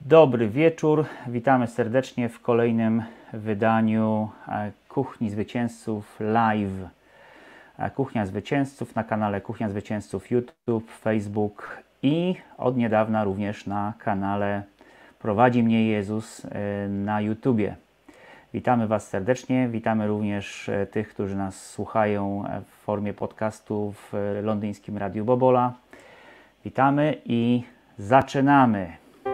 Dobry wieczór, witamy serdecznie w kolejnym wydaniu Kuchni Zwycięzców Live. Kuchnia Zwycięzców na kanale Kuchnia Zwycięzców YouTube, Facebook i od niedawna również na kanale Prowadzi mnie Jezus na YouTubie. Witamy Was serdecznie, witamy również tych, którzy nas słuchają w formie podcastu w londyńskim Radiu Bobola. Witamy i zaczynamy.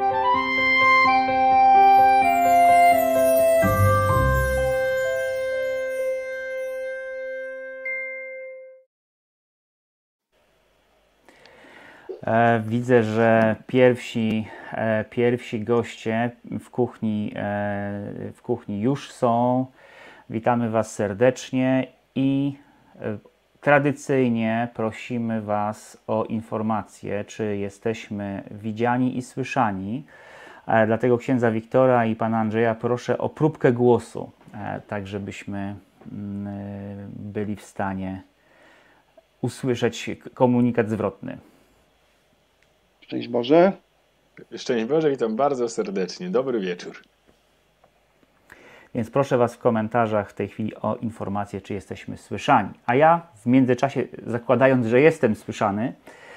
Widzę, że pierwsi goście w kuchni już są. Witamy Was serdecznie i tradycyjnie prosimy Was o informację, czy jesteśmy widziani i słyszani. Dlatego księdza Wiktora i pana Andrzeja proszę o próbkę głosu, tak żebyśmy byli w stanie usłyszeć komunikat zwrotny. Szczęść Boże. Szczęść Boże, witam bardzo serdecznie. Dobry wieczór. Więc proszę Was w komentarzach w tej chwili o informację, czy jesteśmy słyszani. A ja w międzyczasie, zakładając, że jestem słyszany,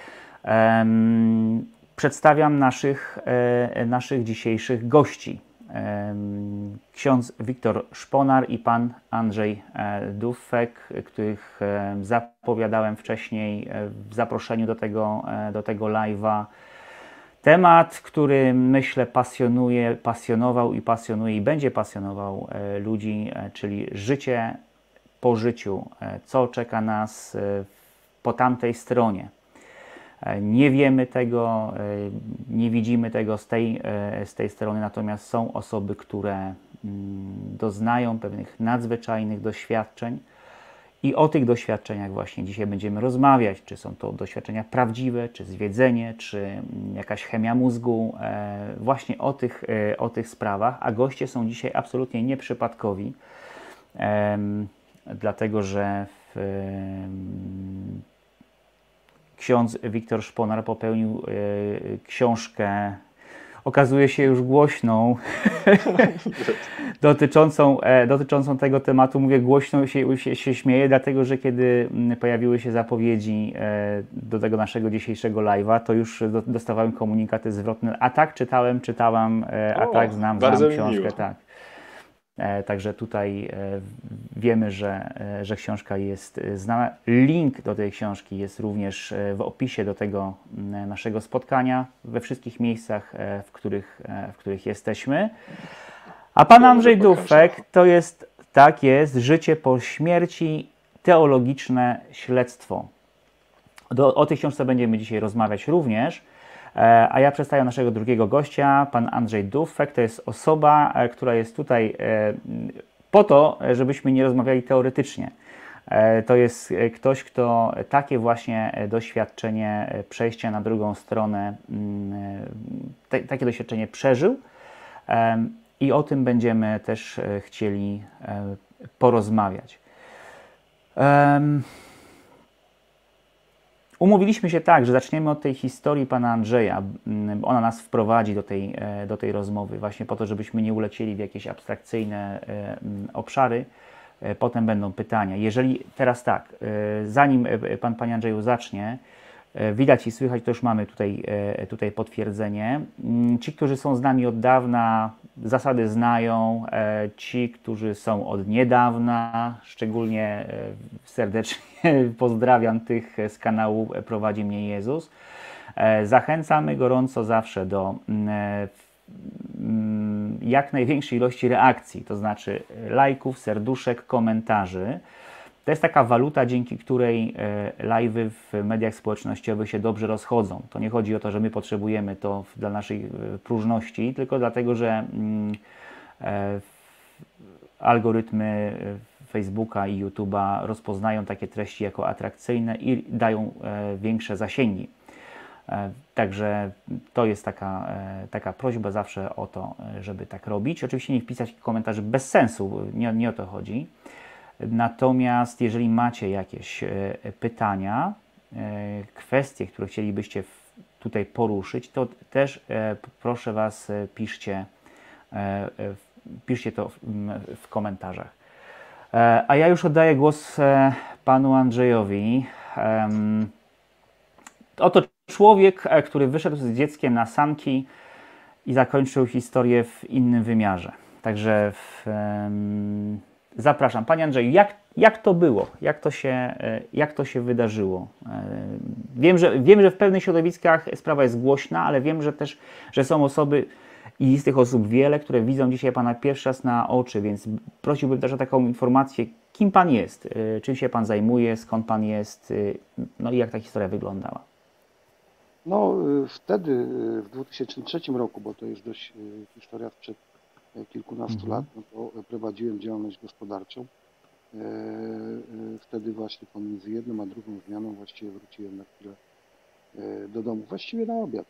przedstawiam naszych dzisiejszych gości. Ksiądz Wiktor Szponar i pan Andrzej Dufek, których zapowiadałem wcześniej w zaproszeniu do tego live'a. Temat, który myślę pasjonował i będzie pasjonował ludzi, czyli życie po życiu, co czeka nas po tamtej stronie. Nie wiemy tego, nie widzimy tego z tej strony, natomiast są osoby, które doznają pewnych nadzwyczajnych doświadczeń i o tych doświadczeniach właśnie dzisiaj będziemy rozmawiać, czy są to doświadczenia prawdziwe, czy zwiedzenie, czy jakaś chemia mózgu, właśnie o tych sprawach, a goście są dzisiaj absolutnie nieprzypadkowi, dlatego że ksiądz Wiktor Szponar popełnił książkę, okazuje się już głośną, dotyczącą tego tematu. Mówię głośno, się śmieję, dlatego że kiedy pojawiły się zapowiedzi do tego naszego dzisiejszego live'a, to już dostawałem komunikaty zwrotne. A tak czytałam, a tak znam książkę. Miło. Tak. Także tutaj wiemy, że książka jest znana. Link do tej książki jest również w opisie do tego naszego spotkania, we wszystkich miejscach, w których jesteśmy. A pan Andrzej Dufek to jest, tak jest, życie po śmierci, teologiczne śledztwo. O tej książce będziemy dzisiaj rozmawiać również. A ja przedstawiam naszego drugiego gościa, pan Andrzej Dufek. To jest osoba, która jest tutaj po to, żebyśmy nie rozmawiali teoretycznie. To jest ktoś, kto takie właśnie doświadczenie przejścia na drugą stronę, takie doświadczenie przeżył i o tym będziemy też chcieli porozmawiać. Umówiliśmy się tak, że zaczniemy od tej historii pana Andrzeja. Ona nas wprowadzi do tej rozmowy właśnie po to, żebyśmy nie ulecieli w jakieś abstrakcyjne obszary. Potem będą pytania. Jeżeli teraz tak, zanim panie Andrzeju zacznie, widać i słychać, to już mamy tutaj potwierdzenie. Ci, którzy są z nami od dawna, zasady znają. Ci, którzy są od niedawna, szczególnie serdecznie pozdrawiam tych z kanału Prowadzi mnie Jezus. Zachęcamy gorąco zawsze do jak największej ilości reakcji, to znaczy lajków, serduszek, komentarzy. To jest taka waluta, dzięki której live'y w mediach społecznościowych się dobrze rozchodzą. To nie chodzi o to, że my potrzebujemy to dla naszej próżności, tylko dlatego, że algorytmy Facebooka i YouTube'a rozpoznają takie treści jako atrakcyjne i dają większe zasięgi. Także to jest taka prośba zawsze o to, żeby tak robić. Oczywiście nie wpisać komentarzy bez sensu, nie o to chodzi. Natomiast jeżeli macie jakieś pytania, kwestie, które chcielibyście tutaj poruszyć, to też proszę Was, piszcie to w komentarzach. A ja już oddaję głos panu Andrzejowi. Oto człowiek, który wyszedł z dzieckiem na sanki i zakończył historię w innym wymiarze. Także zapraszam. Panie Andrzeju, jak to było? Jak to się wydarzyło? Wiem, że w pewnych środowiskach sprawa jest głośna, ale wiem, że też, że są osoby i z tych osób wiele, które widzą dzisiaj Pana pierwszy raz na oczy, więc prosiłbym też o taką informację, kim Pan jest, czym się Pan zajmuje, skąd Pan jest, no i jak ta historia wyglądała. No wtedy, w 2003 roku, bo to jest dość historia sprzed kilkunastu lat, no to prowadziłem działalność gospodarczą. Wtedy właśnie pomiędzy jedną a drugą zmianą właściwie wróciłem na chwilę do domu, właściwie na obiad.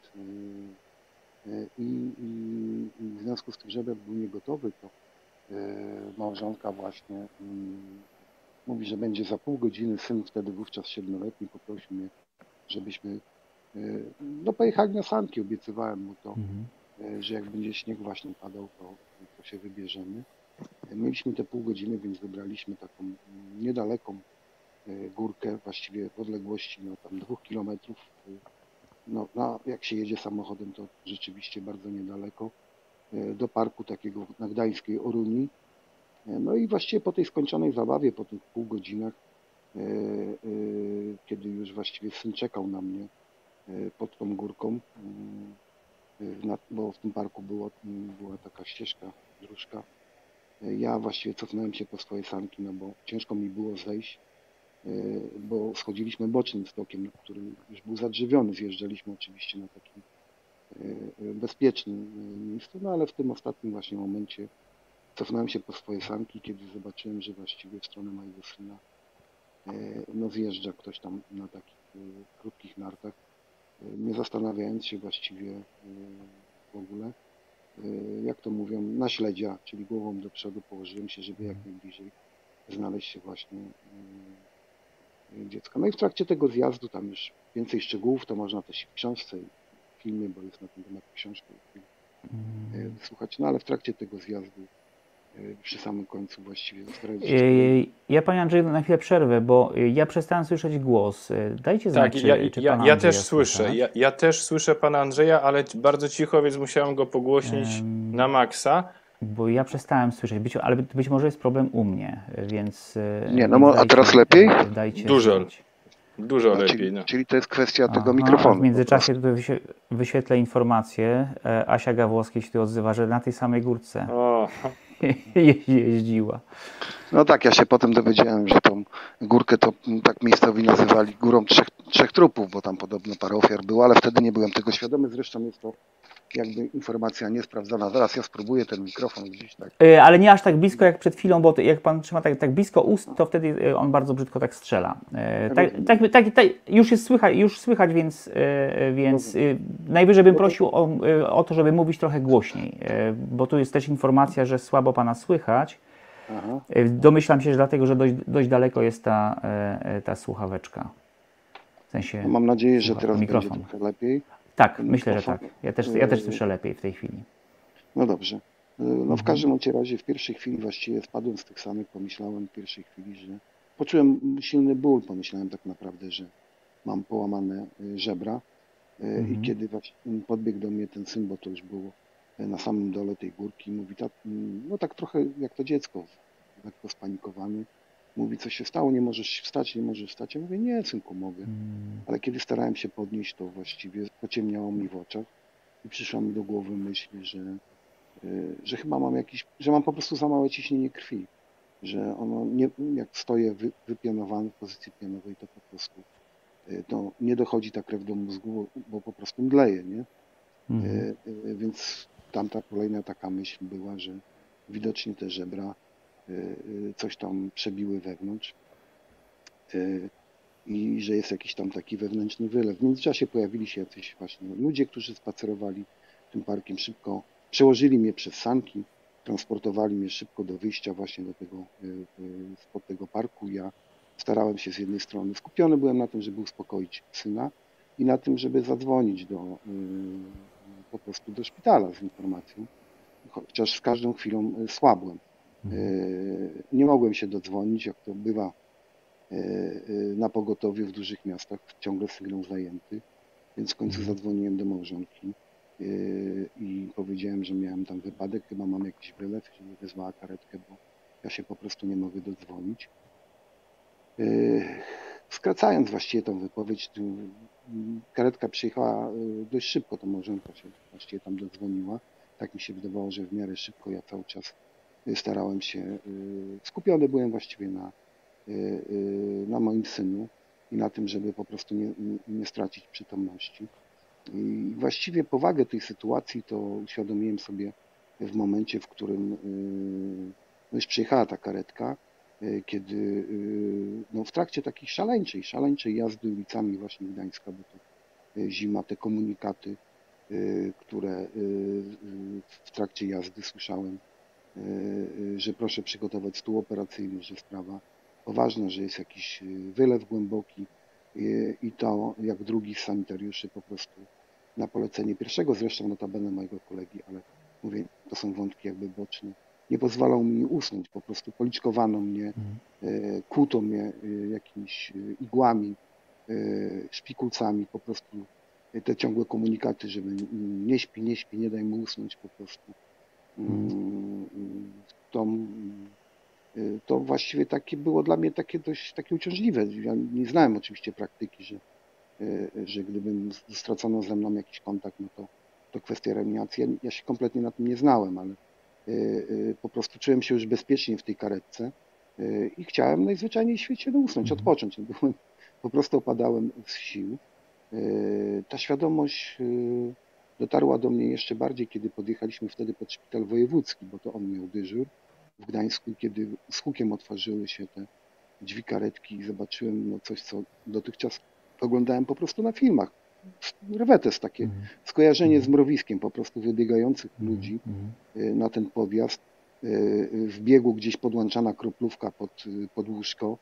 I w związku z tym, że obiad był niegotowy, to małżonka właśnie mówi, że będzie za pół godziny. Syn wtedy wówczas 7-letni poprosił mnie, żebyśmy no pojechali na sanki. Obiecywałem mu to, że jak będzie śnieg właśnie padał, to się wybierzemy. Mieliśmy te pół godziny, więc wybraliśmy taką niedaleką górkę, właściwie w odległości no, tam 2 kilometrów. No, jak się jedzie samochodem, to rzeczywiście bardzo niedaleko, do parku takiego na gdańskiej Oruni. No i właściwie po tej skończonej zabawie, po tych pół godzinach, kiedy już właściwie syn czekał na mnie pod tą górką, bo w tym parku była taka ścieżka, dróżka. Ja właściwie cofnąłem się po swoje sanki, no bo ciężko mi było zejść, bo schodziliśmy bocznym stokiem, który już był zadrzewiony. Zjeżdżaliśmy oczywiście na takim bezpiecznym miejscu, no ale w tym ostatnim właśnie momencie cofnąłem się po swoje sanki, kiedy zobaczyłem, że właściwie w stronę mojego syna no zjeżdża ktoś tam na takich krótkich nartach, nie zastanawiając się właściwie w ogóle, jak to mówią, na śledzia, czyli głową do przodu położyłem się, żeby jak najbliżej znaleźć się właśnie dziecka. No i w trakcie tego zjazdu, tam już więcej szczegółów, to można też w książce i w filmie, bo jest na ten temat książka i film, słuchać, no ale w trakcie tego zjazdu, przy samym końcu właściwie Ja Panie Andrzeju na chwilę przerwę, bo ja przestałem słyszeć głos. Dajcie znać, czy Pana ja też Andrzeja słyszę. słychać. Ja też słyszę Pana Andrzeja, ale bardzo cicho, więc musiałem go pogłośnić na maksa. Bo ja przestałem słyszeć, ale być może jest problem u mnie, więc... Nie, no a teraz lepiej? Dajcie Dużo. znać. Dużo lepiej. No. Czyli to jest kwestia tego mikrofonu. W międzyczasie tutaj wyświetlę informację. Asia Gawłowska się tu odzywa, że na tej samej górce jeździła. No tak, ja się potem dowiedziałem, że tą górkę to tak miejscowi nazywali górą trzech trupów, bo tam podobno parę ofiar było, ale wtedy nie byłem tego świadomy. Zresztą jest to jakby informacja niesprawdzona. Zaraz ja spróbuję ten mikrofon gdzieś tak. Ale nie aż tak blisko jak przed chwilą, bo jak Pan trzyma tak blisko ust, to wtedy on bardzo brzydko tak strzela. Już słychać, więc najwyżej bym prosił o to, żeby mówić trochę głośniej, bo tu jest też informacja, że słabo Pana słychać. Aha. Domyślam się, że dlatego, że dość daleko jest ta słuchaweczka. W sensie No mam nadzieję, że teraz mikrofon. będzie trochę lepiej. Tak, myślę, że tak. Ja też słyszę lepiej w tej chwili. No dobrze. No w każdym razie w pierwszej chwili właściwie spadłem z tych sanek, pomyślałem w pierwszej chwili, że poczułem silny ból, pomyślałem tak naprawdę, że mam połamane żebra i kiedy właśnie podbiegł do mnie ten syn, bo to już było na samym dole tej górki, mówi no tak trochę jak to dziecko, lekko spanikowany, mówi, co się stało, nie możesz wstać, nie możesz wstać. Ja mówię, nie, synku, mogę. Ale kiedy starałem się podnieść, to właściwie pociemniało mi w oczach i przyszła mi do głowy myśl, że chyba że mam po prostu za małe ciśnienie krwi, że ono nie, jak stoję wypionowany w pozycji pionowej, to po prostu to nie dochodzi ta krew do mózgu, bo po prostu mdleje, nie? Więc tamta kolejna taka myśl była, że widocznie te żebra coś tam przebiły wewnątrz i że jest jakiś tam taki wewnętrzny wylew. W międzyczasie pojawili się jacyś właśnie ludzie, którzy spacerowali tym parkiem, szybko przełożyli mnie przez sanki, transportowali mnie szybko do wyjścia właśnie spod tego parku. Ja starałem się z jednej strony, skupiony byłem na tym, żeby uspokoić syna, i na tym, żeby zadzwonić po prostu do szpitala z informacją, chociaż z każdą chwilą słabłem. Nie mogłem się dodzwonić, jak to bywa na pogotowiu w dużych miastach, ciągle sygnał zajęty, więc w końcu zadzwoniłem do małżonki i powiedziałem, że miałem tam wypadek, chyba mam jakiś wylew, żeby wezwała karetkę, bo ja się po prostu nie mogę dodzwonić. Skracając właściwie tą wypowiedź, karetka przyjechała dość szybko, to małżonka się właściwie tam dodzwoniła. Tak mi się wydawało, że w miarę szybko. Ja cały czas starałem się, skupiony byłem właściwie na moim synu i na tym, żeby po prostu nie stracić przytomności. I właściwie powagę tej sytuacji to uświadomiłem sobie w momencie, w którym już przyjechała ta karetka, kiedy no, w trakcie takiej szaleńczej jazdy ulicami właśnie Gdańska, bo to zima, te komunikaty, które w trakcie jazdy słyszałem, że proszę przygotować stół operacyjny, że sprawa poważna, że jest jakiś wylew głęboki i to jak drugi z sanitariuszy po prostu na polecenie pierwszego, zresztą notabene mojego kolegi, ale mówię, to są wątki jakby boczne, nie pozwalał mi usnąć, po prostu policzkowano mnie, kłuto mnie jakimiś igłami, szpikulcami, po prostu te ciągłe komunikaty, żeby nie śpi, nie daj mu usnąć po prostu. To właściwie takie było dla mnie takie uciążliwe. Ja nie znałem oczywiście praktyki, że gdybym stracono ze mną jakiś kontakt, no to kwestia reanimacji. Ja się kompletnie na tym nie znałem, ale po prostu czułem się już bezpiecznie w tej karetce i chciałem najzwyczajniej w świecie usnąć, odpocząć. Po prostu opadałem z sił. Ta świadomość dotarła do mnie jeszcze bardziej, kiedy podjechaliśmy wtedy pod szpital wojewódzki, bo to on miał dyżur w Gdańsku, kiedy z hukiem otworzyły się te drzwi karetki i zobaczyłem no, coś, co dotychczas oglądałem po prostu na filmach. Rewetes takie, skojarzenie z mrowiskiem, po prostu wybiegających ludzi na ten podjazd. W biegu gdzieś podłączana kroplówka pod łóżko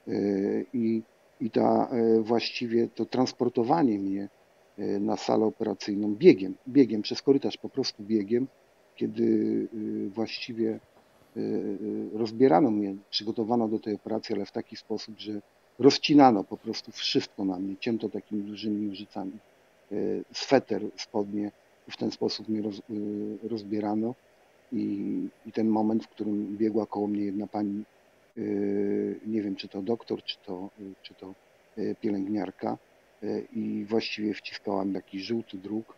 i właściwie to transportowanie mnie na salę operacyjną biegiem przez korytarz, po prostu biegiem, kiedy właściwie rozbierano mnie, przygotowano do tej operacji, ale w taki sposób, że rozcinano po prostu wszystko na mnie, cięto takimi dużymi nożycami. Sweter, spodnie, w ten sposób mnie rozbierano i ten moment, w którym biegła koło mnie jedna pani, nie wiem, czy to doktor, czy to pielęgniarka i właściwie wciskała mi jakiś żółty druk,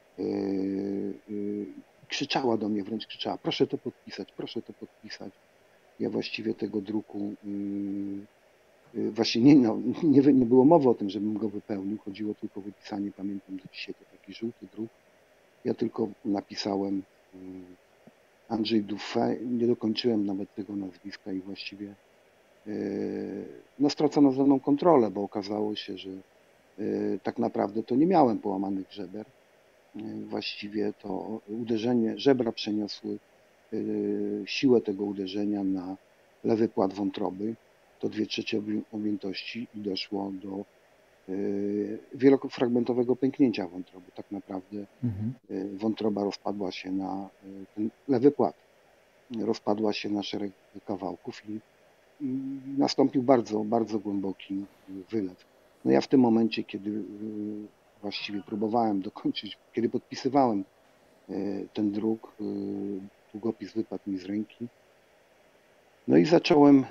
krzyczała do mnie, wręcz krzyczała, proszę to podpisać, proszę to podpisać. Ja właściwie tego druku, właśnie nie było mowy o tym, żebym go wypełnił, chodziło tylko o wypisanie, pamiętam, że dzisiaj to taki żółty druk. Ja tylko napisałem Andrzej Duffe, nie dokończyłem nawet tego nazwiska i właściwie no, stracono ze mną kontrolę, bo okazało się, że tak naprawdę to nie miałem połamanych żeber. Właściwie to uderzenie, żebra przeniosły siłę tego uderzenia na lewy płat wątroby, to 2/3 objętości i doszło do wielofragmentowego pęknięcia wątroby. Tak naprawdę wątroba rozpadła się na ten lewy płat, rozpadła się na szereg kawałków i nastąpił bardzo, bardzo głęboki wylew. No ja w tym momencie, kiedy właściwie próbowałem dokończyć, kiedy podpisywałem ten druk, długopis wypadł mi z ręki. No i zacząłem,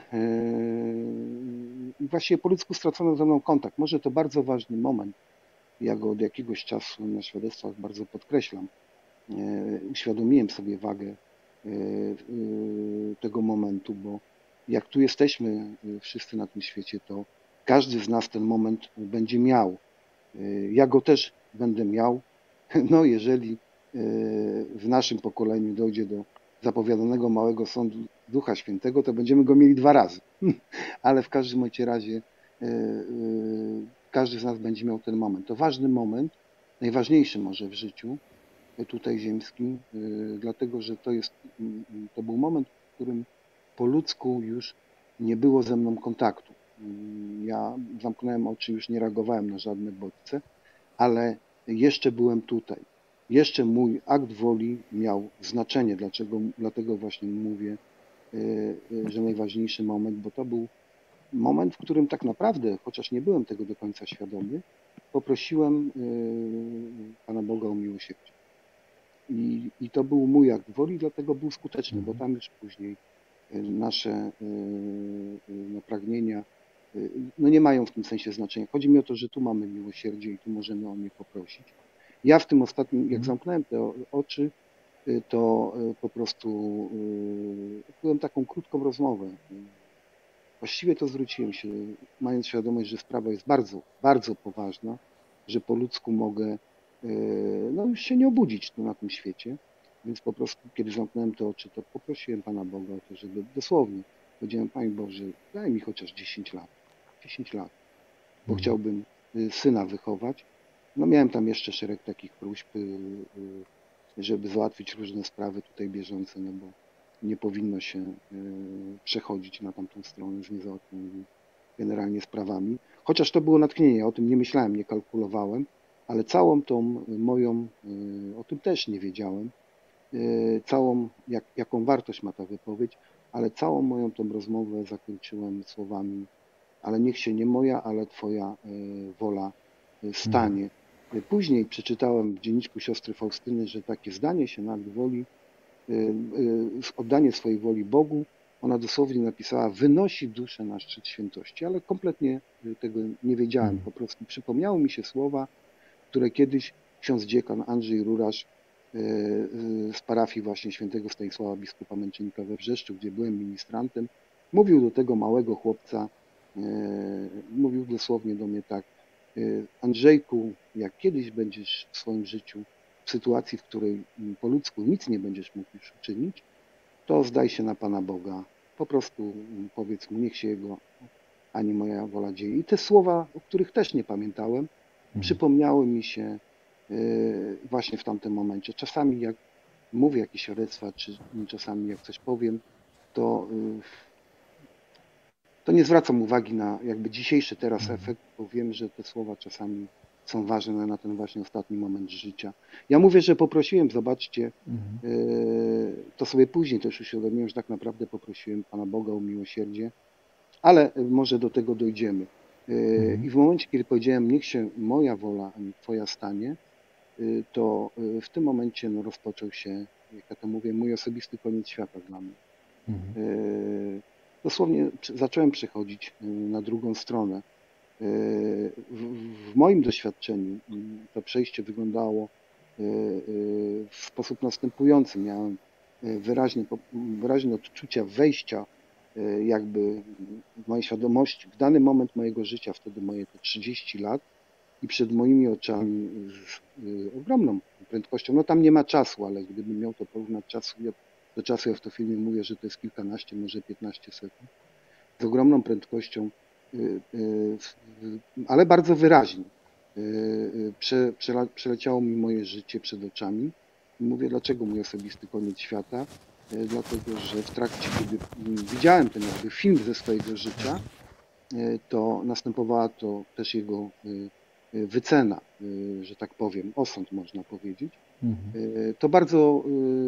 i właściwie po ludzku stracono ze mną kontakt. Może to bardzo ważny moment, ja go od jakiegoś czasu na świadectwach bardzo podkreślam. Uświadomiłem sobie wagę tego momentu, bo jak tu jesteśmy wszyscy na tym świecie, to każdy z nas ten moment będzie miał. Ja go też będę miał, no jeżeli w naszym pokoleniu dojdzie do zapowiadanego małego sądu Ducha Świętego, to będziemy go mieli 2 razy. Ale w każdym razie każdy z nas będzie miał ten moment. To ważny moment, najważniejszy może w życiu tutaj ziemskim, dlatego że to był moment, w którym po ludzku już nie było ze mną kontaktu. Ja zamknąłem oczy, już nie reagowałem na żadne bodźce ale jeszcze byłem tutaj. Jeszcze mój akt woli miał znaczenie. Dlatego właśnie mówię, że najważniejszy moment, bo to był moment, w którym tak naprawdę, chociaż nie byłem tego do końca świadomy, poprosiłem Pana Boga o miłosierdzie. I to był mój akt woli, dlatego był skuteczny, bo tam już później nasze pragnienia no nie mają w tym sensie znaczenia. Chodzi mi o to, że tu mamy miłosierdzie i tu możemy o nie poprosić. Ja w tym ostatnim, jak zamknąłem te oczy, to po prostu byłem taką krótką rozmowę. Właściwie to zwróciłem się, mając świadomość, że sprawa jest bardzo, bardzo poważna, że po ludzku mogę no już się nie obudzić tu na tym świecie. Więc po prostu, kiedy zamknąłem te oczy, to poprosiłem Pana Boga o to, żeby dosłownie powiedziałem, Panie Boże, daj mi chociaż 10 lat. 10 lat, bo chciałbym syna wychować. No miałem tam jeszcze szereg takich próśb, żeby załatwić różne sprawy tutaj bieżące, no bo nie powinno się przechodzić na tamtą stronę z niezałatwionymi generalnie sprawami. Chociaż to było natchnienie, ja o tym nie myślałem, nie kalkulowałem, ale całą tą moją, o tym też nie wiedziałem, całą, jaką wartość ma ta wypowiedź, ale całą moją tą rozmowę zakończyłem słowami, ale niech się nie moja, ale Twoja wola stanie. Później przeczytałem w dzienniczku siostry Faustyny, że takie zdanie się na akt woli, oddanie swojej woli Bogu, ona dosłownie napisała, wynosi duszę na szczyt świętości, ale kompletnie tego nie wiedziałem. Po prostu przypomniały mi się słowa, które kiedyś ksiądz dziekan Andrzej Rurasz z parafii właśnie świętego Stanisława biskupa męczennika we Wrzeszczu, gdzie byłem ministrantem, mówił do tego małego chłopca, mówił dosłownie do mnie tak, Andrzejku, jak kiedyś będziesz w swoim życiu w sytuacji, w której po ludzku nic nie będziesz mógł już uczynić, to zdaj się na Pana Boga. Po prostu powiedz mu, niech się Jego, ani moja wola dzieje. I te słowa, o których też nie pamiętałem, przypomniały mi się właśnie w tamtym momencie. Czasami jak mówię jakieś świadectwa, czy czasami jak coś powiem, to nie zwracam uwagi na jakby dzisiejszy teraz efekt, bo wiem, że te słowa czasami są ważne na ten właśnie ostatni moment życia. Ja mówię, że poprosiłem, zobaczcie, to sobie później też uświadomiłem, że tak naprawdę poprosiłem Pana Boga o miłosierdzie, ale może do tego dojdziemy. I w momencie, kiedy powiedziałem, niech się moja wola, a nie Twoja stanie, to w tym momencie no, rozpoczął się, jak ja to mówię, mój osobisty koniec świata dla mnie. Dosłownie zacząłem przechodzić na drugą stronę. W moim doświadczeniu to przejście wyglądało w sposób następujący. Miałem wyraźne odczucia wejścia jakby w mojej świadomości, w dany moment mojego życia, wtedy moje te 30 lat i przed moimi oczami z ogromną prędkością, no tam nie ma czasu, ale gdybym miał to porównać do czasu, ja w to filmie mówię, że to jest kilkanaście, może 15 sekund, z ogromną prędkością, ale bardzo wyraźnie przeleciało mi moje życie przed oczami. I mówię, dlaczego mój osobisty koniec świata? Dlatego, że w trakcie, kiedy widziałem ten jakby film ze swojego życia, to następowała to też jego wycena, że tak powiem, osąd można powiedzieć. To bardzo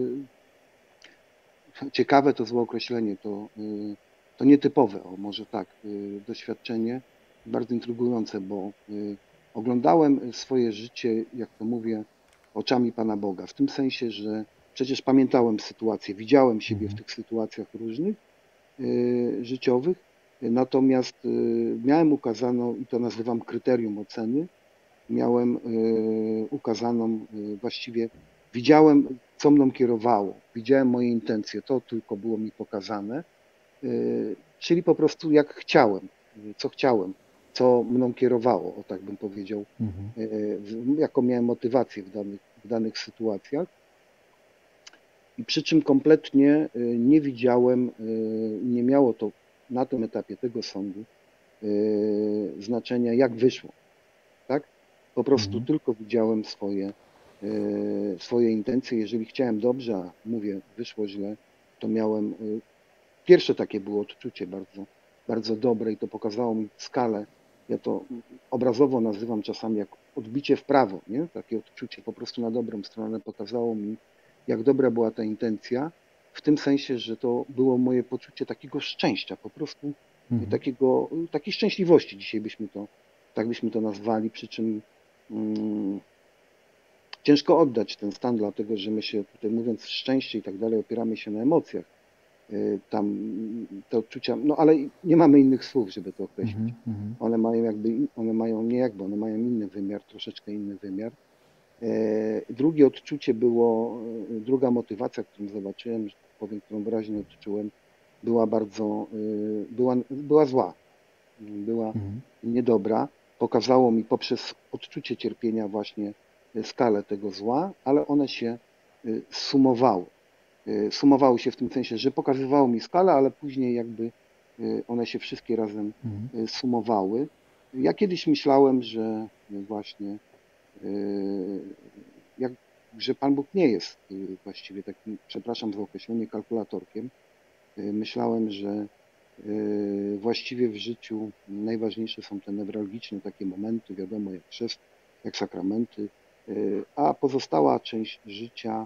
ciekawe, to złe określenie, to nietypowe, o może tak, doświadczenie, bardzo intrygujące, bo oglądałem swoje życie, jak to mówię, oczami Pana Boga, w tym sensie, że przecież pamiętałem sytuację, widziałem siebie w tych sytuacjach różnych, życiowych, natomiast miałem ukazaną, i to nazywam kryterium oceny, miałem ukazaną właściwie, widziałem, co mną kierowało, widziałem moje intencje, to tylko było mi pokazane, czyli po prostu jak chciałem, co chciałem, co mną kierowało, o tak bym powiedział, jaką miałem motywację w danych sytuacjach. I przy czym kompletnie nie widziałem, nie miało to na tym etapie tego sądu znaczenia, jak wyszło, tak? Po prostu tylko widziałem swoje intencje. Jeżeli chciałem dobrze, a mówię, wyszło źle, to miałem, pierwsze takie było odczucie bardzo, bardzo dobre i to pokazało mi skalę ja to obrazowo nazywam czasami jak odbicie w prawo, nie? Takie odczucie po prostu na dobrą stronę pokazało mi, jak dobra była ta intencja, w tym sensie, że to było moje poczucie takiego szczęścia, po prostu takiej szczęśliwości, dzisiaj tak byśmy to nazwali, przy czym ciężko oddać ten stan, dlatego że my się tutaj, mówiąc szczęście i tak dalej, opieramy się na emocjach. Tam te odczucia, no ale nie mamy innych słów, żeby to określić. One mają inny wymiar, troszeczkę inny wymiar. Drugie odczucie było, druga motywacja, którą zobaczyłem, że tak powiem, którą wyraźnie odczułem, była bardzo, była zła, była niedobra. Pokazało mi poprzez odczucie cierpienia właśnie skalę tego zła, ale one się sumowały. Sumowały się w tym sensie, że pokazywało mi skalę, ale później jakby one się wszystkie razem sumowały. Ja kiedyś myślałem, że właśnie że Pan Bóg nie jest właściwie takim, przepraszam za określenie, kalkulatorkiem. Myślałem, że właściwie w życiu najważniejsze są te newralgiczne takie momenty, wiadomo, jak chrzest, jak sakramenty, a pozostała część życia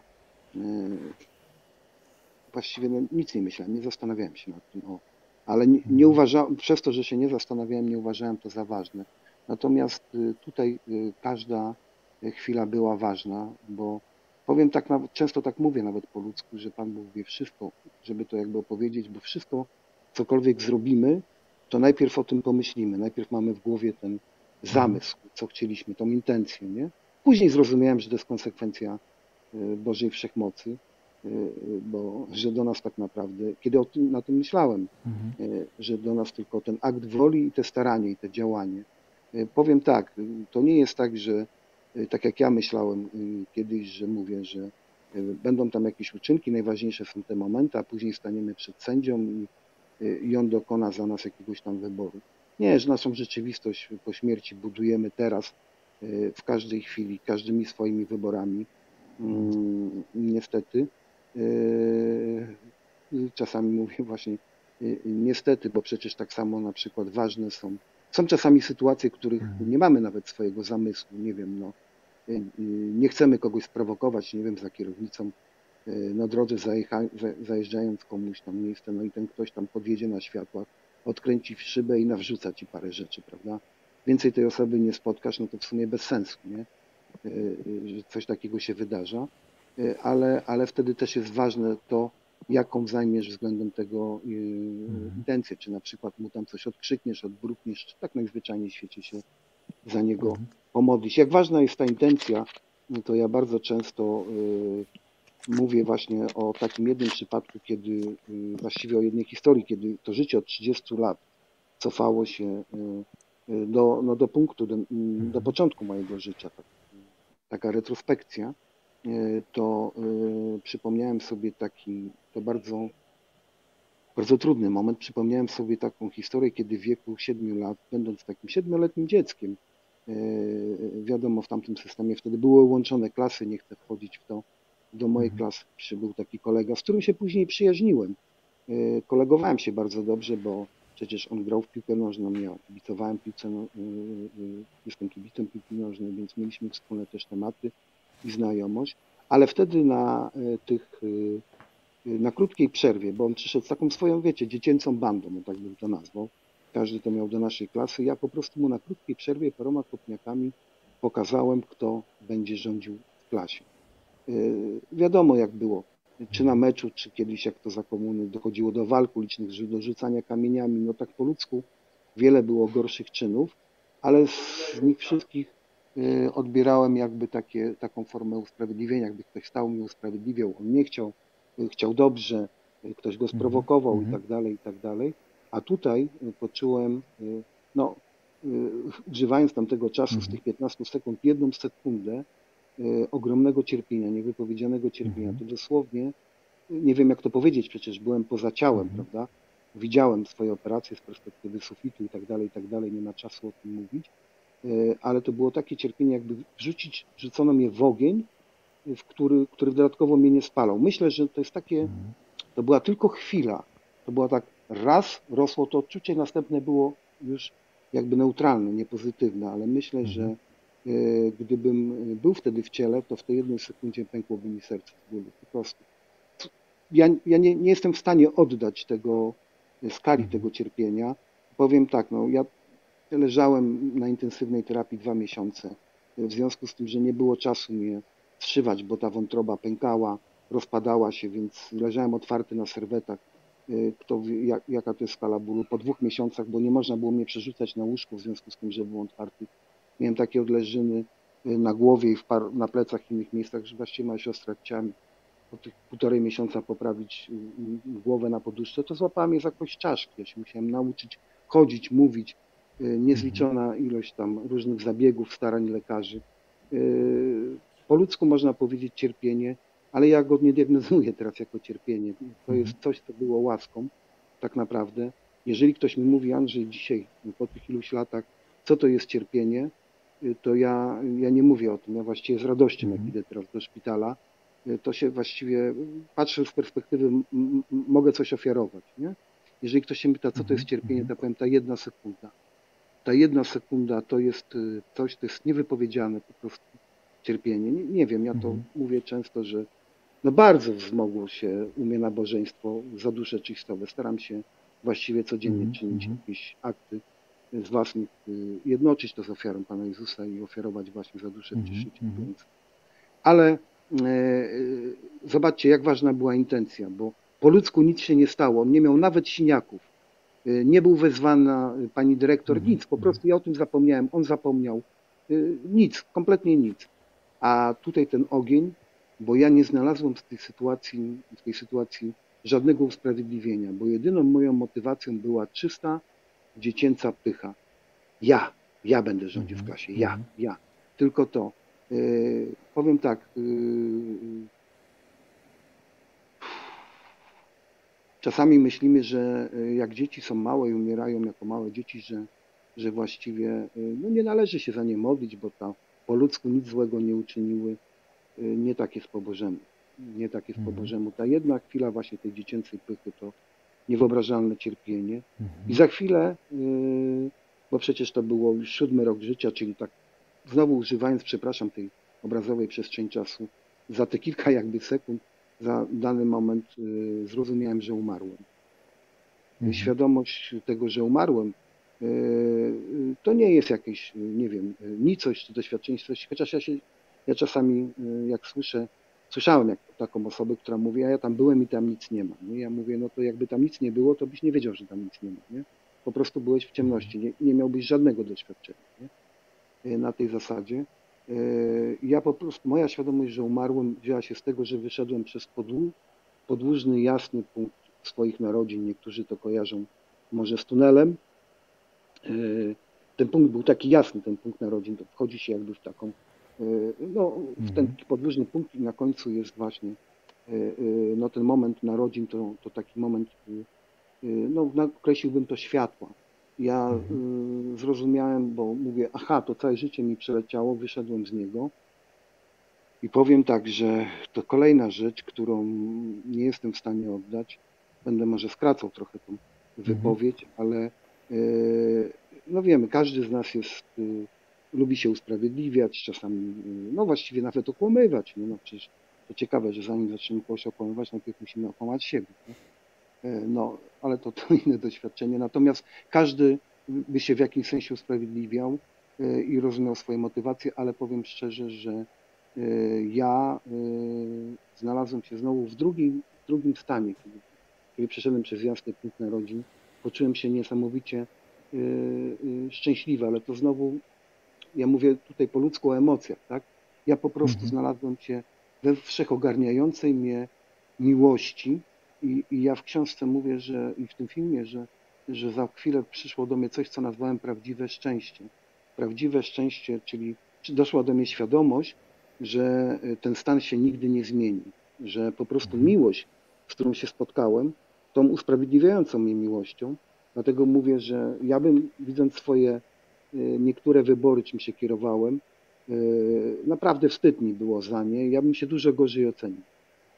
właściwie nic nie myślałem, nie zastanawiałem się nad tym, ale nie uważałem, przez to, że się nie zastanawiałem, nie uważałem to za ważne. Natomiast tutaj każda chwila była ważna, bo powiem tak, często tak mówię nawet po ludzku, że Pan Bóg wie wszystko, żeby to jakby opowiedzieć, bo wszystko, cokolwiek zrobimy, to najpierw o tym pomyślimy, najpierw mamy w głowie ten zamysł, co chcieliśmy, tą intencję, nie? Później zrozumiałem, że to jest konsekwencja Bożej Wszechmocy, bo że do nas tak naprawdę, kiedy na tym myślałem, że do nas tylko ten akt woli i te staranie i te działanie. Powiem tak, to nie jest tak, że tak jak ja myślałem kiedyś, że mówię, że będą tam jakieś uczynki, najważniejsze są te momenty, a później staniemy przed sędzią i on dokona za nas jakiegoś tam wyboru. Nie, że naszą rzeczywistość po śmierci budujemy teraz, w każdej chwili, każdymi swoimi wyborami. Niestety. Czasami mówię właśnie niestety, bo przecież tak samo na przykład ważne są czasami sytuacje, w których nie mamy nawet swojego zamysłu, nie wiem, no, nie chcemy kogoś sprowokować, nie wiem, za kierownicą na drodze zajeżdżając komuś tam miejsce, no i ten ktoś tam podjedzie na światłach, odkręci w szybę i nawrzuca ci parę rzeczy, prawda? Więcej tej osoby nie spotkasz, no to w sumie bez sensu, nie? Że coś takiego się wydarza, ale wtedy też jest ważne to, jaką zajmiesz względem tego intencję, czy na przykład mu tam coś odkrzykniesz, odbrukniesz, czy tak najzwyczajniej w świecie się za niego pomodlić. Jak ważna jest ta intencja, no to ja bardzo często mówię właśnie o takim jednym przypadku, kiedy właściwie o jednej historii, kiedy to życie od 30 lat cofało się do punktu, do początku mojego życia, taka retrospekcja, to przypomniałem sobie to bardzo, bardzo trudny moment, przypomniałem sobie taką historię, kiedy w wieku 7 lat, będąc takim 7-letnim dzieckiem, wiadomo, w tamtym systemie wtedy były łączone klasy, nie chcę wchodzić w to, do mojej klasy przybył taki kolega, z którym się później przyjaźniłem. Kolegowałem się bardzo dobrze, bo przecież on grał w piłkę nożną, ja kibicowałem piłce, jestem kibicem piłki nożnej, więc mieliśmy wspólne też tematy i znajomość, ale wtedy na krótkiej przerwie, bo on przyszedł z taką swoją, wiecie, dziecięcą bandą, no tak bym to nazwał, każdy to miał do naszej klasy, ja po prostu mu na krótkiej przerwie paroma kopniakami pokazałem, kto będzie rządził w klasie. Wiadomo jak było, czy na meczu, czy kiedyś jak to za komuny dochodziło do walk ulicznych, do rzucania kamieniami, no tak po ludzku wiele było gorszych czynów, ale z nich wszystkich odbierałem jakby taką formę usprawiedliwienia, jakby ktoś stał mi usprawiedliwiał, on nie chciał, chciał dobrze, ktoś go sprowokował i tak dalej, a tutaj poczułem, no używając tamtego czasu z tych 15 sekund, 1 sekundę ogromnego cierpienia, niewypowiedzianego cierpienia, to dosłownie, nie wiem jak to powiedzieć, przecież byłem poza ciałem, prawda, widziałem swoje operacje z perspektywy sufitu i tak dalej, nie ma czasu o tym mówić, ale to było takie cierpienie, jakby rzucono mnie w ogień, który dodatkowo mnie nie spalał. Myślę, że to jest to była tylko chwila, to była tak raz, rosło to odczucie, następne było już jakby neutralne, nie pozytywne, ale myślę, że gdybym był wtedy w ciele, to w tej jednej sekundzie pękłoby mi serce z bólu, po prostu. Ja nie jestem w stanie oddać tego, skali tego cierpienia. Powiem tak, no ja leżałem na intensywnej terapii 2 miesiące, w związku z tym, że nie było czasu mnie zszywać, bo ta wątroba pękała, rozpadała się, więc leżałem otwarty na serwetach. Kto wie, jaka to jest skala bólu. Po 2 miesiącach, bo nie można było mnie przerzucać na łóżku, w związku z tym, że był otwarty. Miałem takie odleżyny na głowie i na plecach i innych miejscach, że właściwie moja siostra chciała mi po tych 1,5 miesiąca poprawić głowę na poduszce, to złapała mnie za kość czaszki. Ja się musiałem nauczyć chodzić, mówić. Niezliczona ilość tam różnych zabiegów, starań lekarzy. Po ludzku można powiedzieć cierpienie, ale ja go nie diagnozuję teraz jako cierpienie. To jest coś, co było łaską tak naprawdę. Jeżeli ktoś mi mówi, Andrzej, dzisiaj po tych iluś latach, co to jest cierpienie, to ja nie mówię o tym. Ja właściwie z radością, jak idę teraz do szpitala, to się właściwie patrzę z perspektywy, mogę coś ofiarować. Nie? Jeżeli ktoś się pyta, co to jest cierpienie, to powiem, ta 1 sekunda. Ta 1 sekunda to jest coś, to jest niewypowiedziane po prostu cierpienie. Nie wiem, ja to mówię często, że no bardzo wzmogło się u mnie nabożeństwo za dusze czystowe. Staram się właściwie codziennie czynić jakieś akty z własnych, jednoczyć to z ofiarą Pana Jezusa i ofiarować właśnie za duszę cierpiącą. Ale zobaczcie, jak ważna była intencja, bo po ludzku nic się nie stało. On nie miał nawet siniaków. Nie był wezwana pani dyrektor, nic. Po prostu ja o tym zapomniałem, on zapomniał. Nic, kompletnie nic. A tutaj ten ogień, bo ja nie znalazłem w tej sytuacji żadnego usprawiedliwienia, bo jedyną moją motywacją była czysta, dziecięca pycha. Ja będę rządził w klasie, ja. Tylko to. Powiem tak, czasami myślimy, że jak dzieci są małe i umierają jako małe dzieci, że właściwie no nie należy się za nie modlić, bo po ludzku nic złego nie uczyniły. Nie tak jest po Bożemu. Nie tak jest po Bożemu. Ta jedna chwila właśnie tej dziecięcej pychy to niewyobrażalne cierpienie. I za chwilę, bo przecież to było już 7. rok życia, czyli tak znowu używając, przepraszam, tej obrazowej przestrzeni czasu, za te kilka jakby sekund, za dany moment zrozumiałem, że umarłem. Świadomość tego, że umarłem, to nie jest jakieś, nie wiem, nicość czy doświadczenie, chociaż ja czasami, jak słyszałem taką osobę, która mówi, a ja tam byłem i tam nic nie ma. Nie? Ja mówię, no to jakby tam nic nie było, to byś nie wiedział, że tam nic nie ma. Nie? Po prostu byłeś w ciemności, nie miałbyś żadnego doświadczenia, nie? Na tej zasadzie. Ja po prostu, moja świadomość, że umarłem, wzięła się z tego, że wyszedłem przez podłużny, jasny punkt swoich narodzin. Niektórzy to kojarzą może z tunelem. Ten punkt był taki jasny, ten punkt narodzin, to wchodzi się jakby w taką, no w ten podłużny punkt i na końcu jest właśnie no ten moment narodzin, to taki moment, no określiłbym to światła. Ja zrozumiałem, bo mówię, aha, to całe życie mi przeleciało, wyszedłem z niego i powiem tak, że to kolejna rzecz, którą nie jestem w stanie oddać. Będę może skracał trochę tą wypowiedź, ale no wiemy, każdy z nas lubi się usprawiedliwiać, czasami, no właściwie nawet okłamywać. No przecież to ciekawe, że zanim zaczniemy kogoś okłamywać, najpierw musimy okłamać siebie. Nie? No, ale to inne doświadczenie. Natomiast każdy by się w jakimś sensie usprawiedliwiał i rozumiał swoje motywacje, ale powiem szczerze, że ja znalazłem się znowu w drugim stanie, kiedy przeszedłem przez jasny punkt narodzin. Poczułem się niesamowicie szczęśliwy, ale to znowu, ja mówię tutaj po ludzku o emocjach, tak? Ja po prostu znalazłem się we wszechogarniającej mnie miłości i ja w książce mówię, i w tym filmie, że za chwilę przyszło do mnie coś, co nazwałem prawdziwe szczęście. Prawdziwe szczęście, czyli doszła do mnie świadomość, że ten stan się nigdy nie zmieni, że po prostu miłość, z którą się spotkałem, tą usprawiedliwiającą mnie miłością, dlatego mówię, że ja bym, widząc swoje niektóre wybory, czym się kierowałem, naprawdę wstyd mi było za nie, ja bym się dużo gorzej ocenił.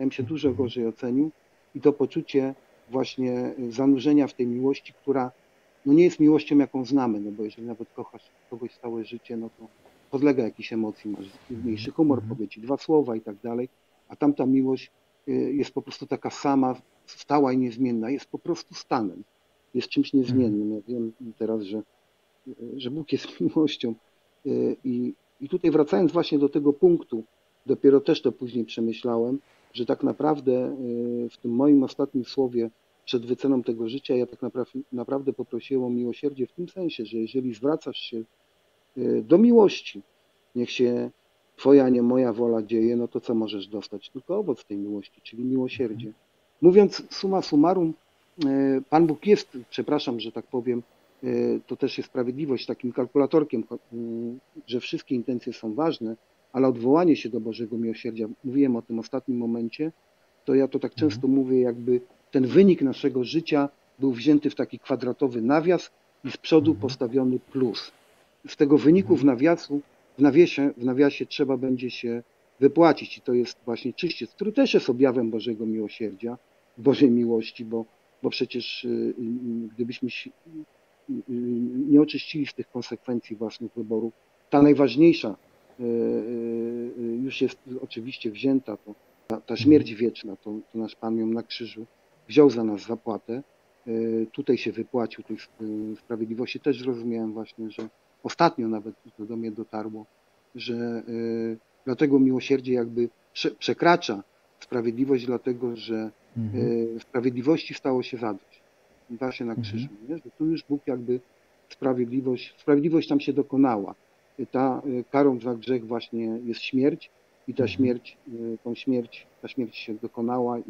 I to poczucie właśnie zanurzenia w tej miłości, która no nie jest miłością, jaką znamy, no bo jeżeli nawet kochasz kogoś całe życie, no to podlega jakiejś emocji, masz mniejszy humor, powie ci 2 słowa i tak dalej, a tamta miłość jest po prostu taka sama, stała i niezmienna, jest po prostu stanem, jest czymś niezmiennym. Ja wiem teraz, że Bóg jest miłością i tutaj wracając właśnie do tego punktu, dopiero też to później przemyślałem, że tak naprawdę w tym moim ostatnim słowie przed wyceną tego życia ja tak naprawdę poprosiłem o miłosierdzie w tym sensie, że jeżeli zwracasz się do miłości, niech się Twoja, a nie moja wola dzieje, no to co możesz dostać? Tylko owoc tej miłości, czyli miłosierdzie. Mówiąc summa summarum, Pan Bóg jest, przepraszam, że tak powiem, to też jest sprawiedliwość takim kalkulatorkiem, że wszystkie intencje są ważne, ale odwołanie się do Bożego miłosierdzia, mówiłem o tym ostatnim momencie, to ja to tak często mówię, jakby ten wynik naszego życia był wzięty w taki kwadratowy nawias i z przodu postawiony plus. Z tego wyniku w nawiasie trzeba będzie się wypłacić i to jest właśnie czyściec, który też jest objawem Bożego miłosierdzia, Bożej miłości, bo przecież gdybyśmy nie oczyścili z tych konsekwencji własnych wyborów, ta najważniejsza już jest oczywiście wzięta, ta śmierć wieczna, to nasz Pan ją na krzyżu wziął za nas zapłatę, tutaj się wypłacił tej sprawiedliwości. Też zrozumiałem właśnie, że ostatnio nawet do mnie dotarło, że dlatego miłosierdzie jakby przekracza sprawiedliwość, dlatego że sprawiedliwości stało się zadość. Właśnie na krzyżu, nie? Że tu już Bóg jakby sprawiedliwość tam się dokonała. Ta karą za grzech właśnie jest śmierć i ta śmierć się dokonała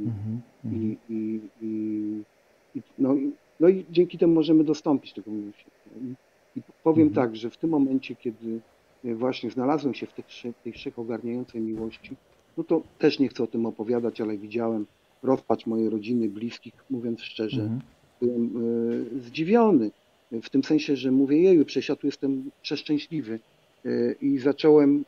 no i dzięki temu możemy dostąpić tego miłosierdzia. I powiem tak, że w tym momencie, kiedy właśnie znalazłem się w tej wszechogarniającej miłości, no to też nie chcę o tym opowiadać, ale widziałem rozpacz mojej rodziny, bliskich, mówiąc szczerze, byłem zdziwiony, w tym sensie, że mówię, jeju, przecież ja tu jestem przeszczęśliwy i zacząłem,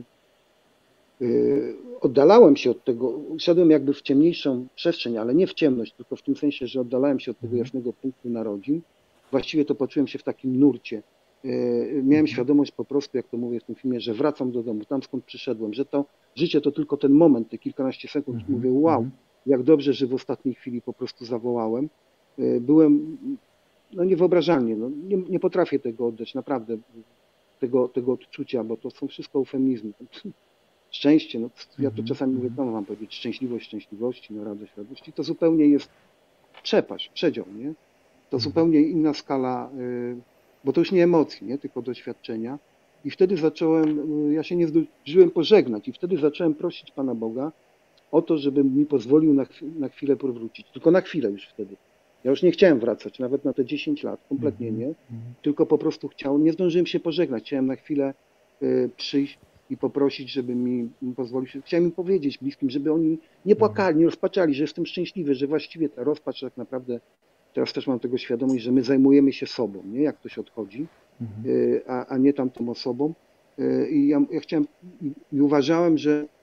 oddalałem się od tego, szedłem jakby w ciemniejszą przestrzeń, ale nie w ciemność, tylko w tym sensie, że oddalałem się od tego jasnego punktu narodzin. Właściwie to poczułem się w takim nurcie. Miałem świadomość po prostu, jak to mówię w tym filmie, że wracam do domu, tam skąd przyszedłem, że to życie to tylko ten moment, te kilkanaście sekund. Mówię, wow, jak dobrze, że w ostatniej chwili po prostu zawołałem. Byłem, no niewyobrażalnie, no, nie potrafię tego oddać, naprawdę, tego odczucia, bo to są wszystko eufemizmy. Szczęście, no ja to czasami mówię, no mam powiedzieć, szczęśliwość szczęśliwości, no radość radości, to zupełnie jest przepaść, przedział, nie? To zupełnie inna skala, bo to już nie emocji, nie? Tylko doświadczenia. I wtedy ja się nie zdążyłem pożegnać i wtedy zacząłem prosić Pana Boga o to, żeby mi pozwolił na chwilę powrócić. Tylko na chwilę już wtedy. Ja już nie chciałem wracać, nawet na te 10 lat, kompletnie nie. Tylko po prostu nie zdążyłem się pożegnać. Chciałem na chwilę przyjść i poprosić, żeby mi pozwolił się. Chciałem im powiedzieć bliskim, żeby oni nie płakali, nie rozpaczali, że jestem szczęśliwy, że właściwie ta rozpacz tak naprawdę, teraz też mam tego świadomość, że my zajmujemy się sobą, nie? Jak ktoś odchodzi, a nie tamtą osobą. I ja chciałem i uważałem,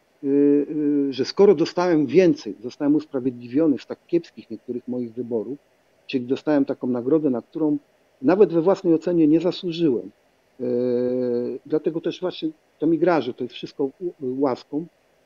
że skoro dostałem więcej, zostałem usprawiedliwiony z tak kiepskich niektórych moich wyborów, czyli dostałem taką nagrodę, na którą nawet we własnej ocenie nie zasłużyłem. Dlatego też właśnie to mi gra, że to jest wszystko łaską.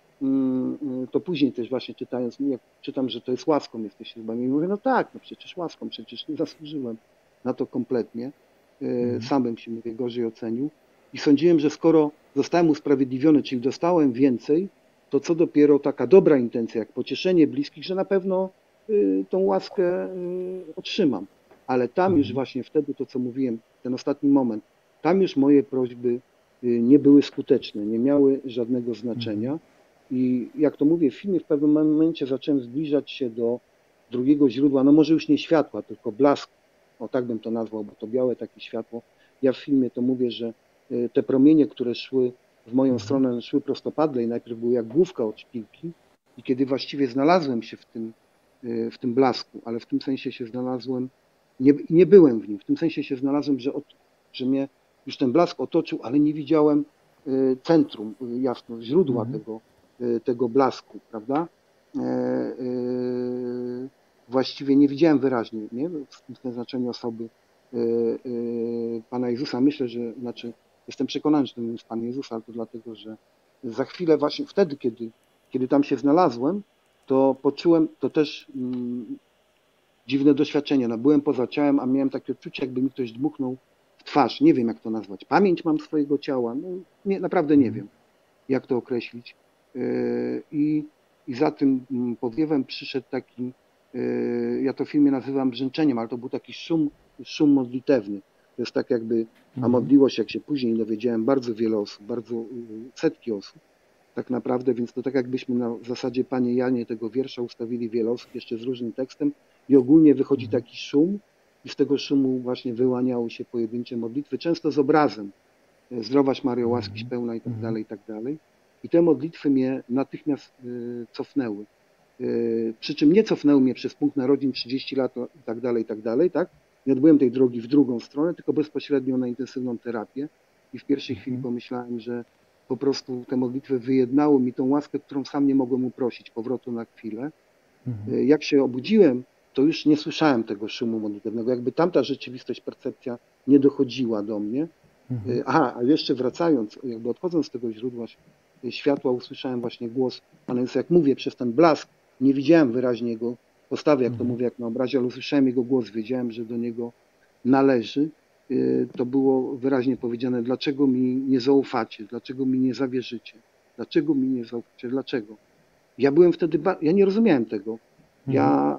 To później też właśnie czytając, jak czytam, że to jest łaską, jesteście zbawieni, mówię, no tak, no przecież łaską, przecież nie zasłużyłem na to kompletnie. Sam bym się, mówię, gorzej ocenił. I sądziłem, że skoro zostałem usprawiedliwiony, czyli dostałem więcej, to co dopiero taka dobra intencja, jak pocieszenie bliskich, że na pewno tą łaskę otrzymam. Ale tam już właśnie wtedy, to co mówiłem, ten ostatni moment, tam już moje prośby nie były skuteczne, nie miały żadnego znaczenia. I jak to mówię w filmie, w pewnym momencie zacząłem zbliżać się do drugiego źródła, no może już nie światła, tylko blasku. O tak bym to nazwał, bo to białe takie światło. Ja w filmie to mówię, że te promienie, które szły w moją stronę, szły prostopadle i najpierw były jak główka od szpilki i kiedy właściwie znalazłem się w tym blasku, ale w tym sensie się znalazłem, nie byłem w nim, w tym sensie się znalazłem, że mnie już ten blask otoczył, ale nie widziałem centrum, jasno, źródła tego blasku, prawda? Właściwie nie widziałem wyraźnie, nie? W tym znaczeniu osoby Pana Jezusa. Myślę, że, znaczy jestem przekonany, że to jest Pan Jezus, ale to dlatego, że za chwilę właśnie wtedy, kiedy tam się znalazłem, to poczułem to też dziwne doświadczenie. No, byłem poza ciałem, a miałem takie odczucie, jakby mi ktoś dmuchnął w twarz. Nie wiem, jak to nazwać. Pamięć mam swojego ciała. No, nie, naprawdę nie wiem, jak to określić. I za tym powiewem przyszedł taki, ja to w filmie nazywam brzęczeniem, ale to był taki szum modlitewny. To jest tak jakby, a modliło się, jak się później dowiedziałem, bardzo wiele osób, bardzo setki osób tak naprawdę, więc to tak jakbyśmy na zasadzie Panie Janie tego wiersza ustawili wiele osób jeszcze z różnym tekstem i ogólnie wychodzi taki szum i z tego szumu właśnie wyłaniały się pojedyncze modlitwy, często z obrazem. Zdrowaś Maryjo, łaskiś pełna i tak dalej, i tak dalej. I te modlitwy mnie natychmiast cofnęły. Przy czym nie cofnęły mnie przez punkt narodzin 30 lat i tak dalej, tak? Nie odbyłem tej drogi w drugą stronę, tylko bezpośrednio na intensywną terapię. I w pierwszej chwili pomyślałem, że po prostu te modlitwy wyjednały mi tą łaskę, którą sam nie mogłem uprosić, powrotu na chwilę. Jak się obudziłem, to już nie słyszałem tego szumu modlitewnego. Jakby tamta rzeczywistość, percepcja nie dochodziła do mnie. Aha, a jeszcze wracając, jakby odchodząc z tego źródła światła, usłyszałem właśnie głos Pana Jezusa. Jak mówię, przez ten blask nie widziałem wyraźnie jego postawy, jak to mówię, jak na obrazie, ale usłyszałem jego głos, wiedziałem, że do niego należy. To było wyraźnie powiedziane, dlaczego mi nie zaufacie, dlaczego mi nie zawierzycie, dlaczego mi nie zaufacie, dlaczego. Ja byłem wtedy, ja nie rozumiałem tego. Ja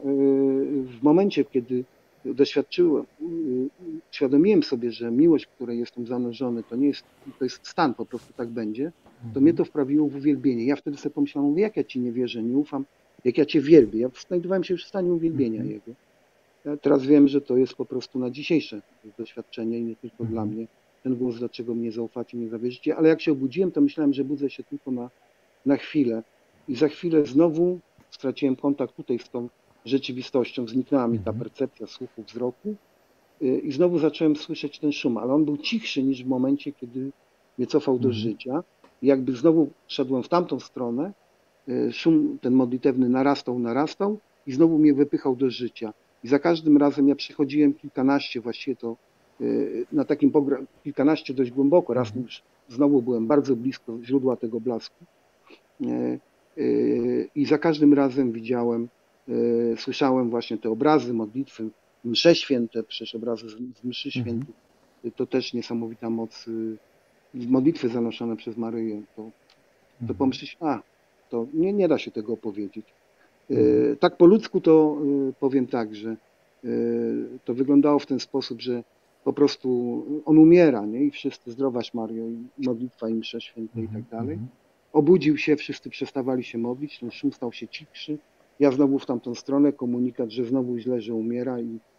w momencie, kiedy doświadczyłem, uświadomiłem sobie, że miłość, w której jestem zanurzony, to jest stan, po prostu tak będzie, to mnie to wprawiło w uwielbienie. Ja wtedy sobie pomyślałem, mówię, jak ja Ci nie wierzę, nie ufam, jak ja Cię wielbię. Ja znajdowałem się już w stanie uwielbienia Jego. Ja teraz wiem, że to jest po prostu na dzisiejsze doświadczenie i nie tylko dla mnie. Ten głos, dlaczego mnie zaufacie, nie zawierzycie, ale jak się obudziłem, to myślałem, że budzę się tylko na chwilę i za chwilę znowu straciłem kontakt tutaj z tą rzeczywistością, zniknęła mi ta percepcja słuchu, wzroku i znowu zacząłem słyszeć ten szum, ale on był cichszy niż w momencie, kiedy mnie cofał do życia. I jakby znowu szedłem w tamtą stronę, szum ten modlitewny narastał i znowu mnie wypychał do życia. I za każdym razem ja przechodziłem kilkanaście, właściwie to na takim kilkanaście dość głęboko, raz już znowu byłem bardzo blisko źródła tego blasku i za każdym razem widziałem, słyszałem właśnie te obrazy, modlitwy, msze święte, przecież obrazy z mszy świętych, to też niesamowita moc, modlitwy zanoszone przez Maryję, to pomyśleć, to nie da się tego opowiedzieć. Tak po ludzku to powiem tak, że to wyglądało w ten sposób, że po prostu on umiera, nie? I wszyscy zdrowaś Mario, i modlitwa i msze święte i tak dalej. Obudził się, wszyscy przestawali się modlić, ten szum stał się cichszy. Ja znowu w tamtą stronę, komunikat, że znowu źle, że umiera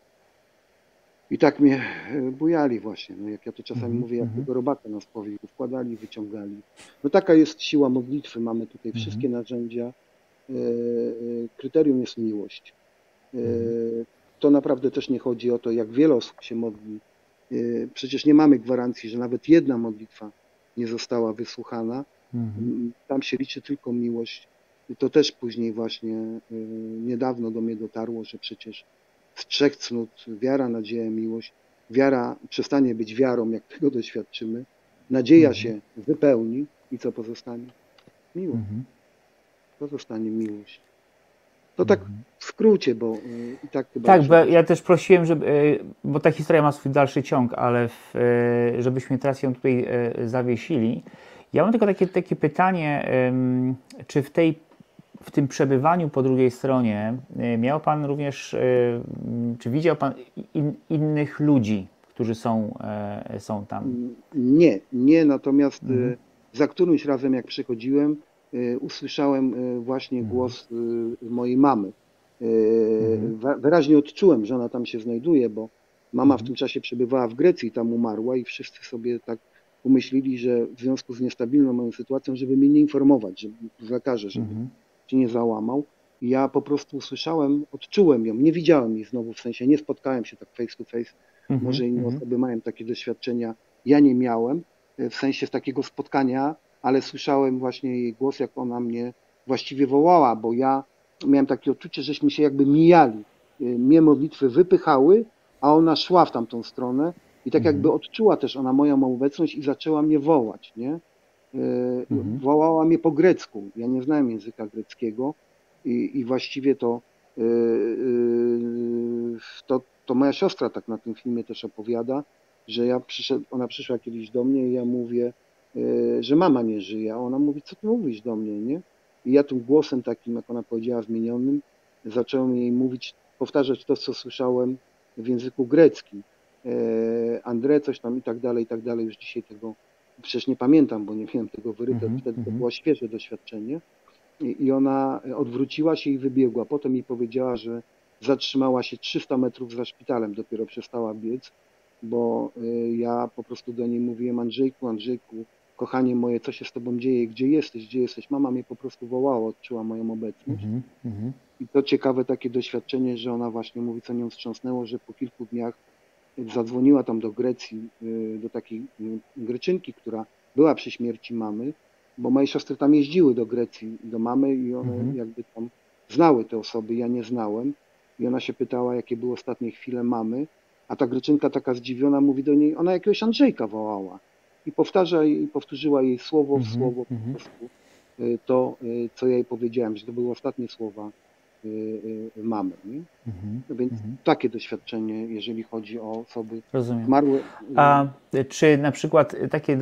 i tak mnie bujali właśnie, no jak ja to czasami mówię, jak tego robaka na spowiedzi wkładali, wyciągali. No taka jest siła modlitwy, mamy tutaj wszystkie narzędzia. Kryterium jest miłość. To naprawdę też nie chodzi o to, jak wiele osób się modli. Przecież nie mamy gwarancji, że nawet jedna modlitwa nie została wysłuchana. Tam się liczy tylko miłość. To też później właśnie niedawno do mnie dotarło, że przecież z trzech cnót wiara, nadzieja, miłość. Wiara przestanie być wiarą, jak tego doświadczymy. Nadzieja się wypełni i co pozostanie? Miłość. Pozostanie miłość. To tak w skrócie, bo i tak chyba... Tak, bo ja też prosiłem, bo ta historia ma swój dalszy ciąg, ale żebyśmy teraz ją tutaj zawiesili. Ja mam tylko takie pytanie, czy w tym przebywaniu po drugiej stronie miał Pan również, czy widział Pan innych ludzi, którzy są tam? Nie, natomiast za którymś razem, jak przychodziłem, usłyszałem właśnie głos mojej mamy. Wyraźnie odczułem, że ona tam się znajduje, bo mama w tym czasie przebywała w Grecji i tam umarła i wszyscy sobie tak umyślili, że w związku z niestabilną moją sytuacją, żeby mnie nie informować, żeby lekarze, żeby się nie załamał. I ja po prostu usłyszałem, odczułem ją, nie widziałem jej znowu, w sensie nie spotkałem się tak face to face. Może inne osoby mają takie doświadczenia, ja nie miałem, w sensie takiego spotkania, ale słyszałem właśnie jej głos, jak ona mnie właściwie wołała, bo ja miałem takie odczucie, żeśmy się jakby mijali. Mnie modlitwy wypychały, a ona szła w tamtą stronę i tak jakby odczuła też ona moją obecność i zaczęła mnie wołać, nie? Wołała mnie po grecku. Ja nie znałem języka greckiego i właściwie to moja siostra tak na tym filmie też opowiada, że ona przyszła kiedyś do mnie i ja mówię, że mama nie żyje, a ona mówi, co ty mówisz do mnie, nie? I ja tym głosem takim, jak ona powiedziała, zmienionym, zacząłem jej mówić, powtarzać to, co słyszałem w języku greckim. André, coś tam i tak dalej, już dzisiaj tego przecież nie pamiętam, bo nie miałem tego wyryte, wtedy to było świeże doświadczenie. I ona odwróciła się i wybiegła. Potem mi powiedziała, że zatrzymała się 300 metrów za szpitalem, dopiero przestała biec, bo ja po prostu do niej mówiłem, Andrzejku, kochanie moje, co się z tobą dzieje, gdzie jesteś? Mama mnie po prostu wołała, odczuła moją obecność. I to ciekawe takie doświadczenie, że ona właśnie mówi, co nią wstrząsnęło, że po kilku dniach zadzwoniła tam do Grecji, do takiej Greczynki, która była przy śmierci mamy, bo moje siostry tam jeździły do Grecji, do mamy i one jakby tam znały te osoby, ja nie znałem. I ona się pytała, jakie były ostatnie chwile mamy, a ta Greczynka taka zdziwiona mówi do niej, ona jakiegoś Andrzejka wołała. I powtórzyła jej słowo w słowo po prostu to, co ja jej powiedziałem, że to były ostatnie słowa mamy. Nie? No więc takie doświadczenie, jeżeli chodzi o osoby zmarłe. A czy na przykład takie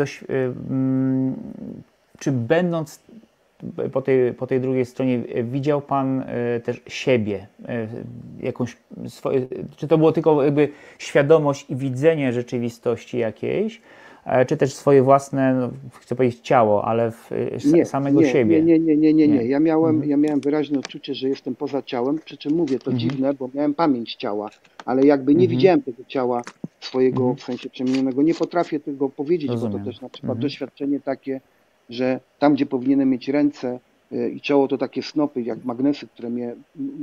czy będąc po tej drugiej stronie widział Pan też siebie, jakąś czy to było tylko jakby świadomość i widzenie rzeczywistości jakiejś, czy też swoje własne, no, chcę powiedzieć ciało, ale samego siebie? Nie. Ja miałem wyraźne odczucie, że jestem poza ciałem, przy czym mówię, to dziwne, bo miałem pamięć ciała, ale jakby nie widziałem tego ciała swojego w sensie przemienionego. Nie potrafię tego powiedzieć, Rozumiem. bo to też na przykład doświadczenie takie, że tam, gdzie powinienem mieć ręce i czoło, to takie snopy, jak magnesy, które mnie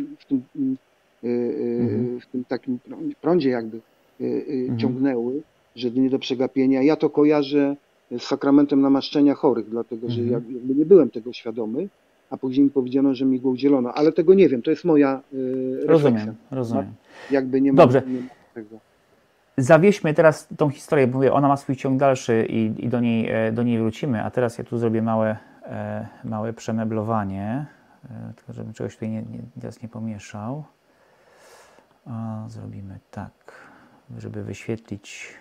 w tym takim prądzie jakby ciągnęły, że nie do przegapienia. Ja to kojarzę z sakramentem namaszczenia chorych, dlatego że jakby nie byłem tego świadomy, a później mi powiedziano, że mi go udzielono, ale tego nie wiem, to jest moja refleksja. Rozumiem. Jakby nie ma, Dobrze. Nie ma tego. Zawieźmy teraz tą historię, bo mówię, ona ma swój ciąg dalszy i do niej wrócimy, a teraz ja tu zrobię małe przemeblowanie, tylko żebym czegoś tutaj teraz nie pomieszał. Zrobimy tak, żeby wyświetlić.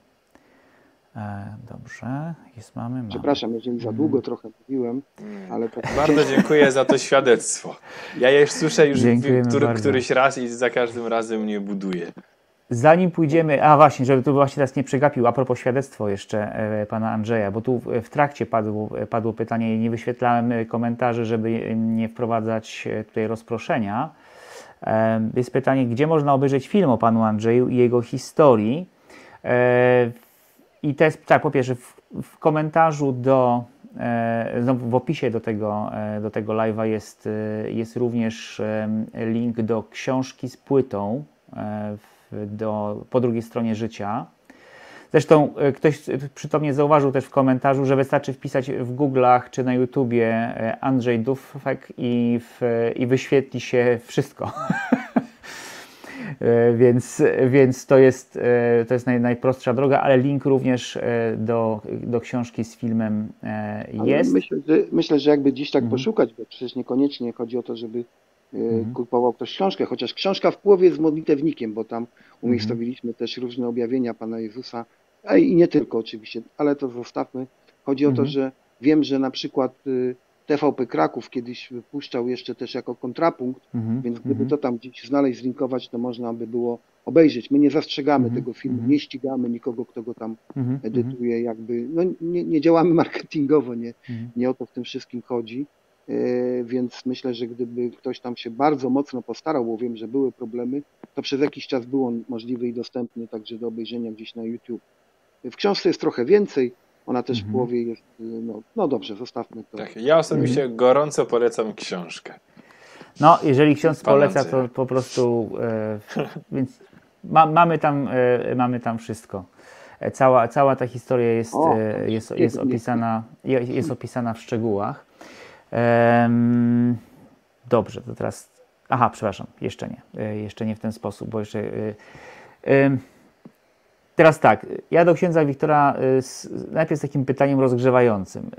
Dobrze, mamy. Przepraszam, jeżeli za długo trochę mówiłem, ale tak. Bardzo dziękuję za to świadectwo. Ja je słyszę już któryś raz i za każdym razem mnie buduje. Zanim pójdziemy, właśnie, żeby tu właśnie teraz nie przegapił, a propos świadectwo jeszcze pana Andrzeja, bo tu w trakcie padło pytanie i nie wyświetlałem komentarzy, żeby nie wprowadzać tutaj rozproszenia. Jest pytanie, gdzie można obejrzeć film o panu Andrzeju i jego historii. I to jest, tak, po pierwsze, w komentarzu w opisie do tego live'a jest również link do książki z płytą po drugiej stronie życia. Zresztą ktoś przytomnie zauważył też w komentarzu, że wystarczy wpisać w Google'ach czy na YouTubie Andrzej Dufek i wyświetli się wszystko. Więc to jest najprostsza droga, ale link również do książki z filmem jest. Myślę, że jakby dziś tak poszukać, bo przecież niekoniecznie chodzi o to, żeby kupował ktoś książkę, chociaż książka w połowie jest modlitewnikiem, bo tam umiejscowiliśmy też różne objawienia Pana Jezusa, i nie tylko oczywiście, ale to zostawmy. Chodzi o to, że wiem, że na przykład TVP Kraków kiedyś wypuszczał jeszcze też jako kontrapunkt, więc gdyby to tam gdzieś znaleźć, zlinkować, to można by było obejrzeć. My nie zastrzegamy tego filmu, nie ścigamy nikogo, kto go tam edytuje, jakby, no nie działamy marketingowo, nie o to w tym wszystkim chodzi, więc myślę, że gdyby ktoś tam się bardzo mocno postarał, bo wiem, że były problemy, to przez jakiś czas był on możliwy i dostępny także do obejrzenia gdzieś na YouTube. W książce jest trochę więcej, ona też w połowie jest, no dobrze, zostawmy to. Tak, ja osobiście gorąco polecam książkę. No, jeżeli ksiądz poleca, to po prostu, więc mamy tam wszystko. Cała ta historia jest opisana w szczegółach. Dobrze, to teraz... Aha, przepraszam, jeszcze nie w ten sposób, bo jeszcze Teraz tak, ja do księdza Wiktora najpierw z takim pytaniem rozgrzewającym,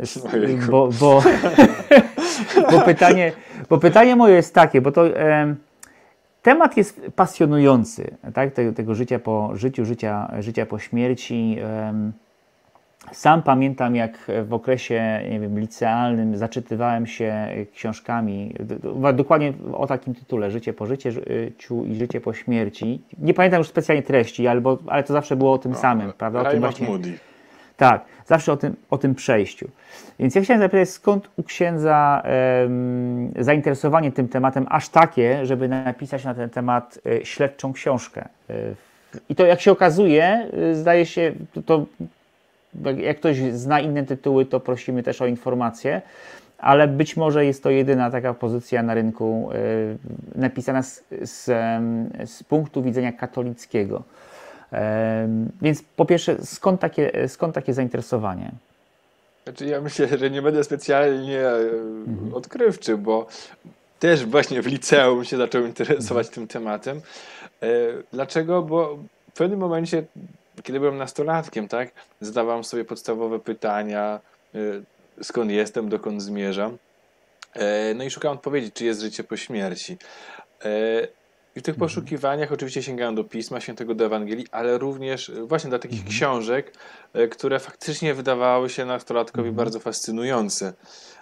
bo pytanie moje jest takie, bo to temat jest pasjonujący, tak? Tego życia po życiu, życia po śmierci. Sam pamiętam, jak w okresie, nie wiem, licealnym zaczytywałem się książkami, dokładnie o takim tytule, Życie po życiu i życie po śmierci. Nie pamiętam już specjalnie treści, ale to zawsze było o tym samym, prawda? O tym właśnie, tak, zawsze o tym przejściu. Więc ja chciałem zapytać, skąd u księdza zainteresowanie tym tematem aż takie, żeby napisać na ten temat śledczą książkę. I to, jak się okazuje, zdaje się, to jak ktoś zna inne tytuły, to prosimy też o informacje, ale być może jest to jedyna taka pozycja na rynku napisana z punktu widzenia katolickiego. Więc po pierwsze, skąd takie zainteresowanie? Znaczy ja myślę, że nie będę specjalnie odkrywczy, bo też właśnie w liceum się zacząłem interesować tym tematem. Dlaczego? Bo w pewnym momencie, kiedy byłem nastolatkiem, tak, zadawałem sobie podstawowe pytania, skąd jestem, dokąd zmierzam. No i szukałem odpowiedzi, czy jest życie po śmierci. I w tych poszukiwaniach oczywiście sięgałem do Pisma Świętego, do Ewangelii, ale również właśnie do takich książek, które faktycznie wydawały się nastolatkowi bardzo fascynujące,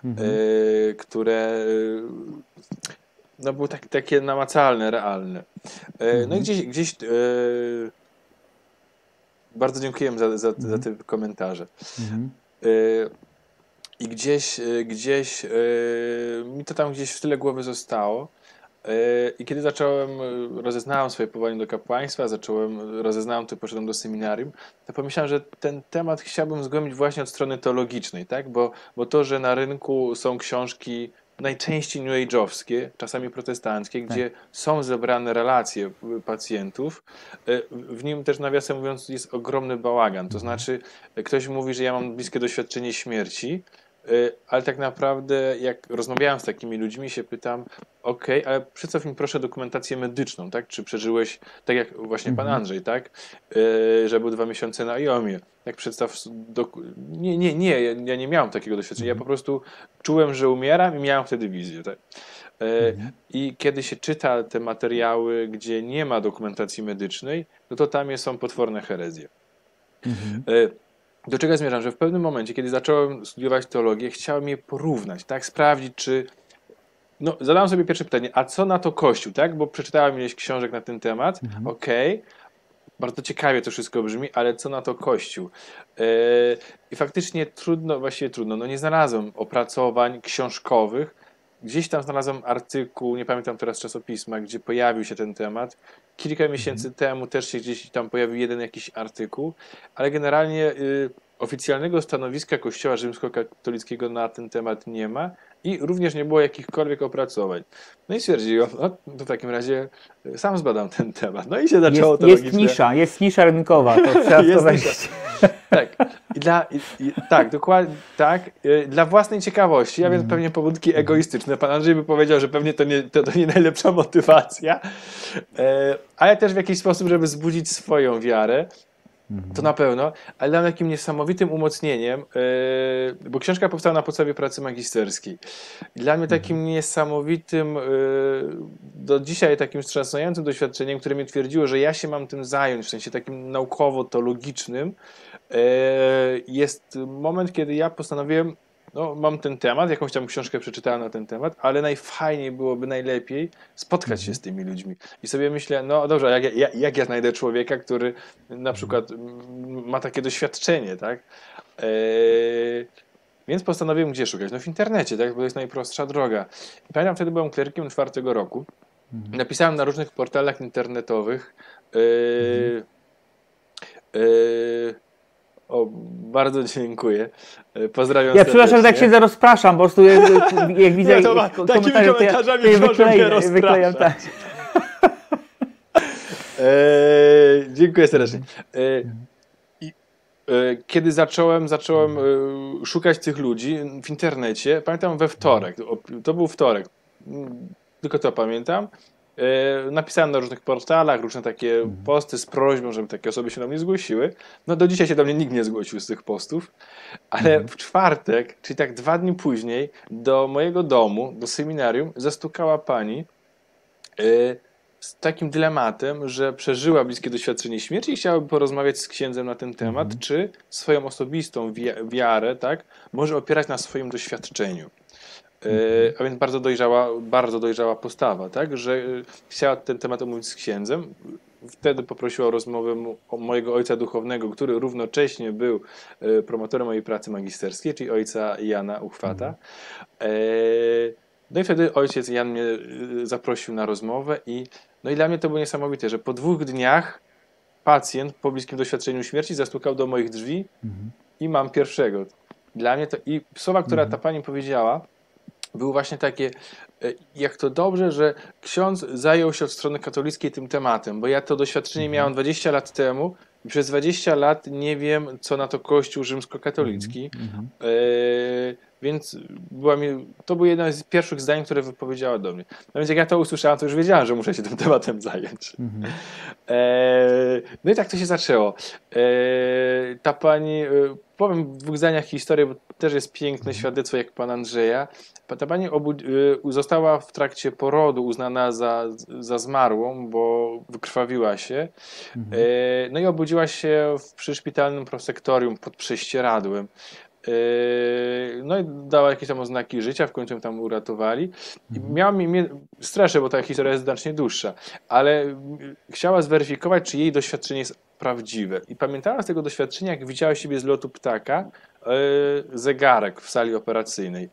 które no, były takie namacalne, realne. No i gdzieś bardzo dziękujemy za te komentarze. I gdzieś mi to tam gdzieś w tyle głowy zostało. I kiedy rozeznałem swoje powołanie do kapłaństwa, rozeznałem to, poszedłem do seminarium, to pomyślałem, że ten temat chciałbym zgłębić właśnie od strony teologicznej, tak? Bo to, że na rynku są książki najczęściej new age'owskie, czasami protestanckie, gdzie są zebrane relacje pacjentów, w nim też, nawiasem mówiąc, jest ogromny bałagan. To znaczy, ktoś mówi, że ja mam bliskie doświadczenie śmierci, ale tak naprawdę jak rozmawiałem z takimi ludźmi, się pytam, okej, ale przedstaw mi proszę dokumentację medyczną, tak? Czy przeżyłeś, tak jak właśnie pan Andrzej, tak? Że był 2 miesiące na IOM-ie. Jak przedstaw... Ja nie miałem takiego doświadczenia. Ja po prostu czułem, że umieram i miałem wtedy wizję, tak? I kiedy się czyta te materiały, gdzie nie ma dokumentacji medycznej, no to tam są potworne herezje. Do czego zmierzam? Że w pewnym momencie, kiedy zacząłem studiować teologię, chciałem je porównać, tak? Sprawdzić, czy... No, zadałem sobie pierwsze pytanie, a co na to Kościół, tak? Bo przeczytałem ileś książek na ten temat, okej, bardzo ciekawie to wszystko brzmi, ale co na to Kościół? I faktycznie właściwie trudno, no nie znalazłem opracowań książkowych. Gdzieś tam znalazłem artykuł, nie pamiętam teraz czasopisma, gdzie pojawił się ten temat. Kilka miesięcy temu też się gdzieś tam pojawił jeden jakiś artykuł, ale generalnie oficjalnego stanowiska Kościoła Rzymskokatolickiego na ten temat nie ma i również nie było jakichkolwiek opracowań. No i stwierdziłem, no to w takim razie sam zbadam ten temat. No i się zaczęło to logiczne. Jest nisza rynkowa, to trzeba to wejść. Tak, tak, dokładnie tak. Dla własnej ciekawości, a więc pewnie powódki egoistyczne. Pan Andrzej by powiedział, że pewnie to nie najlepsza motywacja, ale też w jakiś sposób, żeby wzbudzić swoją wiarę. To na pewno, ale dla mnie takim niesamowitym umocnieniem, bo książka powstała na podstawie pracy magisterskiej. Dla mnie takim niesamowitym, do dzisiaj takim wstrząsającym doświadczeniem, które mi twierdziło, że ja się mam tym zająć, w sensie takim naukowo-teologicznym, jest moment, kiedy ja postanowiłem, no mam ten temat, jakąś tam książkę przeczytałem na ten temat, ale najfajniej byłoby, najlepiej spotkać się z tymi ludźmi. I sobie myślę, no dobrze, jak ja znajdę człowieka, który na przykład ma takie doświadczenie, tak? Więc postanowiłem, gdzie szukać? No w internecie, tak? Bo to jest najprostsza droga. I pamiętam, wtedy byłem klerkiem 4. roku. Napisałem na różnych portalach internetowych bardzo dziękuję. Pozdrawiam serdecznie. Przepraszam, że tak się rozpraszam, po prostu jak widzę takimi komentarzami proszę wyklejam, tak. Dziękuję serdecznie. Kiedy zacząłem szukać tych ludzi w internecie, pamiętam we wtorek, to był wtorek, tylko to pamiętam, napisałem na różnych portalach, różne takie posty z prośbą, żeby takie osoby się do mnie zgłosiły. No do dzisiaj się do mnie nikt nie zgłosił z tych postów, ale w czwartek, czyli tak 2 dni później, do mojego domu, do seminarium zastukała pani z takim dylematem, że przeżyła bliskie doświadczenie śmierci i chciałaby porozmawiać z księdzem na ten temat, czy swoją osobistą wiarę, tak, może opierać na swoim doświadczeniu. A więc bardzo dojrzała postawa, tak, że chciała ten temat omówić z księdzem. Wtedy poprosiła o rozmowę mojego ojca duchownego, który równocześnie był promotorem mojej pracy magisterskiej, czyli ojca Jana Uchwata. No i wtedy ojciec Jan mnie zaprosił na rozmowę no i dla mnie to było niesamowite, że po 2 dniach pacjent po bliskim doświadczeniu śmierci zastukał do moich drzwi i mam pierwszego. Dla mnie to i słowa, które ta pani powiedziała, były właśnie takie, jak to dobrze, że ksiądz zajął się od strony katolickiej tym tematem, bo ja to doświadczenie miałem 20 lat temu i przez 20 lat nie wiem, co na to Kościół rzymskokatolicki. Więc to było jedno z pierwszych zdań, które wypowiedziała do mnie. No więc jak ja to usłyszałem, to już wiedziałem, że muszę się tym tematem zająć. No i tak to się zaczęło. Ta pani, powiem w 2 zdaniach historię, bo też jest piękne świadectwo jak pana Andrzeja. Ta pani została w trakcie porodu uznana za zmarłą, bo wykrwawiła się. No i obudziła się w przyszpitalnym prosektorium pod prześcieradłem. No i dała jakieś tam oznaki życia, w końcu ją tam uratowali. I miała streszę, bo ta historia jest znacznie dłuższa, ale chciała zweryfikować, czy jej doświadczenie jest prawdziwe. I pamiętała z tego doświadczenia, jak widziała siebie z lotu ptaka, zegarek w sali operacyjnej.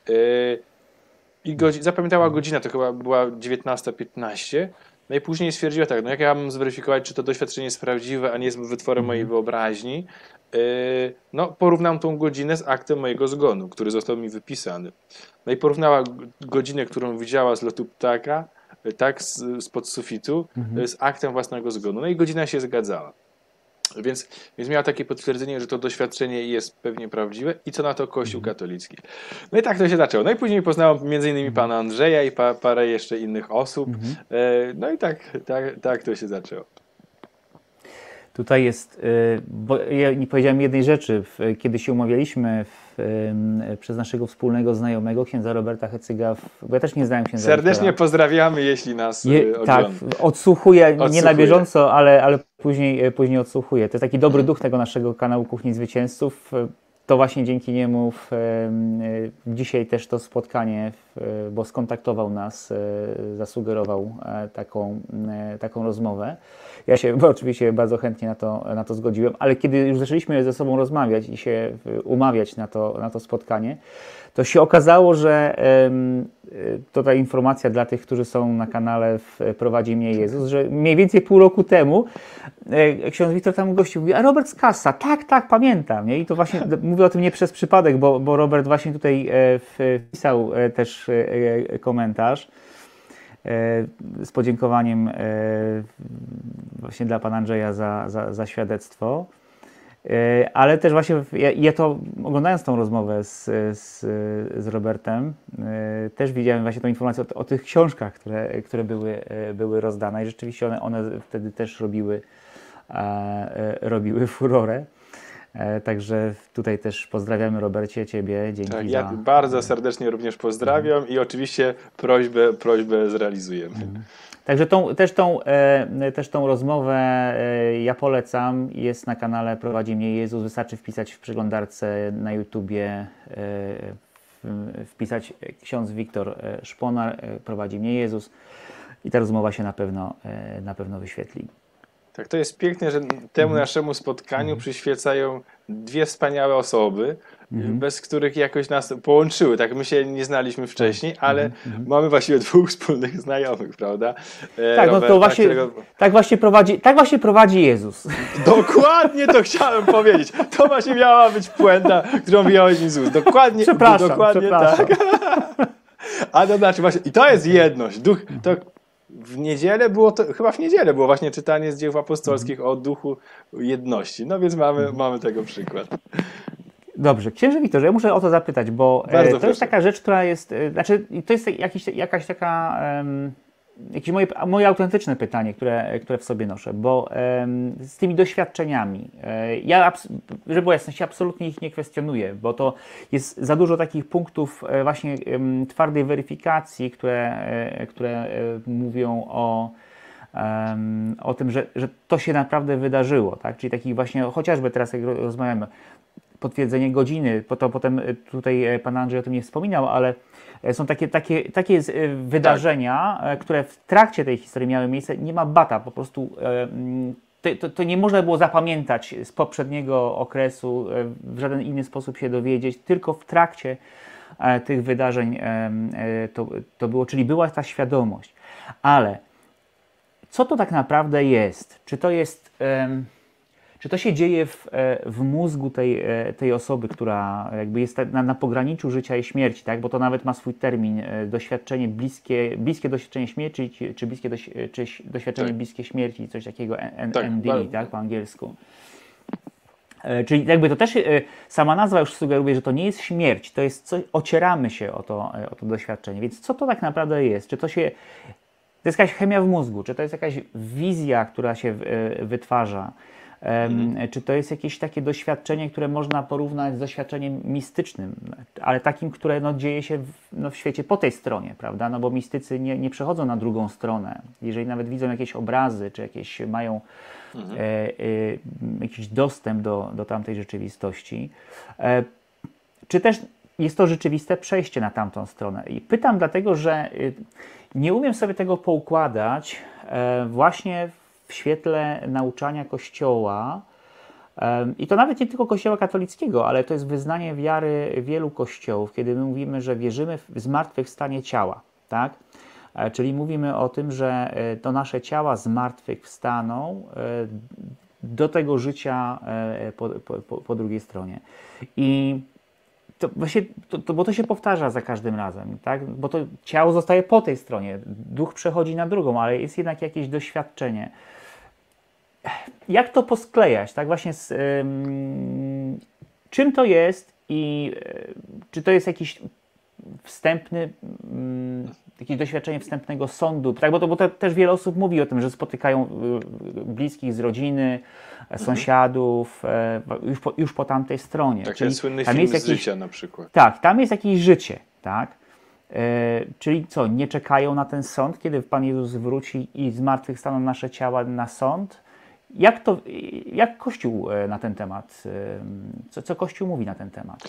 I zapamiętała godzinę, to chyba była 19:15. No i później stwierdziła tak, no jak ja mam zweryfikować, czy to doświadczenie jest prawdziwe, a nie jest wytworem mojej wyobraźni, no porównam tą godzinę z aktem mojego zgonu, który został mi wypisany. No i porównała godzinę, którą widziała z lotu ptaka, tak, spod sufitu, z aktem własnego zgonu. No i godzina się zgadzała. Więc miała takie potwierdzenie, że to doświadczenie jest pewnie prawdziwe i co na to Kościół katolicki. No i tak to się zaczęło. No i później poznałem m.in. pana Andrzeja i parę jeszcze innych osób. No i tak to się zaczęło. Tutaj jest, bo ja nie powiedziałem jednej rzeczy, kiedy się umawialiśmy przez naszego wspólnego znajomego, księdza Roberta Hecyga, bo ja też nie znałem księdza Serdecznie Wiktora. pozdrawiamy, jeśli nas ogląda. Tak, odsłuchuję, nie na bieżąco, ale później odsłuchuję. To jest taki dobry duch tego naszego kanału Kuchni Zwycięzców. To właśnie dzięki niemu dzisiaj też to spotkanie, bo skontaktował nas, zasugerował taką rozmowę. Ja się oczywiście bardzo chętnie na to zgodziłem, ale kiedy już zaczęliśmy ze sobą rozmawiać i się umawiać na to spotkanie, to się okazało, że to ta informacja dla tych, którzy są na kanale Prowadzi mnie Jezus, że mniej więcej pół roku temu ksiądz Wiktor tam gościł, mówi, a Robert z Kassa, tak, pamiętam. Nie? I to właśnie mówię o tym nie przez przypadek, bo Robert właśnie tutaj wpisał też komentarz z podziękowaniem właśnie dla pana Andrzeja za świadectwo. Ale też właśnie ja to oglądając tą rozmowę z Robertem, też widziałem właśnie tą informację o tych książkach, które były rozdane i rzeczywiście one wtedy też robiły furorę. Także tutaj też pozdrawiamy, Robercie, Ciebie. Dzięki tak, ja bardzo serdecznie również pozdrawiam i oczywiście prośbę zrealizujemy. Także też tą rozmowę ja polecam. Jest na kanale Prowadzi mnie Jezus. Wystarczy wpisać w przeglądarce na YouTubie, wpisać ksiądz Wiktor Szponar, Prowadzi mnie Jezus i ta rozmowa się na pewno wyświetli. Tak, to jest piękne, że temu naszemu spotkaniu przyświecają 2 wspaniałe osoby, bez których jakoś nas połączyły. Tak, my się nie znaliśmy wcześniej, ale mamy właściwie 2 wspólnych znajomych, prawda? Tak, Roberta, no to właśnie, tak właśnie prowadzi Jezus. Dokładnie to chciałem powiedzieć. To właśnie miała być puenta, którą wyjąłeś mi z ust. Dokładnie tak. A to znaczy właśnie, i to jest jedność. Duch, to w niedzielę było to, chyba w niedzielę było właśnie czytanie z dzieł apostolskich o duchu jedności. No więc mamy tego przykład. Dobrze, księże Wiktorze, ja muszę o to zapytać, bo to jest taka rzecz, która jest, znaczy to jest jakaś taka jakieś moje autentyczne pytanie, które w sobie noszę, bo z tymi doświadczeniami, żeby było jasność, absolutnie ich nie kwestionuję, bo to jest za dużo takich punktów właśnie twardej weryfikacji, które mówią o tym, że to się naprawdę wydarzyło, tak? Czyli takich właśnie, chociażby teraz jak rozmawiamy, potwierdzenie godziny, potem tutaj pan Andrzej o tym nie wspominał, ale są takie wydarzenia, które w trakcie tej historii miały miejsce, nie ma bata, po prostu to nie można było zapamiętać z poprzedniego okresu, w żaden inny sposób się dowiedzieć, tylko w trakcie tych wydarzeń to było, czyli była ta świadomość. Ale co to tak naprawdę jest? Czy to się dzieje w mózgu tej osoby, która jakby jest na pograniczu życia i śmierci, tak? Bo to nawet ma swój termin, doświadczenie bliskie doświadczenie śmierci, czy doświadczenie bliskie śmierci, coś takiego MD, tak, po angielsku. Czyli jakby to też sama nazwa już sugeruje, że to nie jest śmierć, to jest coś, ocieramy się o to doświadczenie. Więc co to tak naprawdę jest? Czy to jest jakaś chemia w mózgu, czy to jest jakaś wizja, która się wytwarza? Czy to jest jakieś takie doświadczenie, które można porównać z doświadczeniem mistycznym, ale takim, które dzieje się w świecie po tej stronie, prawda? No bo mistycy nie przechodzą na drugą stronę. Jeżeli nawet widzą jakieś obrazy, czy mają jakiś dostęp do tamtej rzeczywistości, czy też jest to rzeczywiste przejście na tamtą stronę. I pytam dlatego, że nie umiem sobie tego poukładać właśnie w świetle nauczania Kościoła, i to nawet nie tylko Kościoła katolickiego, ale to jest wyznanie wiary wielu kościołów, kiedy my mówimy, że wierzymy w zmartwychwstanie ciała, tak? Czyli mówimy o tym, że to nasze ciała zmartwychwstaną do tego życia po drugiej stronie. I to właśnie, bo to się powtarza za każdym razem, tak? Bo to ciało zostaje po tej stronie, duch przechodzi na drugą, ale jest jednak jakieś doświadczenie. Jak to posklejać, tak? Właśnie czym to jest i czy to jest jakiś jakieś doświadczenie wstępnego sądu, tak? Bo też wiele osób mówi o tym, że spotykają bliskich z rodziny, sąsiadów, już po tamtej stronie. Tak, ten słynny film z życia na przykład. Tak, tam jest jakieś życie, tak? Czyli co, nie czekają na ten sąd, kiedy Pan Jezus wróci i zmartwychwstaną nasze ciała na sąd? Jak Kościół na ten temat, co Kościół mówi na ten temat?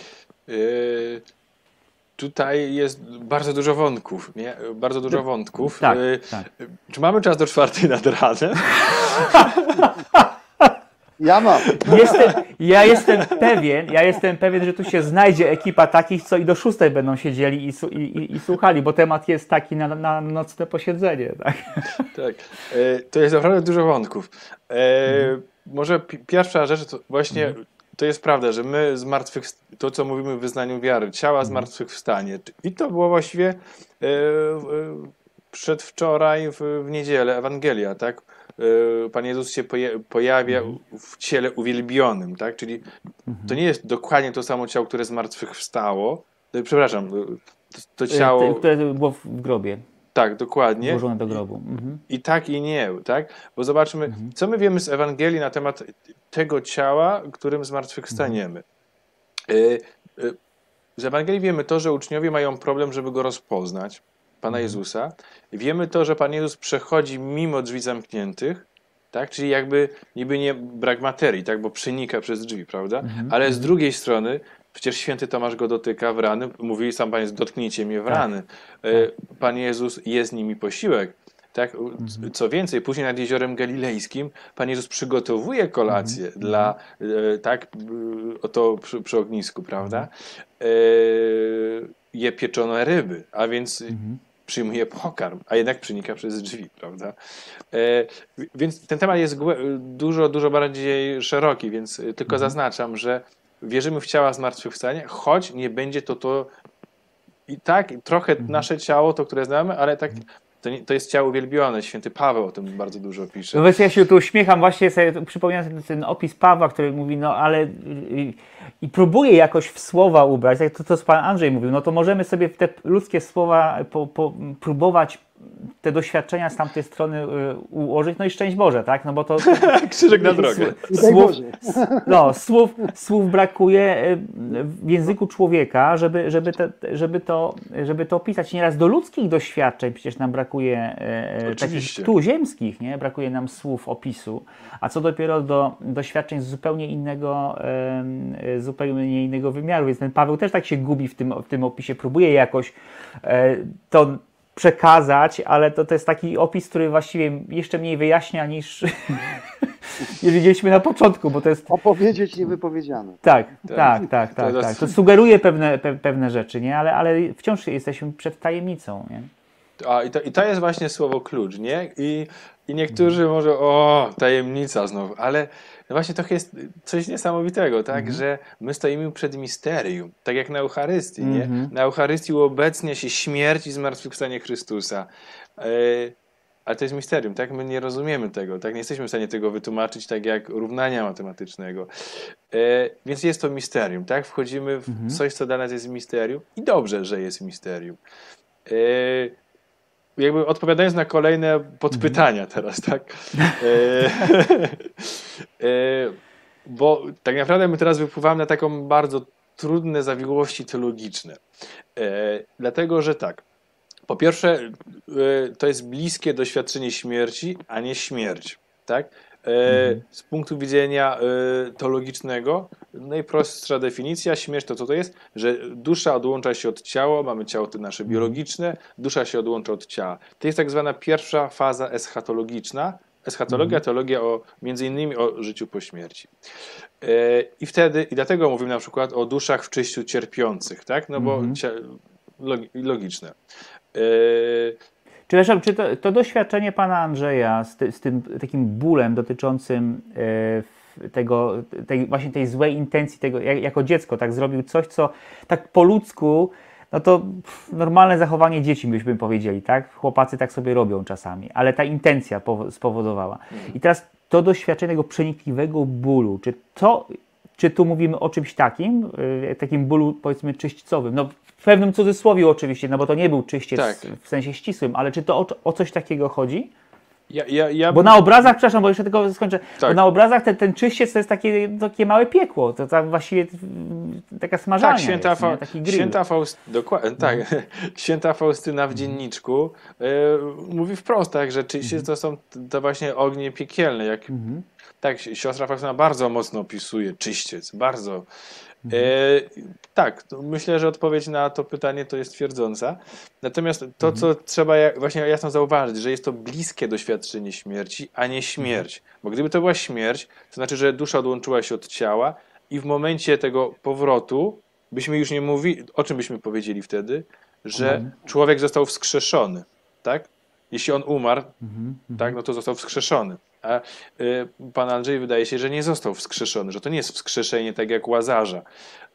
Tutaj jest bardzo dużo wątków, nie? Bardzo dużo wątków. Tak. Czy mamy czas do 4 nad ranem? Ja mam. Ja jestem pewien, że tu się znajdzie ekipa takich, co i do 6 będą siedzieli i słuchali, bo temat jest taki na nocne posiedzenie. Tak? Tak. To jest naprawdę dużo wątków. Może pierwsza rzecz to właśnie to jest prawda, że my to co mówimy w wyznaniu wiary, ciała zmartwychwstanie. I to było właściwie przedwczoraj w niedzielę Ewangelia, tak? Pan Jezus się pojawia w ciele uwielbionym, tak? Czyli to nie jest dokładnie to samo ciało, które zmartwychwstało. Przepraszam, to ciało... Które było w grobie. Tak, dokładnie. Włożone do grobu. I tak, i nie, tak? Bo zobaczmy, co my wiemy z Ewangelii na temat tego ciała, którym zmartwychwstaniemy. Z Ewangelii wiemy to, że uczniowie mają problem, żeby go rozpoznać, Pana Jezusa. Wiemy to, że Pan Jezus przechodzi mimo drzwi zamkniętych, tak? Czyli jakby niby nie brak materii, tak? Bo przenika przez drzwi, prawda? Ale z drugiej strony przecież święty Tomasz go dotyka w rany. Mówi sam Pan Jezus, dotknijcie mnie w rany. Pan Jezus je z nimi posiłek. Tak? Co więcej, później nad Jeziorem Galilejskim Pan Jezus przygotowuje kolację dla, tak, oto przy ognisku, prawda? Je pieczone ryby, a więc przyjmuje pokarm, a jednak przenika przez drzwi, prawda? Więc ten temat jest dużo bardziej szeroki, więc tylko zaznaczam, że wierzymy w ciała zmartwychwstania, choć nie będzie to i tak trochę nasze ciało, to które znamy, ale tak to jest ciało uwielbione. Święty Paweł o tym bardzo dużo pisze. No ja się tu uśmiecham, właśnie sobie przypominam ten opis Pawła, który mówi, no ale i próbuje jakoś w słowa ubrać, tak to co Pan Andrzej mówił, no to możemy sobie w te ludzkie słowa próbować te doświadczenia z tamtej strony ułożyć, no i szczęść Boże, tak? No bo to krzyżek na drogę. Słów brakuje w języku człowieka, żeby to opisać. Nieraz do ludzkich doświadczeń przecież nam brakuje takich tu ziemskich, nie? Brakuje nam słów, opisu, a co dopiero do doświadczeń z zupełnie innego wymiaru. Więc ten Paweł też tak się gubi w tym opisie, próbuje jakoś to przekazać, ale to jest taki opis, który właściwie jeszcze mniej wyjaśnia niż widzieliśmy na początku, bo to jest... Opowiedzieć niewypowiedziane. Tak. To sugeruje pewne rzeczy, nie? Ale wciąż jesteśmy przed tajemnicą, nie? I to jest właśnie słowo klucz, nie? I niektórzy może, tajemnica znowu, ale właśnie to jest coś niesamowitego, tak? Że my stoimy przed misterium, tak jak na Eucharystii, nie? Na Eucharystii uobecnia się śmierć i zmartwychwstanie Chrystusa. Ale to jest misterium, tak? My nie rozumiemy tego, tak? Nie jesteśmy w stanie tego wytłumaczyć tak jak równania matematycznego. Więc jest to misterium, tak? Wchodzimy w coś, co dla nas jest misterium i dobrze, że jest misterium. Jakby odpowiadając na kolejne podpytania teraz, tak? Bo tak naprawdę my teraz wypływamy na taką bardzo trudne zawiłości teologiczne. Dlatego, że tak, po pierwsze to jest bliskie doświadczenie śmierci, a nie śmierć, tak? Z punktu widzenia teologicznego najprostsza definicja, śmierć to co to jest? Że dusza odłącza się od ciała, mamy ciało to nasze biologiczne, dusza się odłącza od ciała. To jest tak zwana pierwsza faza eschatologiczna. Eschatologia, teologia między innymi o życiu po śmierci. I dlatego mówimy na przykład o duszach w czyściu cierpiących, tak? No bo logiczne. Czy to doświadczenie pana Andrzeja z tym takim bólem dotyczącym właśnie tej złej intencji, tego jako dziecko tak zrobił coś, co tak po ludzku, no to normalne zachowanie dzieci byśmy powiedzieli, tak? Chłopacy tak sobie robią czasami, ale ta intencja spowodowała. I teraz to doświadczenie tego przenikliwego bólu, czy tu mówimy o czymś takim bólu powiedzmy czyśćcowym, no w pewnym cudzysłowie oczywiście, no bo to nie był czyściec w sensie ścisłym, ale czy to o coś takiego chodzi? Bo na obrazach, przepraszam, bo jeszcze tylko skończę, bo na obrazach ten czyściec to jest takie małe piekło, to tam właściwie taka smażalnia Święta Faustyna w dzienniczku mówi wprost, tak, że czyściec to są to właśnie ognie piekielne. Tak, siostra Faustyna bardzo mocno opisuje czyściec, bardzo. Tak, myślę, że odpowiedź na to pytanie to jest twierdząca. Natomiast to, co trzeba właśnie jasno zauważyć, że jest to bliskie doświadczenie śmierci, a nie śmierć. Bo gdyby to była śmierć, to znaczy, że dusza odłączyła się od ciała i w momencie tego powrotu byśmy już nie mówili, o czym byśmy powiedzieli wtedy, że człowiek został wskrzeszony, tak? Jeśli on umarł, tak, no to został wskrzeszony. A pan Andrzej wydaje się, że nie został wskrzeszony, że to nie jest wskrzeszenie tak jak Łazarza.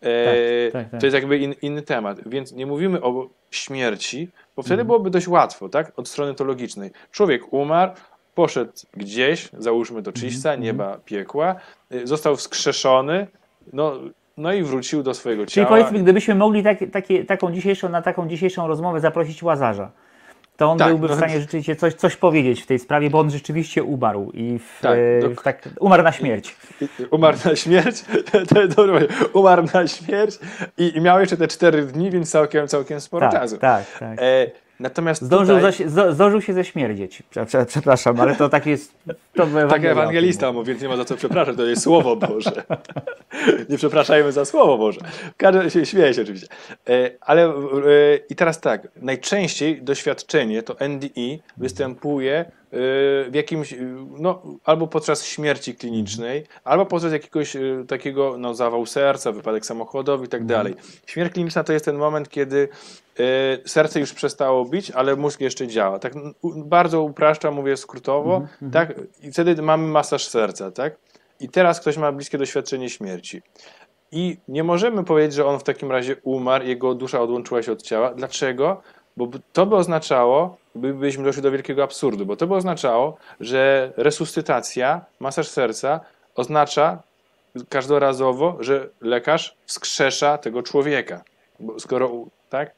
To jest jakby inny temat. Więc nie mówimy o śmierci, bo wtedy byłoby dość łatwo, tak? Od strony teologicznej. Człowiek umarł, poszedł gdzieś, załóżmy do czyśćca, nieba, piekła, został wskrzeszony, no i wrócił do swojego ciała. Czyli powiedzmy, gdybyśmy mogli na taką dzisiejszą rozmowę zaprosić Łazarza, to on byłby w stanie rzeczywiście coś powiedzieć w tej sprawie, bo on rzeczywiście umarł i umarł na śmierć. Umarł na śmierć, umarł na śmierć i miał jeszcze te 4 dni, więc całkiem sporo czasu. Tak. Natomiast zdążył się ześmierdzieć. Przepraszam, ale to tak jest... Tak ewangelista mówi, więc nie ma za co przepraszać, to jest Słowo Boże. Nie przepraszajmy za Słowo Boże. Każdy się śmieje oczywiście. Ale i teraz tak, najczęściej doświadczenie, to NDE, występuje w jakimś, albo podczas śmierci klinicznej, albo podczas jakiegoś takiego zawału serca, wypadek samochodowy i tak dalej. Śmierć kliniczna to jest ten moment, kiedy serce już przestało bić, ale mózg jeszcze działa. Tak bardzo upraszczam, mówię skrótowo, tak? I wtedy mamy masaż serca, tak? I teraz ktoś ma bliskie doświadczenie śmierci. I nie możemy powiedzieć, że on w takim razie umarł, jego dusza odłączyła się od ciała. Dlaczego? Bo to by oznaczało, byśmy doszli do wielkiego absurdu, bo to by oznaczało, że resuscytacja, masaż serca oznacza każdorazowo, że lekarz wskrzesza tego człowieka. Bo skoro, tak?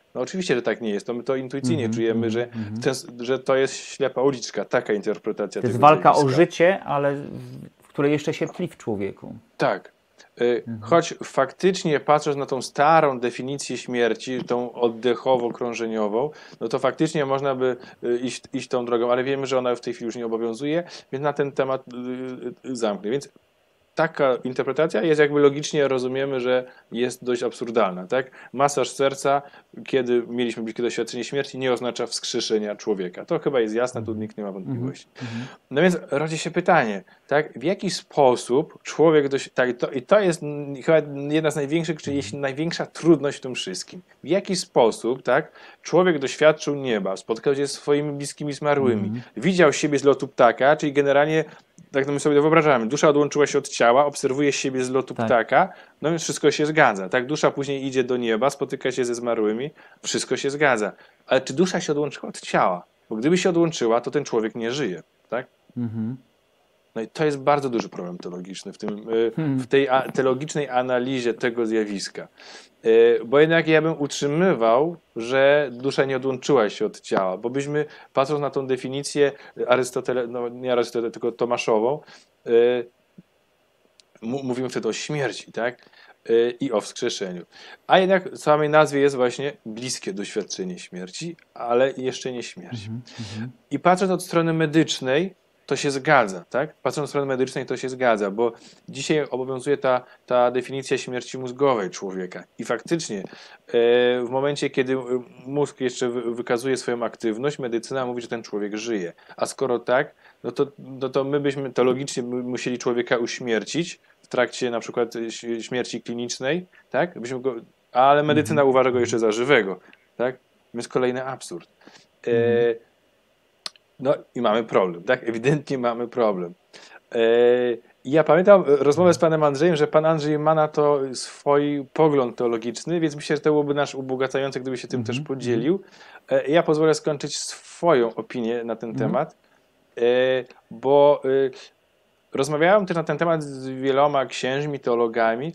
No oczywiście, że tak nie jest. To my to intuicyjnie czujemy, że to jest ślepa uliczka. Taka interpretacja To jest tego walka o zjawiska. życie, ale w której jeszcze się tkwi w człowieku. Tak. Choć faktycznie patrząc na tą starą definicję śmierci, tą oddechowo-krążeniową, no to faktycznie można by iść tą drogą, ale wiemy, że ona w tej chwili już nie obowiązuje, więc na ten temat zamknę. Więc taka interpretacja jest jakby logicznie rozumiemy, że jest dość absurdalna, tak? Masaż serca, kiedy mieliśmy bliskie doświadczenie śmierci, nie oznacza wskrzeszenia człowieka. To chyba jest jasne, tu nikt nie ma wątpliwości. No więc rodzi się pytanie, tak? W jaki sposób człowiek i to jest chyba jedna z największych, czy jeśli największa trudność w tym wszystkim. W jaki sposób, tak? Człowiek doświadczył nieba, spotkał się ze swoimi bliskimi zmarłymi, widział siebie z lotu ptaka, czyli generalnie tak my sobie to wyobrażamy. Dusza odłączyła się od ciała, obserwuje siebie z lotu ptaka, no więc wszystko się zgadza. Tak, dusza później idzie do nieba, spotyka się ze zmarłymi, wszystko się zgadza. Ale czy dusza się odłączyła od ciała? Bo gdyby się odłączyła, to ten człowiek nie żyje, tak? No i to jest bardzo duży problem teologiczny w tej teologicznej analizie tego zjawiska. Bo jednak ja bym utrzymywał, że dusza nie odłączyła się od ciała, bo byśmy, patrząc na tą definicję nie Arystotela, tylko Tomaszową, mówimy wtedy o śmierci, tak? I o wskrzeszeniu. A jednak w samej nazwie jest właśnie bliskie doświadczenie śmierci, ale jeszcze nie śmierć. I patrząc od strony medycznej, to się zgadza, tak? Patrząc od strony medycznej, to się zgadza, bo dzisiaj obowiązuje ta definicja śmierci mózgowej człowieka. I faktycznie w momencie, kiedy mózg jeszcze wykazuje swoją aktywność, medycyna mówi, że ten człowiek żyje. A skoro tak, no to my byśmy teologicznie musieli człowieka uśmiercić w trakcie na przykład śmierci klinicznej, tak? Ale medycyna uważa go jeszcze za żywego, tak? Więc kolejny absurd. No i mamy problem, tak? Ewidentnie mamy problem. Ja pamiętam rozmowę z panem Andrzejem, że pan Andrzej ma na to swój pogląd teologiczny, więc myślę, że to byłoby nasz ubogacający, gdyby się tym też podzielił. Ja pozwolę skończyć swoją opinię na ten temat, bo rozmawiałem też na ten temat z wieloma księżmi, teologami.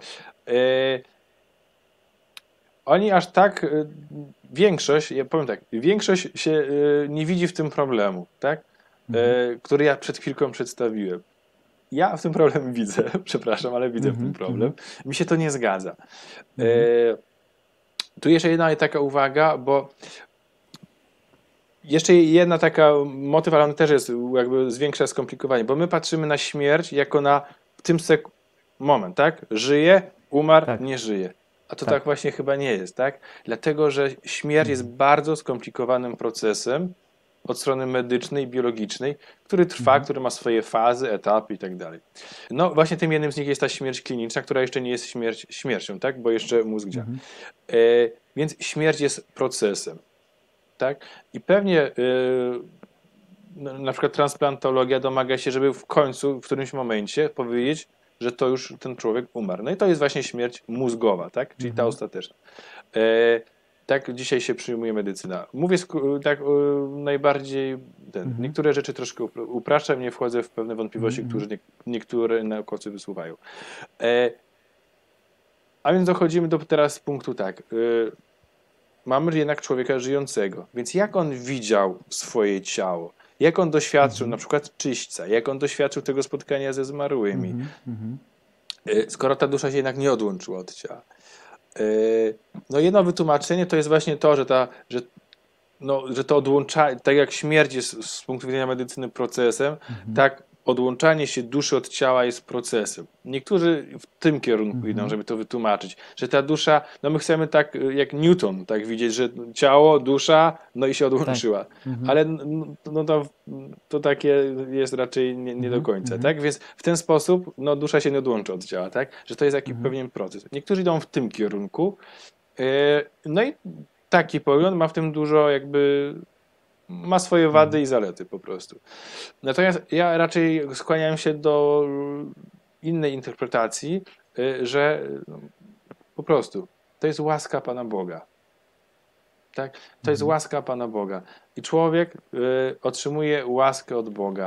Oni aż tak, ja powiem tak, większość się nie widzi w tym problemu, tak? Który ja przed chwilką przedstawiłem. Ja w tym problem widzę, przepraszam, ale widzę w tym problem. Mi się to nie zgadza. Tu jeszcze jedna taka uwaga, bo jeszcze jedna taka motyw, ale on też jest jakby zwiększa skomplikowanie, bo my patrzymy na śmierć jako na w tym moment, tak? Żyje, umarł, nie żyje. A to tak właśnie chyba nie jest, tak? Dlatego, że śmierć jest bardzo skomplikowanym procesem od strony medycznej, biologicznej, który trwa, który ma swoje fazy, etapy i tak dalej. No właśnie tym jednym z nich jest ta śmierć kliniczna, która jeszcze nie jest śmiercią, tak? Bo jeszcze mózg działa. Więc śmierć jest procesem, tak? I pewnie na przykład transplantologia domaga się, żeby w końcu, w którymś momencie powiedzieć, że to już ten człowiek umarł. No i to jest właśnie śmierć mózgowa, tak? Czyli ta ostateczna. Tak dzisiaj się przyjmuje medycyna. Mówię tak najbardziej... Niektóre rzeczy troszkę upraszczam, nie wchodzę w pewne wątpliwości, które niektóre naukowcy wysuwają. A więc dochodzimy do teraz punktu tak. Mamy jednak człowieka żyjącego. Więc jak on widział swoje ciało? Jak on doświadczył na przykład czyśćca? Jak on doświadczył tego spotkania ze zmarłymi? Skoro ta dusza się jednak nie odłączyła od ciała. No jedno wytłumaczenie to jest właśnie to, że to odłączanie, tak jak śmierć jest z punktu widzenia medycyny procesem, tak odłączanie się duszy od ciała jest procesem. Niektórzy w tym kierunku idą, żeby to wytłumaczyć, że ta dusza, no my chcemy tak jak Newton, tak widzieć, że ciało, dusza, no i się odłączyła. Ale no to takie jest raczej nie do końca, tak? Więc w ten sposób no dusza się nie odłącza od ciała, tak? Że to jest jakiś pewien proces. Niektórzy idą w tym kierunku, no i taki pogląd ma w tym dużo jakby ma swoje wady i zalety po prostu. Natomiast ja raczej skłaniam się do innej interpretacji, że po prostu to jest łaska Pana Boga. Tak? To jest łaska Pana Boga. I człowiek otrzymuje łaskę od Boga.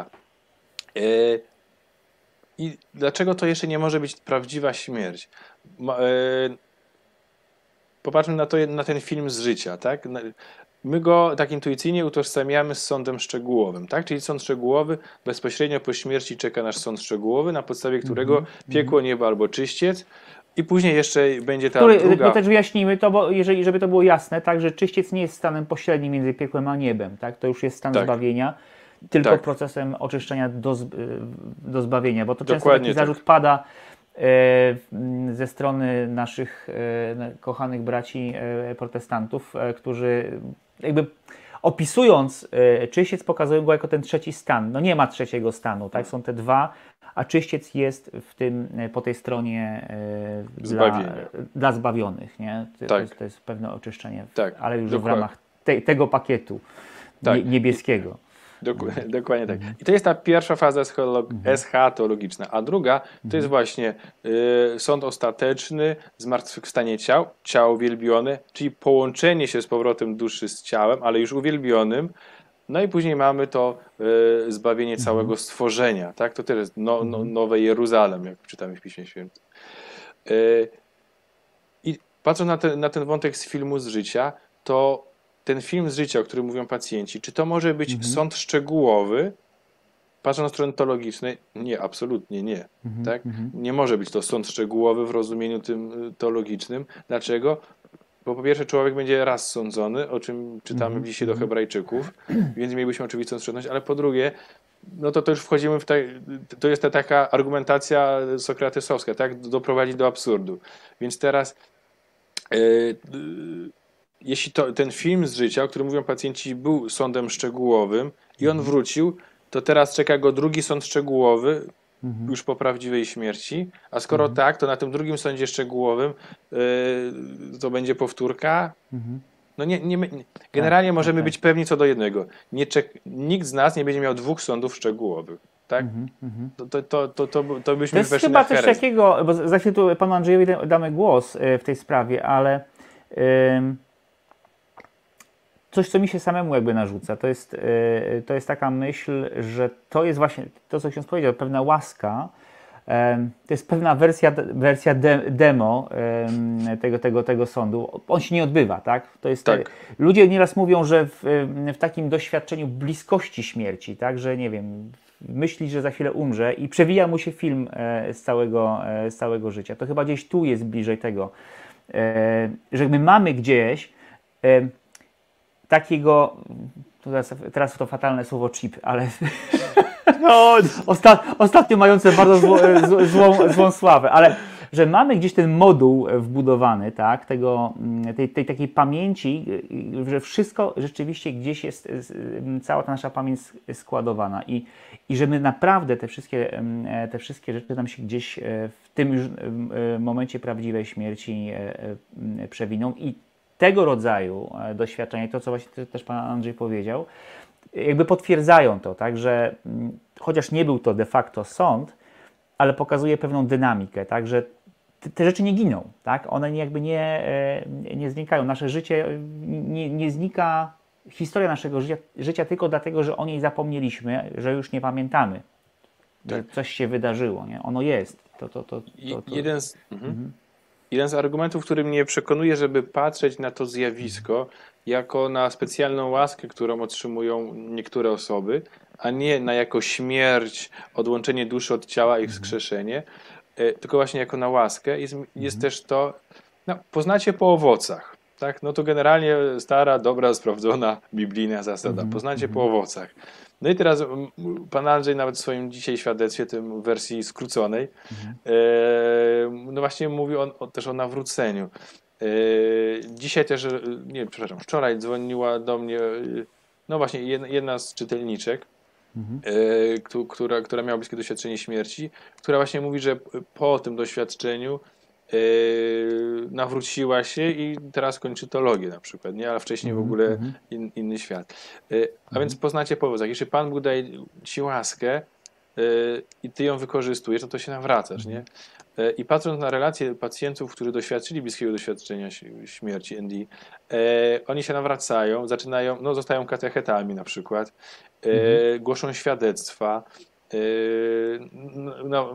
I dlaczego to jeszcze nie może być prawdziwa śmierć? popatrzmy na ten film z życia, tak? My go tak intuicyjnie utożsamiamy z sądem szczegółowym, tak? Czyli sąd szczegółowy, bezpośrednio po śmierci czeka nasz sąd szczegółowy, na podstawie którego piekło, niebo albo czyściec, i później jeszcze będzie ta druga... No też wyjaśnijmy to, bo żeby to było jasne, tak, że czyściec nie jest stanem pośrednim między piekłem a niebem, tak? To już jest stan zbawienia, tylko procesem oczyszczenia do zbawienia, bo to często taki zarzut pada ze strony naszych kochanych braci protestantów, którzy jakby opisując czyściec pokazują go jako ten trzeci stan. No nie ma trzeciego stanu, tak? Są te dwa, a czyściec jest po tej stronie dla zbawionych, nie? To jest pewne oczyszczenie, ale już w ramach tego pakietu niebieskiego. Dokładnie tak. I to jest ta pierwsza faza eschatologiczna, a druga to jest właśnie sąd ostateczny, zmartwychwstanie ciało uwielbione, czyli połączenie się z powrotem duszy z ciałem, ale już uwielbionym. No i później mamy to zbawienie całego stworzenia, tak? To też jest nowe Jeruzalem, jak czytamy w Piśmie Świętym. I patrząc na ten wątek z filmu z życia, to ten film z życia, o którym mówią pacjenci, czy to może być sąd szczegółowy, patrząc na stronę teologicznej? Nie, absolutnie nie. Tak? Nie może być to sąd szczegółowy w rozumieniu tym teologicznym. Dlaczego? Bo po pierwsze człowiek będzie raz sądzony, o czym czytamy dzisiaj do Hebrajczyków, więc mielibyśmy oczywistą sprzeczność, ale po drugie, no to już wchodzimy to jest ta taka argumentacja sokratesowska, tak? Doprowadzi do absurdu. Więc teraz jeśli ten film z życia, o którym mówią pacjenci, był sądem szczegółowym i on wrócił, to teraz czeka go drugi sąd szczegółowy, już po prawdziwej śmierci, a skoro tak, to na tym drugim sądzie szczegółowym to będzie powtórka. No generalnie możemy być pewni co do jednego. Nikt z nas nie będzie miał dwóch sądów szczegółowych. Tak? To byśmy weszli chyba na coś takiego, bo za chwilę tu panu Andrzejowi damy głos w tej sprawie, ale coś, co mi się samemu jakby narzuca, to jest taka myśl, że to jest właśnie to, co ksiądz powiedział, pewna łaska, to jest pewna wersja demo tego sądu. On się nie odbywa, tak? To jest ludzie nieraz mówią, że w takim doświadczeniu bliskości śmierci, tak? Że nie wiem, myśli, że za chwilę umrze i przewija mu się film z całego życia. To chyba gdzieś tu jest bliżej tego, że my mamy gdzieś takiego, teraz to fatalne słowo chip, ale ostatnio mające bardzo złą sławę, ale że mamy gdzieś ten moduł wbudowany, tak, tej takiej pamięci, że wszystko rzeczywiście gdzieś jest, cała ta nasza pamięć składowana i że my naprawdę te wszystkie rzeczy nam się gdzieś w tym już momencie prawdziwej śmierci przewiną i tego rodzaju doświadczenia, to co właśnie też pan Andrzej powiedział, jakby potwierdzają to, tak, że chociaż nie był to de facto sąd, ale pokazuje pewną dynamikę, tak, że te rzeczy nie giną, tak, one jakby nie znikają. Nasze życie nie znika, historia naszego życia tylko dlatego, że o niej zapomnieliśmy, że już nie pamiętamy, że coś się wydarzyło, nie? Ono jest. Jeden z argumentów, który mnie przekonuje, żeby patrzeć na to zjawisko jako na specjalną łaskę, którą otrzymują niektóre osoby, a nie na jako śmierć, odłączenie duszy od ciała i wskrzeszenie, tylko właśnie jako na łaskę, jest też to, poznacie po owocach. Tak? No to generalnie stara, dobra, sprawdzona biblijna zasada. Poznacie po owocach. No i teraz pan Andrzej nawet w swoim dzisiaj świadectwie, tym wersji skróconej, no właśnie mówi też o nawróceniu. Dzisiaj też, wczoraj dzwoniła do mnie, no właśnie jedna z czytelniczek, która miała bliskie doświadczenie śmierci, która właśnie mówi, że po tym doświadczeniu nawróciła się i teraz kończy teologię na przykład, nie? Ale wcześniej w ogóle inny świat. A więc poznacie po owocach. Jeśli Pan Bóg daje ci łaskę i ty ją wykorzystujesz, to się nawracasz, nie? I patrząc na relacje pacjentów, którzy doświadczyli bliskiego doświadczenia śmierci ND, oni się nawracają, zostają katechetami na przykład, głoszą świadectwa,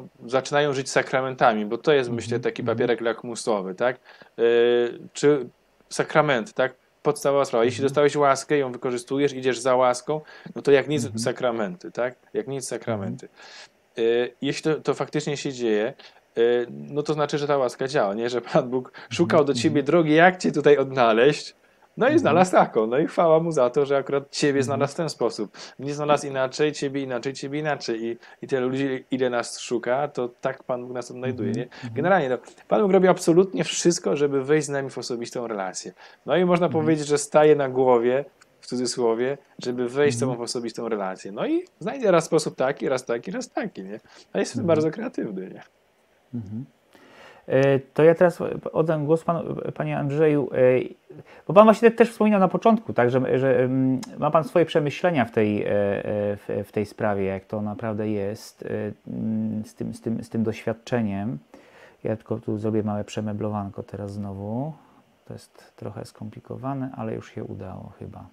zaczynają żyć sakramentami, bo to jest, myślę, taki papierek lakmusowy, tak? Czy sakramenty, tak? Podstawowa sprawa. Jeśli dostałeś łaskę, ją wykorzystujesz, idziesz za łaską, no to jak nic sakramenty, tak? Jak nic sakramenty. Jeśli to faktycznie się dzieje, no to znaczy, że ta łaska działa, nie? Że Pan Bóg szukał do ciebie drogi, jak cię tutaj odnaleźć, no i znalazł taką. No i chwała mu za to, że akurat ciebie znalazł w ten sposób. Mnie znalazł inaczej, ciebie inaczej, ciebie inaczej. I tyle ludzi, ile nas szuka, to tak Pan Bóg nas odnajduje, nie? Generalnie no, Pan Bóg robi absolutnie wszystko, żeby wejść z nami w osobistą relację. No i można powiedzieć, że staje na głowie, w cudzysłowie, żeby wejść z tobą w osobistą relację. No i znajdzie raz sposób taki, raz taki, raz taki, nie? A jest bardzo kreatywny, nie? To ja teraz oddam głos panie Andrzeju, bo pan właśnie też wspominał na początku, tak, że ma pan swoje przemyślenia w tej sprawie, jak to naprawdę jest z tym doświadczeniem. Ja tylko tu zrobię małe przemeblowanko teraz znowu. To jest trochę skomplikowane, ale już się udało chyba.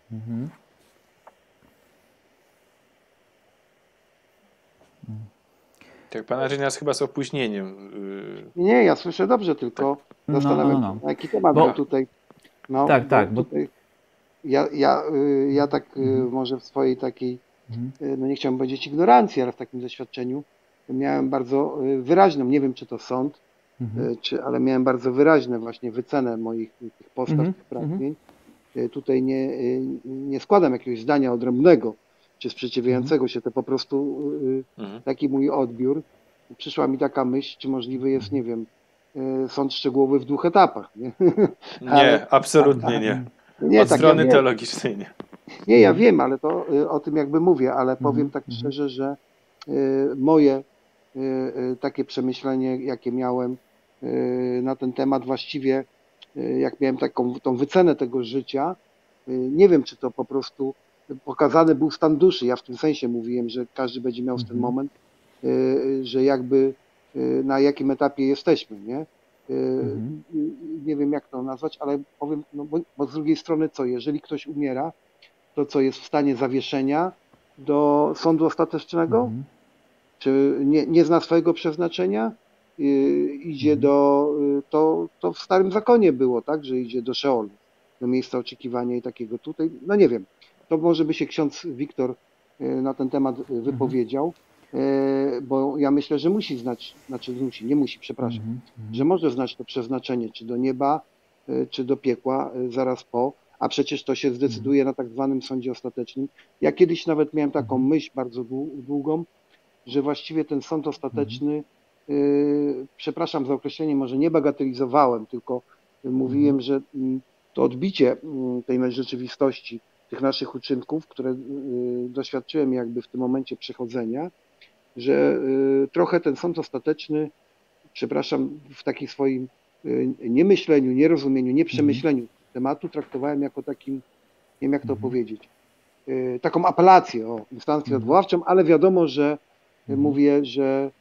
Tak, pan Andrzej nas chyba z opóźnieniem. Nie, ja słyszę dobrze, tylko zastanawiam się, na jaki temat był tutaj. No, tak. Tutaj ja tak może w swojej takiej, no nie chciałbym powiedzieć ignorancji, ale w takim doświadczeniu miałem bardzo wyraźną, nie wiem czy to sąd, ale miałem bardzo wyraźne właśnie wycenę moich tych postaw, tych pragnień. Tutaj nie składam jakiegoś zdania odrębnego, czy sprzeciwiającego się, to po prostu taki mój odbiór. Przyszła mi taka myśl, czy możliwy jest, nie wiem, sąd szczegółowy w 2 etapach. Nie, nie absolutnie nie. Od tak strony ja teologicznej nie. Nie, ja wiem, ale to o tym jakby mówię, ale powiem tak szczerze, że moje takie przemyślenie, jakie miałem na ten temat, właściwie jak miałem tą wycenę tego życia, nie wiem, czy to po prostu pokazany był stan duszy. Ja w tym sensie mówiłem, że każdy będzie miał ten moment, że jakby na jakim etapie jesteśmy, nie? Nie wiem, jak to nazwać, ale powiem, no bo z drugiej strony co, jeżeli ktoś umiera, to co, jest w stanie zawieszenia do sądu ostatecznego? Czy nie zna swojego przeznaczenia? Idzie to w Starym Zakonie było, tak, że idzie do Szeolu, do miejsca oczekiwania i takiego tutaj, no nie wiem, to może by się ksiądz Wiktor na ten temat wypowiedział, bo ja myślę, że musi znać, nie musi, przepraszam, że może znać to przeznaczenie, czy do nieba, czy do piekła zaraz po, a przecież to się zdecyduje na tak zwanym sądzie ostatecznym. Ja kiedyś nawet miałem taką myśl bardzo długą, że właściwie ten sąd ostateczny, przepraszam za określenie, może nie bagatelizowałem, tylko mówiłem, że to odbicie tej rzeczywistości, tych naszych uczynków, które doświadczyłem jakby w tym momencie przechodzenia, że trochę ten sąd ostateczny, przepraszam, w takim swoim niemyśleniu, nierozumieniu, nieprzemyśleniu tematu traktowałem jako takim, nie wiem jak to powiedzieć, taką apelację, instancję odwoławczą, ale wiadomo, że mówię, że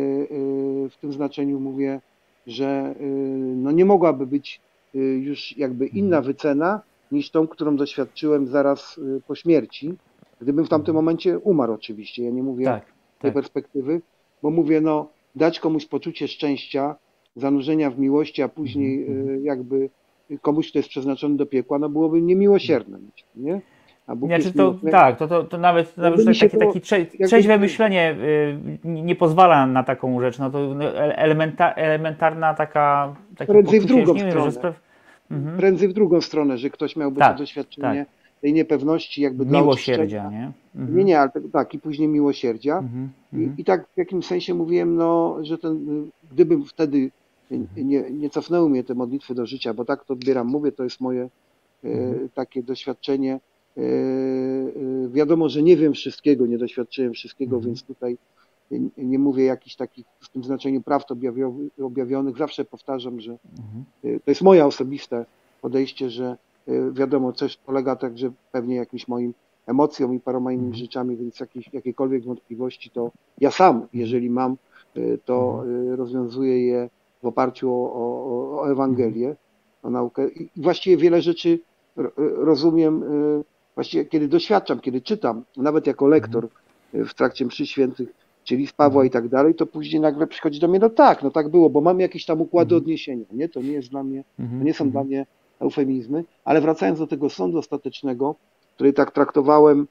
w tym znaczeniu mówię, że no nie mogłaby być już jakby inna wycena niż tą, którą doświadczyłem zaraz po śmierci, gdybym w tamtym momencie umarł oczywiście. Ja nie mówię tej perspektywy, bo mówię, no dać komuś poczucie szczęścia, zanurzenia w miłości, a później jakby komuś, kto jest przeznaczony do piekła, no byłoby niemiłosierne, nie? A Bóg znaczy jest to nawet takie trzeźwe myślenie nie pozwala na taką rzecz. No to elementarna taka prędzej w drugą stronę. Prędzej w drugą stronę, że ktoś miałby to doświadczenie tej niepewności, jakby miłosierdzia, nie? Nie, ale tak, i później miłosierdzia. I tak w jakimś sensie mówiłem, no, że gdybym wtedy nie cofnęły mnie te modlitwy do życia, bo tak to odbieram, mówię, to jest moje takie doświadczenie. Wiadomo, że nie wiem wszystkiego, nie doświadczyłem wszystkiego, więc tutaj nie mówię jakichś takich w tym znaczeniu prawd objawionych. Zawsze powtarzam, że to jest moje osobiste podejście, że wiadomo, coś polega także pewnie jakimś moim emocjom i paroma innymi rzeczami, więc jakiekolwiek wątpliwości to ja sam, jeżeli mam, to rozwiązuję je w oparciu o Ewangelię, o naukę. I właściwie wiele rzeczy rozumiem, właściwie kiedy doświadczam, kiedy czytam, nawet jako lektor w trakcie mszy świętych, czyli z Pawła i tak dalej, to później nagle przychodzi do mnie, no tak było, bo mam jakieś tam układy odniesienia, nie? To nie jest dla mnie, to nie są dla mnie eufemizmy, ale wracając do tego sądu ostatecznego, który tak traktowałem,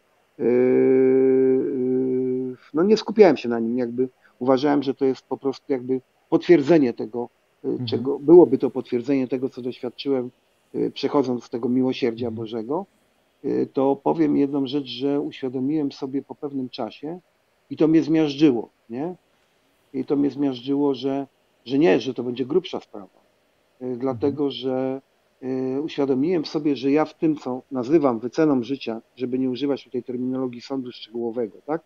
no nie skupiałem się na nim, jakby uważałem, że to jest po prostu jakby potwierdzenie tego, czego byłoby to potwierdzenie tego, co doświadczyłem, przechodząc z tego miłosierdzia Bożego, to powiem jedną rzecz, że uświadomiłem sobie po pewnym czasie i to mnie zmiażdżyło, nie? I to mnie zmiażdżyło, że nie, że to będzie grubsza sprawa, dlatego że uświadomiłem sobie, że ja w tym, co nazywam wyceną życia, żeby nie używać tutaj terminologii sądu szczegółowego, tak?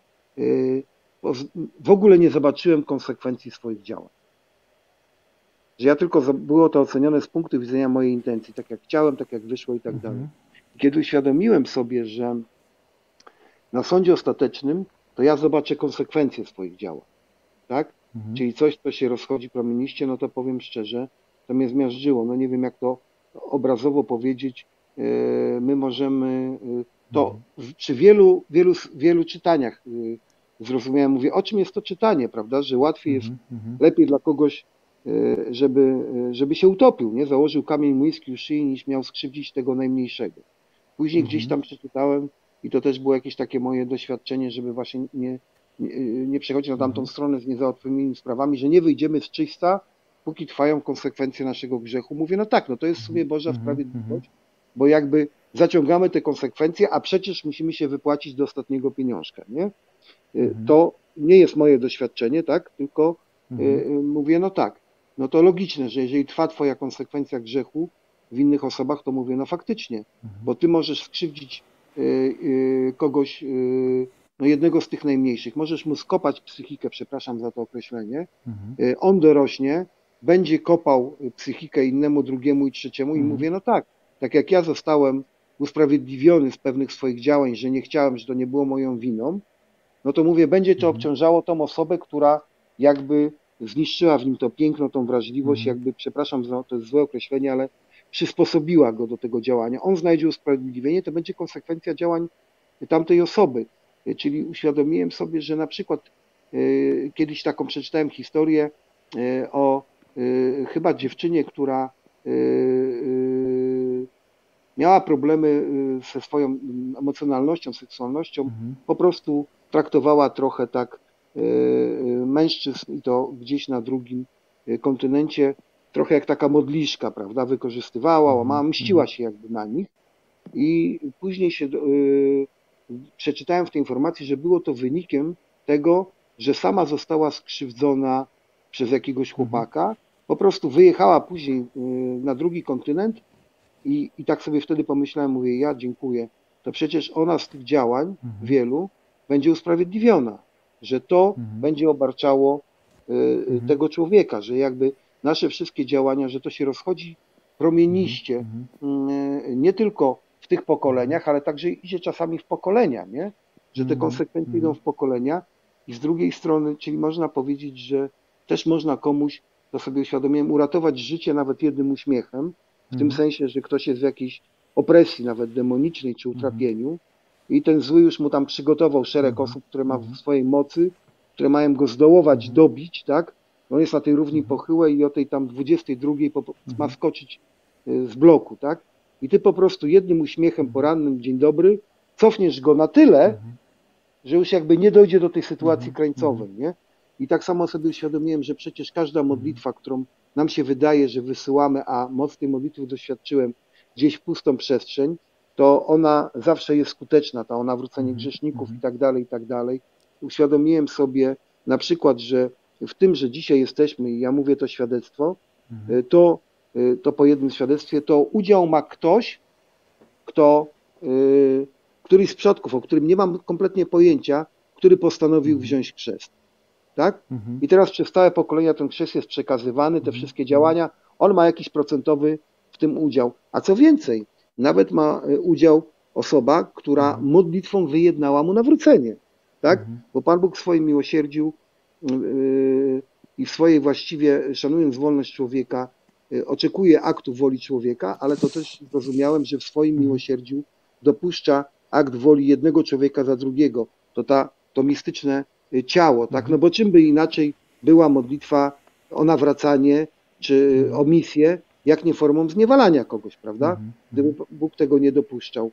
W ogóle nie zobaczyłem konsekwencji swoich działań. Że ja tylko było to ocenione z punktu widzenia mojej intencji, tak jak chciałem, tak jak wyszło i tak dalej. Kiedy uświadomiłem sobie, że na sądzie ostatecznym to ja zobaczę konsekwencje swoich działań, tak? Czyli coś, co się rozchodzi promieniście, no to powiem szczerze, to mnie zmiażdżyło. No nie wiem, jak to obrazowo powiedzieć. My możemy to przy wielu czytaniach zrozumiałem, mówię, o czym jest to czytanie, prawda? Że łatwiej jest, lepiej dla kogoś, żeby się utopił, nie? Założył kamień młyński u szyi, niż miał skrzywdzić tego najmniejszego. Później gdzieś tam przeczytałem i to też było jakieś takie moje doświadczenie, żeby właśnie nie przechodzić na tamtą stronę z niezałatwionymi sprawami, że nie wyjdziemy z czysta, póki trwają konsekwencje naszego grzechu. Mówię, no tak, no to jest w sumie Boża sprawiedliwość, bo jakby zaciągamy te konsekwencje, a przecież musimy się wypłacić do ostatniego pieniążka, nie? To nie jest moje doświadczenie, tak? Tylko mówię, no tak, no to logiczne, że jeżeli trwa twoja konsekwencja grzechu w innych osobach, to mówię, no faktycznie, bo ty możesz skrzywdzić kogoś, no jednego z tych najmniejszych, możesz mu skopać psychikę, przepraszam za to określenie, on dorośnie, będzie kopał psychikę innemu, drugiemu i trzeciemu i mówię, no tak, tak jak ja zostałem usprawiedliwiony z pewnych swoich działań, że nie chciałem, że to nie było moją winą, no to mówię, będzie to obciążało tą osobę, która jakby zniszczyła w nim to piękno, tą wrażliwość, jakby, przepraszam, to jest złe określenie, ale przysposobiła go do tego działania. On znajdzie usprawiedliwienie, to będzie konsekwencja działań tamtej osoby. Czyli uświadomiłem sobie, że na przykład kiedyś taką przeczytałem historię o chyba dziewczynie, która miała problemy ze swoją emocjonalnością, seksualnością, po prostu traktowała trochę tak mężczyzn i to gdzieś na drugim kontynencie, trochę jak taka modliszka, prawda, wykorzystywała, łamała, mściła się jakby na nich i później się przeczytałem w tej informacji, że było to wynikiem tego, że sama została skrzywdzona przez jakiegoś chłopaka, po prostu wyjechała później na drugi kontynent i tak sobie wtedy pomyślałem, mówię, ja dziękuję, to przecież ona z tych działań wielu będzie usprawiedliwiona, że to będzie obarczało tego człowieka, że jakby nasze wszystkie działania, że to się rozchodzi promieniście, nie tylko w tych pokoleniach, ale także idzie czasami w pokolenia, nie? Że te konsekwencje idą w pokolenia i z drugiej strony, czyli można powiedzieć, że też można komuś, to sobie uświadomiłem, uratować życie nawet jednym uśmiechem, w tym sensie, że ktoś jest w jakiejś opresji nawet demonicznej czy utrapieniu i ten zły już mu tam przygotował szereg osób, które ma w swojej mocy, które mają go zdołować, dobić, tak? On jest na tej równi pochyłej i o tej tam 22 ma skoczyć z bloku, tak? I ty po prostu jednym uśmiechem porannym, dzień dobry, cofniesz go na tyle, że już jakby nie dojdzie do tej sytuacji krańcowej, nie? I tak samo sobie uświadomiłem, że przecież każda modlitwa, którą nam się wydaje, że wysyłamy, a moc tej modlitwy doświadczyłem gdzieś w pustą przestrzeń, to ona zawsze jest skuteczna, ta o nawrócenie grzeszników i tak dalej. Uświadomiłem sobie na przykład, że w tym, że dzisiaj jesteśmy, i ja mówię to świadectwo, to po jednym świadectwie, to udział ma ktoś, któryś z przodków, o którym nie mam kompletnie pojęcia, który postanowił wziąć chrzest. Tak? I teraz przez całe pokolenia ten chrzest jest przekazywany, te wszystkie działania, on ma jakiś procentowy w tym udział. A co więcej, nawet ma udział osoba, która modlitwą wyjednała mu nawrócenie. Tak? Bo Pan Bóg w swoim miłosierdziu i w swojej właściwie, szanując wolność człowieka, oczekuje aktu woli człowieka, ale to też zrozumiałem, że w swoim miłosierdziu dopuszcza akt woli jednego człowieka za drugiego. To mistyczne ciało, tak? No bo czym by inaczej była modlitwa o nawracanie czy o misję, jak nie formą zniewalania kogoś, prawda? Gdyby Bóg tego nie dopuszczał.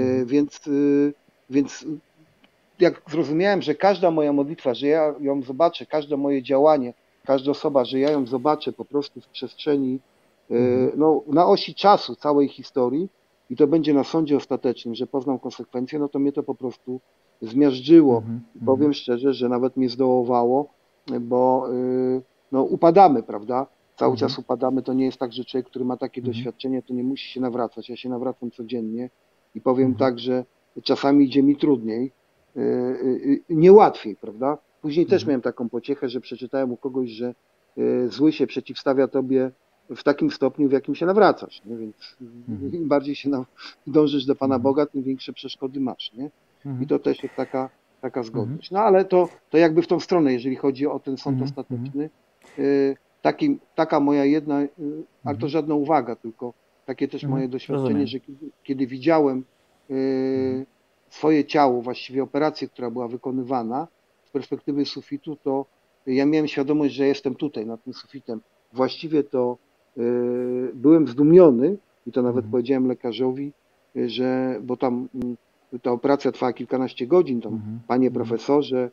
Więc jak zrozumiałem, że każda moja modlitwa, że ja ją zobaczę, każde moje działanie, każda osoba, że ja ją zobaczę po prostu w przestrzeni, no, na osi czasu całej historii i to będzie na sądzie ostatecznym, że poznam konsekwencje, no to mnie to po prostu zmiażdżyło. Powiem szczerze, że nawet mnie zdołowało, bo no, upadamy, prawda? Cały czas upadamy. To nie jest tak, że człowiek, który ma takie doświadczenie, to nie musi się nawracać. Ja się nawracam codziennie i powiem tak, że czasami idzie mi trudniej, niełatwiej, prawda? Później też miałem taką pociechę, że przeczytałem u kogoś, że zły się przeciwstawia tobie w takim stopniu, w jakim się nawracasz, nie? Więc im bardziej się dążysz do Pana Boga, tym większe przeszkody masz, nie? I to też jest taka zgodność. No ale to jakby w tą stronę, jeżeli chodzi o ten sąd ostateczny, taka moja jedna, ale to żadna uwaga, tylko takie też moje doświadczenie, że kiedy widziałem swoje ciało, właściwie operację, która była wykonywana z perspektywy sufitu, to ja miałem świadomość, że jestem tutaj, nad tym sufitem. Właściwie to byłem zdumiony i to nawet powiedziałem lekarzowi, że, bo tam ta operacja trwała kilkanaście godzin, tam panie profesorze,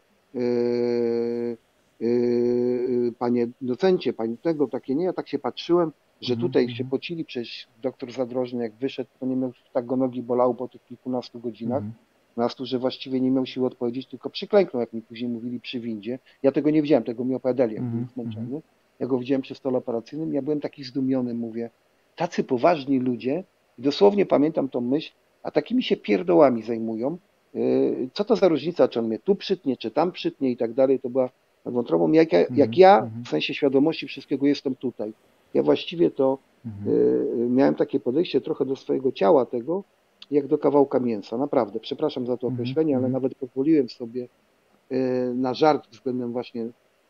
panie docencie, pani tego, takie nie, ja tak się patrzyłem, że tutaj się pocili, przecież doktor Zadrożny jak wyszedł, to nie miał, tak go nogi bolało po tych kilkunastu godzinach, że właściwie nie miał siły odpowiedzieć, tylko przyklęknął, jak mi później mówili przy windzie. Ja tego nie widziałem, tego mi opowiadali, jak był zmęczony. Ja go widziałem przy stole operacyjnym, ja byłem taki zdumiony, mówię, tacy poważni ludzie, i dosłownie pamiętam tą myśl, a takimi się pierdołami zajmują, co to za różnica, czy on mnie tu przytnie, czy tam przytnie i tak dalej, to była nad wątrobą, jak ja w sensie świadomości wszystkiego jestem tutaj. Ja właściwie to miałem takie podejście trochę do swojego ciała tego, jak do kawałka mięsa, naprawdę, przepraszam za to określenie, ale nawet pozwoliłem sobie na żart względem właśnie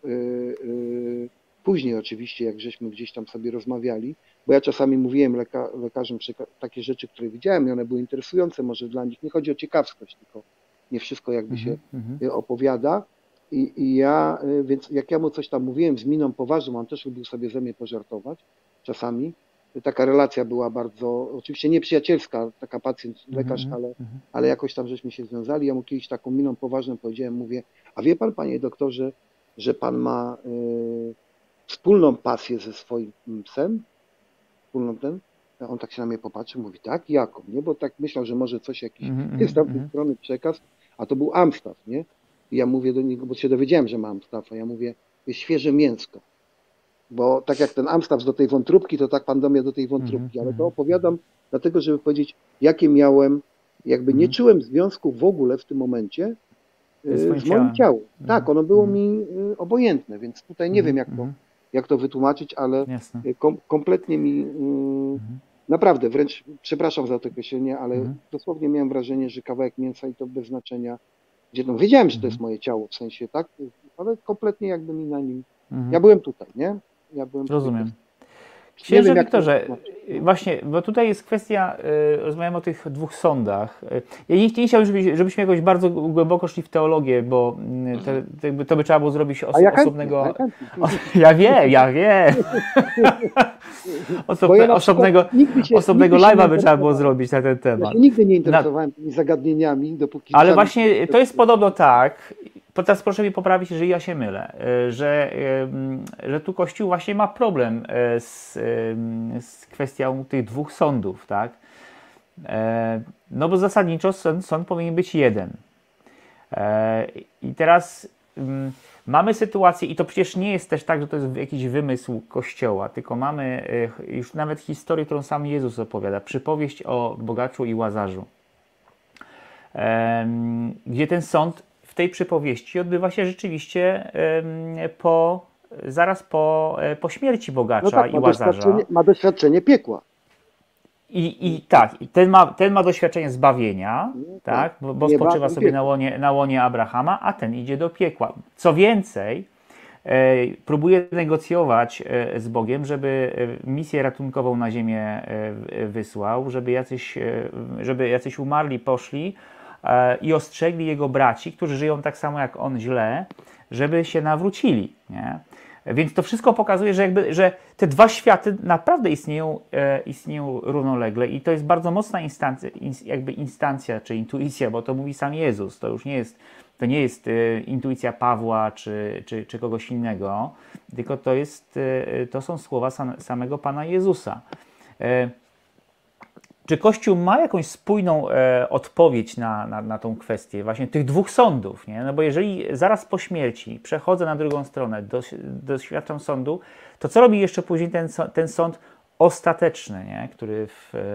później oczywiście, jak żeśmy gdzieś tam sobie rozmawiali, bo ja czasami mówiłem lekarzom takie rzeczy, które widziałem i one były interesujące może dla nich, nie chodzi o ciekawskość, tylko nie wszystko jakby się opowiada i ja, więc jak ja mu coś tam mówiłem z miną poważną, on też lubił sobie ze mnie pożartować czasami, taka relacja była bardzo, oczywiście nie przyjacielska, taka pacjent-lekarz, ale jakoś tam żeśmy się związali. Ja mu kiedyś taką miną poważną powiedziałem, mówię, a wie pan, panie doktorze, że pan ma wspólną pasję ze swoim psem? Wspólną ten? A on tak się na mnie popatrzył, mówi, tak, jaką, nie? Bo tak myślał, że może coś jakiś jest tam z tej strony przekaz, a to był Amstaff, nie? I ja mówię do niego, bo się dowiedziałem, że ma Amstaffa, ja mówię, jest świeże mięsko. Bo tak jak ten Amstaff do tej wątróbki, to tak pan do mnie do tej wątróbki, ale to opowiadam dlatego, żeby powiedzieć, jakie miałem, jakby nie czułem związku w ogóle w tym momencie z moim ciałem. Tak, ono było mi obojętne, więc tutaj nie wiem, jak to wytłumaczyć, ale kompletnie mi, naprawdę, wręcz, przepraszam za to określenie, ale dosłownie miałem wrażenie, że kawałek mięsa i to bez znaczenia, gdzie no, wiedziałem, że to jest moje ciało, w sensie, tak, ale kompletnie jakby mi na nim, ja byłem tutaj, nie? Ja byłem Rozumiem. tutaj. Księże Wiktorze, właśnie, bo tutaj jest kwestia, rozmawiamy o tych dwóch sądach. Ja nie chciałbym, żebyśmy jakoś bardzo głęboko szli w teologię, bo to by trzeba było zrobić osobnego... Ja wiem. Osobnego live'a by trzeba było zrobić na ten temat. Ja się nigdy nie interesowałem tymi zagadnieniami, dopóki... Ale właśnie to jest podobno tak, teraz proszę mi poprawić, jeżeli ja się mylę, że tu Kościół właśnie ma problem z kwestią tych dwóch sądów, tak? No bo zasadniczo sąd powinien być jeden. I teraz mamy sytuację, i to przecież nie jest też tak, że to jest jakiś wymysł Kościoła, tylko mamy już nawet historię, którą sam Jezus opowiada, przypowieść o bogaczu i Łazarzu, gdzie ten sąd w tej przypowieści odbywa się rzeczywiście zaraz po śmierci bogacza, no tak, i Łazarza. Ma doświadczenie piekła. I tak, ten ma doświadczenie zbawienia, tak, bo spoczywa sobie na łonie Abrahama, a ten idzie do piekła. Co więcej, próbuje negocjować z Bogiem, żeby misję ratunkową na ziemię wysłał, żeby jacyś umarli poszli i ostrzegli jego braci, którzy żyją tak samo jak on źle, żeby się nawrócili, nie? Więc to wszystko pokazuje, że te dwa światy naprawdę istnieją równolegle i to jest bardzo mocna instancja czy intuicja, bo to mówi sam Jezus. To nie jest intuicja Pawła czy kogoś innego, tylko to są słowa samego Pana Jezusa. Czy Kościół ma jakąś spójną odpowiedź na tą kwestię właśnie tych dwóch sądów? Nie? No bo jeżeli zaraz po śmierci przechodzę na drugą stronę, doświadczam sądu, to co robi jeszcze później ten sąd ostateczny, nie? Który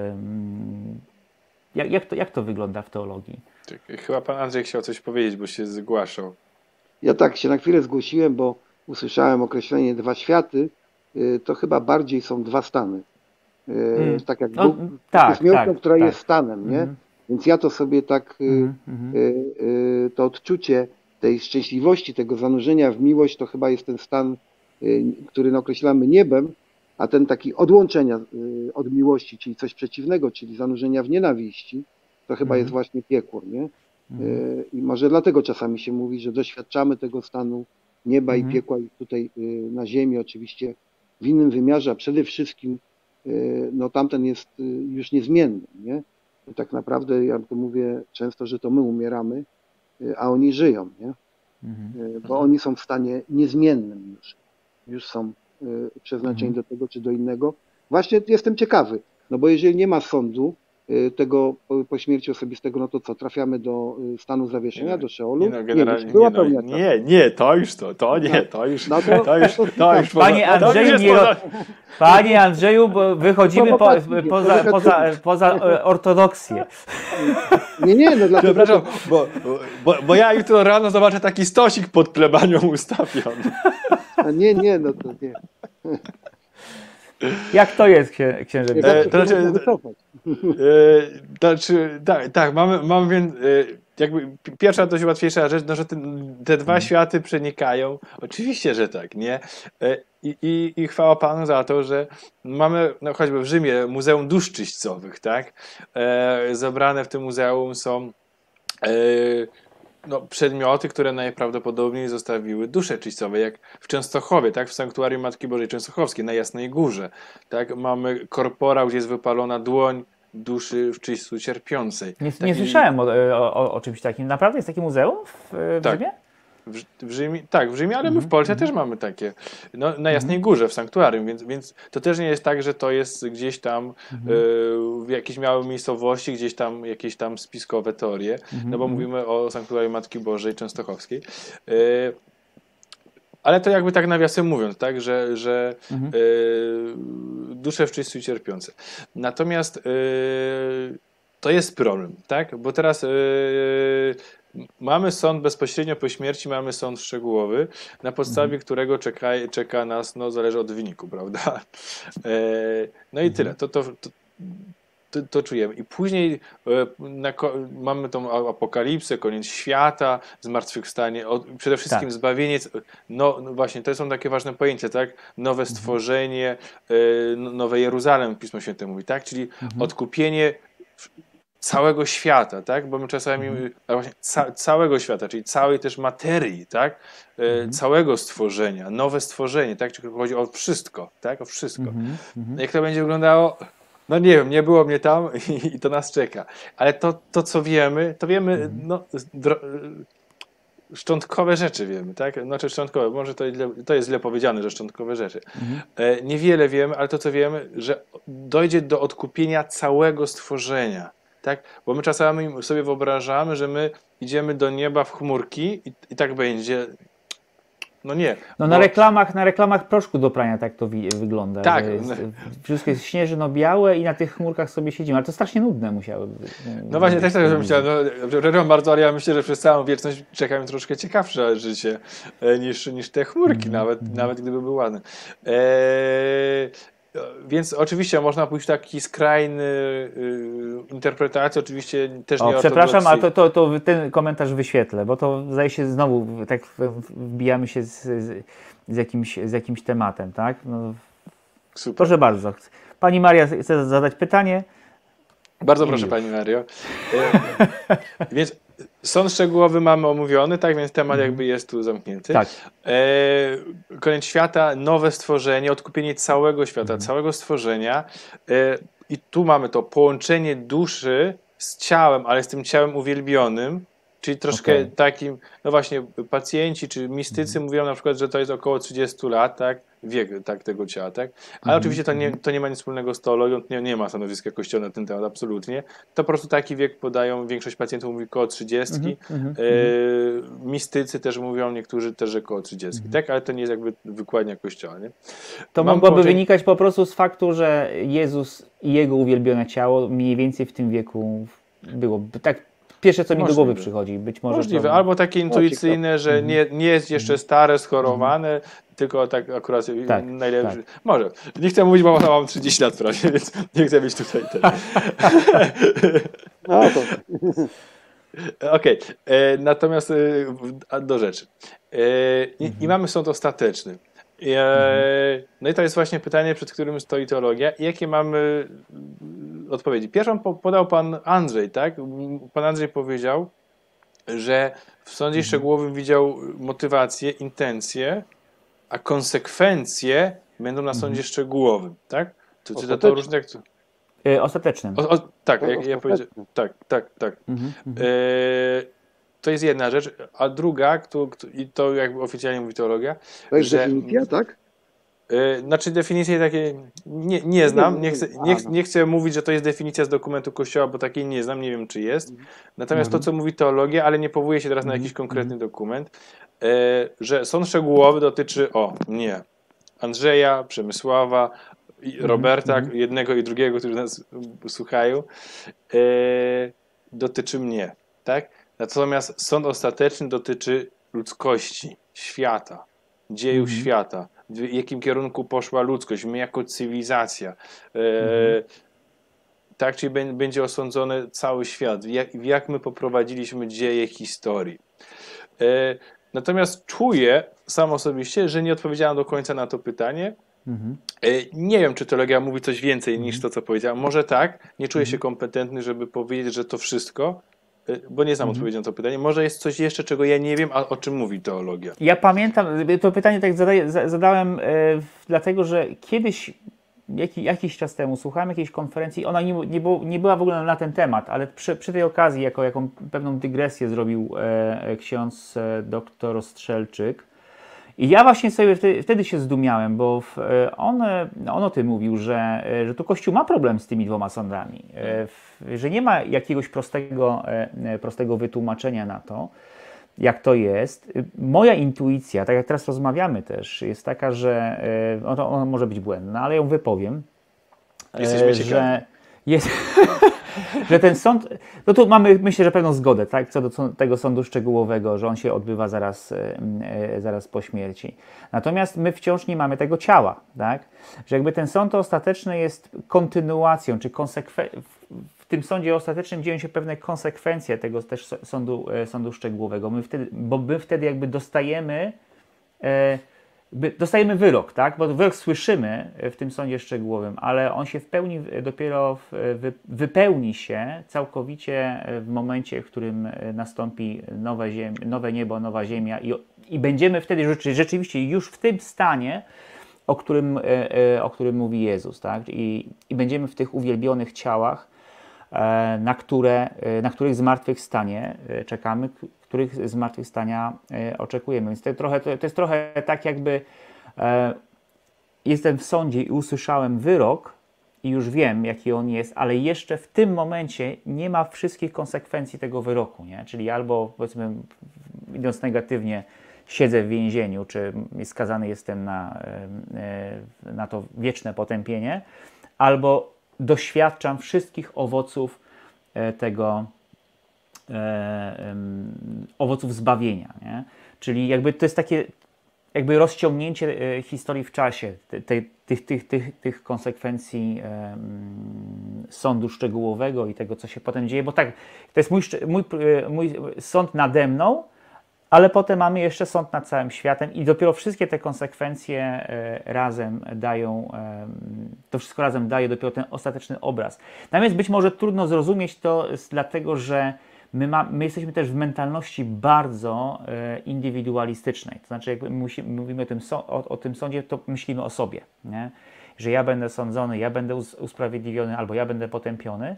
jak to wygląda w teologii? Chyba pan Andrzej chciał coś powiedzieć, bo się zgłaszał. Ja tak się na chwilę zgłosiłem, bo usłyszałem określenie dwa światy, to chyba bardziej są dwa stany. Tak jak Bóg jest miłością, która jest stanem, nie? Więc ja to sobie tak, to odczucie tej szczęśliwości, tego zanurzenia w miłość, to chyba jest ten stan, który określamy niebem, a ten taki odłączenia od miłości, czyli coś przeciwnego, czyli zanurzenia w nienawiści, to chyba jest właśnie piekło, nie? I może dlatego czasami się mówi, że doświadczamy tego stanu nieba i piekła i tutaj na ziemi oczywiście w innym wymiarze, a przede wszystkim no tamten jest już niezmienny, nie? I tak naprawdę ja to mówię często, że to my umieramy, a oni żyją, nie? Bo oni są w stanie niezmiennym już są przeznaczeni do tego czy do innego. Właśnie jestem ciekawy, no bo jeżeli nie ma sądu tego po śmierci osobistego, no to co, trafiamy do stanu zawieszenia, do Szeolu? Nie, no, generalnie, nie, to już. Panie Andrzeju, bo wychodzimy poza ortodoksję. Nie, no dlatego... Przepraszam, bo ja jutro rano zobaczę taki stosik pod plebanią ustawiony. A nie, no to nie. Jak to jest, księże? Tak, mamy więc jakby pierwsza dość łatwiejsza rzecz, no, że te dwa światy przenikają. Oczywiście, że tak, nie? I chwała Panu za to, że mamy no, choćby w Rzymie Muzeum Dusz Czyścowych, tak? Zebrane w tym muzeum są no, przedmioty, które najprawdopodobniej zostawiły dusze czyścowe, jak w Częstochowie, tak, w Sanktuarium Matki Bożej Częstochowskiej, na Jasnej Górze. Tak, mamy korporał, gdzie jest wypalona dłoń duszy w czyśćcu cierpiącej. Nie słyszałem o czymś takim. Naprawdę jest takie muzeum w Rzymie? W Rzymie, tak, w Rzymie, ale my w Polsce też mamy takie. No, na Jasnej Górze, w sanktuarium, więc to też nie jest tak, że to jest gdzieś tam w jakiejś małej miejscowości, gdzieś tam jakieś tam spiskowe teorie, no bo mówimy o sanktuarium Matki Bożej Częstochowskiej. Ale to jakby tak nawiasem mówiąc, tak, że dusze w czyśćcu i cierpiące. Natomiast to jest problem, tak, bo teraz mamy sąd bezpośrednio po śmierci, mamy sąd szczegółowy, na podstawie którego czeka nas, no zależy od wyniku, prawda? No i tyle. To czujemy. I później mamy tą apokalipsę, koniec świata, zmartwychwstanie, przede wszystkim zbawienie. No właśnie, to są takie ważne pojęcia, tak? Nowe stworzenie, nowe Jeruzalem, Pismo Święte mówi, tak? Czyli odkupienie całego świata, tak? Bo my czasami właśnie całego świata, czyli całej też materii, tak? Całego stworzenia, nowe stworzenie, tak? Czyli chodzi o wszystko, tak? O wszystko. Jak to będzie wyglądało? No nie wiem, nie było mnie tam i to nas czeka. Ale to co wiemy, to wiemy no, szczątkowe rzeczy wiemy, tak? Znaczy szczątkowe, może to jest źle powiedziane, że szczątkowe rzeczy. Niewiele wiemy, ale to co wiemy, że dojdzie do odkupienia całego stworzenia. Tak? Bo my czasami sobie wyobrażamy, że my idziemy do nieba w chmurki i tak będzie. No nie. No na reklamach proszku do prania tak to wygląda. Tak. Wszystko jest śnieżno-białe i na tych chmurkach sobie siedzimy, ale to strasznie nudne musiały być. No właśnie, też tak myślałem. No, przepraszam bardzo, ale ja myślę, że przez całą wieczność czeka mi troszkę ciekawsze życie niż te chmurki, nawet gdyby były ładne. Więc oczywiście można pójść w taki skrajny interpretacji, oczywiście też nie przepraszam, ale to ten komentarz wyświetlę, bo to zdaje się znowu tak wbijamy się z jakimś tematem, tak? No, super. Proszę bardzo. Pani Maria chce zadać pytanie. Bardzo proszę, Pani Mario. Więc Sąd szczegółowy mamy omówiony, tak więc temat jakby jest tu zamknięty. Tak. Koniec świata, nowe stworzenie, odkupienie całego świata, całego stworzenia. I tu mamy to połączenie duszy z ciałem, ale z tym ciałem uwielbionym, czyli troszkę takim, no właśnie pacjenci czy mistycy mówią na przykład, że to jest około 30 lat, tak? Wiek tak, tego ciała, tak? Ale oczywiście to nie ma nic wspólnego z teologią, nie ma stanowiska Kościoła na ten temat, absolutnie. To po prostu taki wiek podają, większość pacjentów mówi około 30. Mistycy też mówią, niektórzy też, że około 30, tak? Ale to nie jest jakby wykładnia Kościoła, nie? To mogłoby wynikać po prostu z faktu, że Jezus i Jego uwielbione ciało mniej więcej w tym wieku było. Tak pierwsze, co mi do głowy przychodzi. Być może możliwe. Albo takie intuicyjne, że nie jest jeszcze stare, schorowane, tylko tak akurat najlepszy. Tak. Może. Nie chcę mówić, bo mam 30 lat prawie, więc nie chcę być tutaj ten. No to. Okej. Natomiast do rzeczy. I mamy sąd ostateczny. No i to jest właśnie pytanie, przed którym stoi teologia. Jakie mamy odpowiedzi? Pierwszą podał pan Andrzej, tak? Pan Andrzej powiedział, że w sądzie szczegółowym widział motywację, intencje, a konsekwencje będą na sądzie szczegółowym, tak? Czy to różne? Ostatecznym. Tak, jak ja powiedziałem. Tak. To jest jedna rzecz, a druga, i to jakby oficjalnie mówi teologia, to jest definicja, tak? Znaczy definicje takie nie znam, nie chcę mówić, że to jest definicja z dokumentu Kościoła, bo takiej nie znam, nie wiem czy jest. Natomiast to, co mówi teologia, ale nie powołuje się teraz na jakiś konkretny dokument, że sąd szczegółowy dotyczy mnie, Andrzeja, Przemysława, Roberta, jednego i drugiego, którzy nas słuchają, dotyczy mnie, tak? Natomiast sąd ostateczny dotyczy ludzkości, świata, dziejów świata, w jakim kierunku poszła ludzkość, my jako cywilizacja. Tak, czyli będzie osądzony cały świat, jak my poprowadziliśmy dzieje historii. Natomiast czuję sam osobiście, że nie odpowiedziałem do końca na to pytanie. Nie wiem, czy teologia mówi coś więcej niż to, co powiedziałem. Może tak, nie czuję się kompetentny, żeby powiedzieć, że to wszystko, bo nie znam odpowiedzi na to pytanie. Może jest coś jeszcze, czego ja nie wiem, a o czym mówi teologia. Ja pamiętam, to pytanie tak zadałem dlatego, że kiedyś, jakiś czas temu słuchałem jakiejś konferencji, ona nie była w ogóle na ten temat, ale przy tej okazji, jaką pewną dygresję zrobił ksiądz doktor Strzelczyk. I ja właśnie sobie wtedy się zdumiałem, bo on o tym mówił, że tu Kościół ma problem z tymi dwoma sądami, że nie ma jakiegoś prostego wytłumaczenia na to, jak to jest. Moja intuicja, tak jak teraz rozmawiamy też, jest taka, że ona może być błędna, ale ją wypowiem, że jest, że ten sąd, no tu mamy, myślę, że pewną zgodę, tak, co do tego sądu szczegółowego, że on się odbywa zaraz po śmierci. Natomiast my wciąż nie mamy tego ciała, tak, że jakby ten sąd ostateczny jest kontynuacją, czy w tym sądzie ostatecznym dzieją się pewne konsekwencje tego też sądu szczegółowego. Bo my wtedy jakby dostajemy wyrok, tak? Bo wyrok słyszymy w tym sądzie szczegółowym, ale on się w pełni dopiero wypełni się całkowicie w momencie, w którym nastąpi nowe niebo, nowa ziemia i będziemy wtedy rzeczywiście już w tym stanie, o którym mówi Jezus, tak? I będziemy w tych uwielbionych ciałach, na których zmartwychwstanie czekamy, których zmartwychwstania oczekujemy. Więc to jest trochę tak, jakby jestem w sądzie i usłyszałem wyrok i już wiem, jaki on jest, ale jeszcze w tym momencie nie ma wszystkich konsekwencji tego wyroku, nie? Czyli albo, powiedzmy, idąc negatywnie, siedzę w więzieniu, czy skazany jestem na to wieczne potępienie, albo doświadczam wszystkich owoców owoców zbawienia, nie? Czyli jakby to jest takie jakby rozciągnięcie historii w czasie, tych konsekwencji sądu szczegółowego i tego, co się potem dzieje, bo tak, to jest mój sąd nade mną, ale potem mamy jeszcze sąd nad całym światem i dopiero wszystkie te konsekwencje razem dają, to wszystko razem daje dopiero ten ostateczny obraz. Natomiast być może trudno zrozumieć to dlatego, że my jesteśmy też w mentalności bardzo indywidualistycznej. To znaczy, jak mówimy o tym sądzie, to myślimy o sobie, nie? Że ja będę sądzony, ja będę usprawiedliwiony albo ja będę potępiony.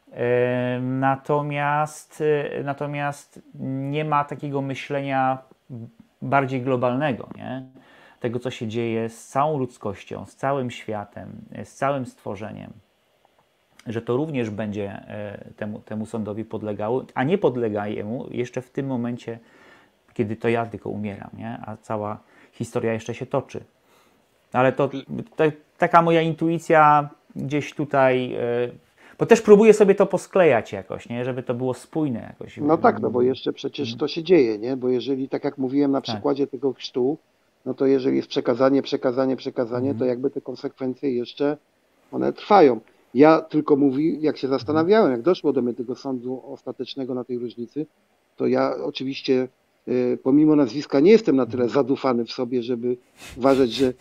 Natomiast nie ma takiego myślenia bardziej globalnego, nie? Tego, co się dzieje z całą ludzkością, z całym światem, z całym stworzeniem, że to również będzie temu sądowi podlegało, a nie podlega jemu jeszcze w tym momencie, kiedy to ja tylko umieram, nie? A cała historia jeszcze się toczy. Ale to taka moja intuicja gdzieś tutaj, bo też próbuję sobie to posklejać jakoś, nie? Żeby to było spójne jakoś. No tak, no bo jeszcze przecież to się dzieje, nie? Bo jeżeli, tak jak mówiłem na przykładzie tego chrztu, no to jeżeli jest przekazanie, to jakby te konsekwencje jeszcze, one trwają. Ja tylko jak się zastanawiałem, jak doszło do mnie tego sądu ostatecznego na tej różnicy, to ja oczywiście pomimo nazwiska nie jestem na tyle zadufany w sobie, żeby uważać, że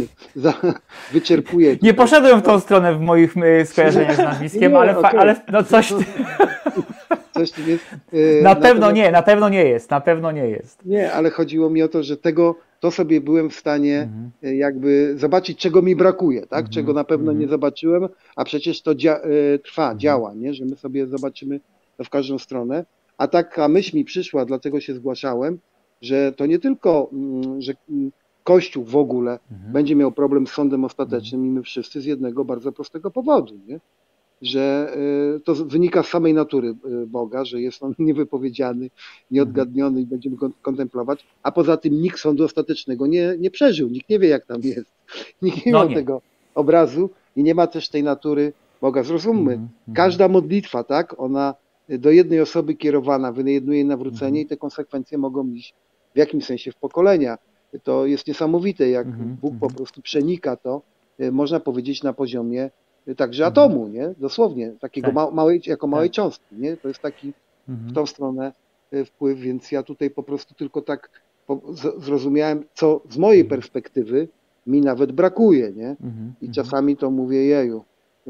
wyczerpuję. Nie poszedłem w tą stronę w moich skojarzeniach z nazwiskiem, ale no coś... Coś tu jest. Na pewno nie jest. Nie, ale chodziło mi o to, że to sobie byłem w stanie jakby zobaczyć, czego mi brakuje, tak? Czego na pewno nie zobaczyłem, a przecież to działa, nie? Że my sobie zobaczymy to w każdą stronę. A taka myśl mi przyszła, dlatego się zgłaszałem, że to nie tylko, że Kościół w ogóle będzie miał problem z sądem ostatecznym i my wszyscy z jednego bardzo prostego powodu, nie? Że to wynika z samej natury Boga, że jest on niewypowiedziany, nieodgadniony i będziemy go kontemplować, a poza tym nikt sądu ostatecznego nie przeżył, nikt nie wie jak tam jest, nikt nie miał tego obrazu i nie ma też tej natury Boga. Zrozummy, każda modlitwa, tak, ona do jednej osoby kierowana wyjednuje nawrócenie i te konsekwencje mogą iść w jakimś sensie w pokolenia. To jest niesamowite, jak Bóg po prostu przenika to, można powiedzieć, na poziomie także atomu, nie? Dosłownie, takiego małej cząstki, nie? To jest taki w tą stronę wpływ, więc ja tutaj po prostu tylko tak zrozumiałem, co z mojej perspektywy mi nawet brakuje, nie? I czasami to mówię, jeju,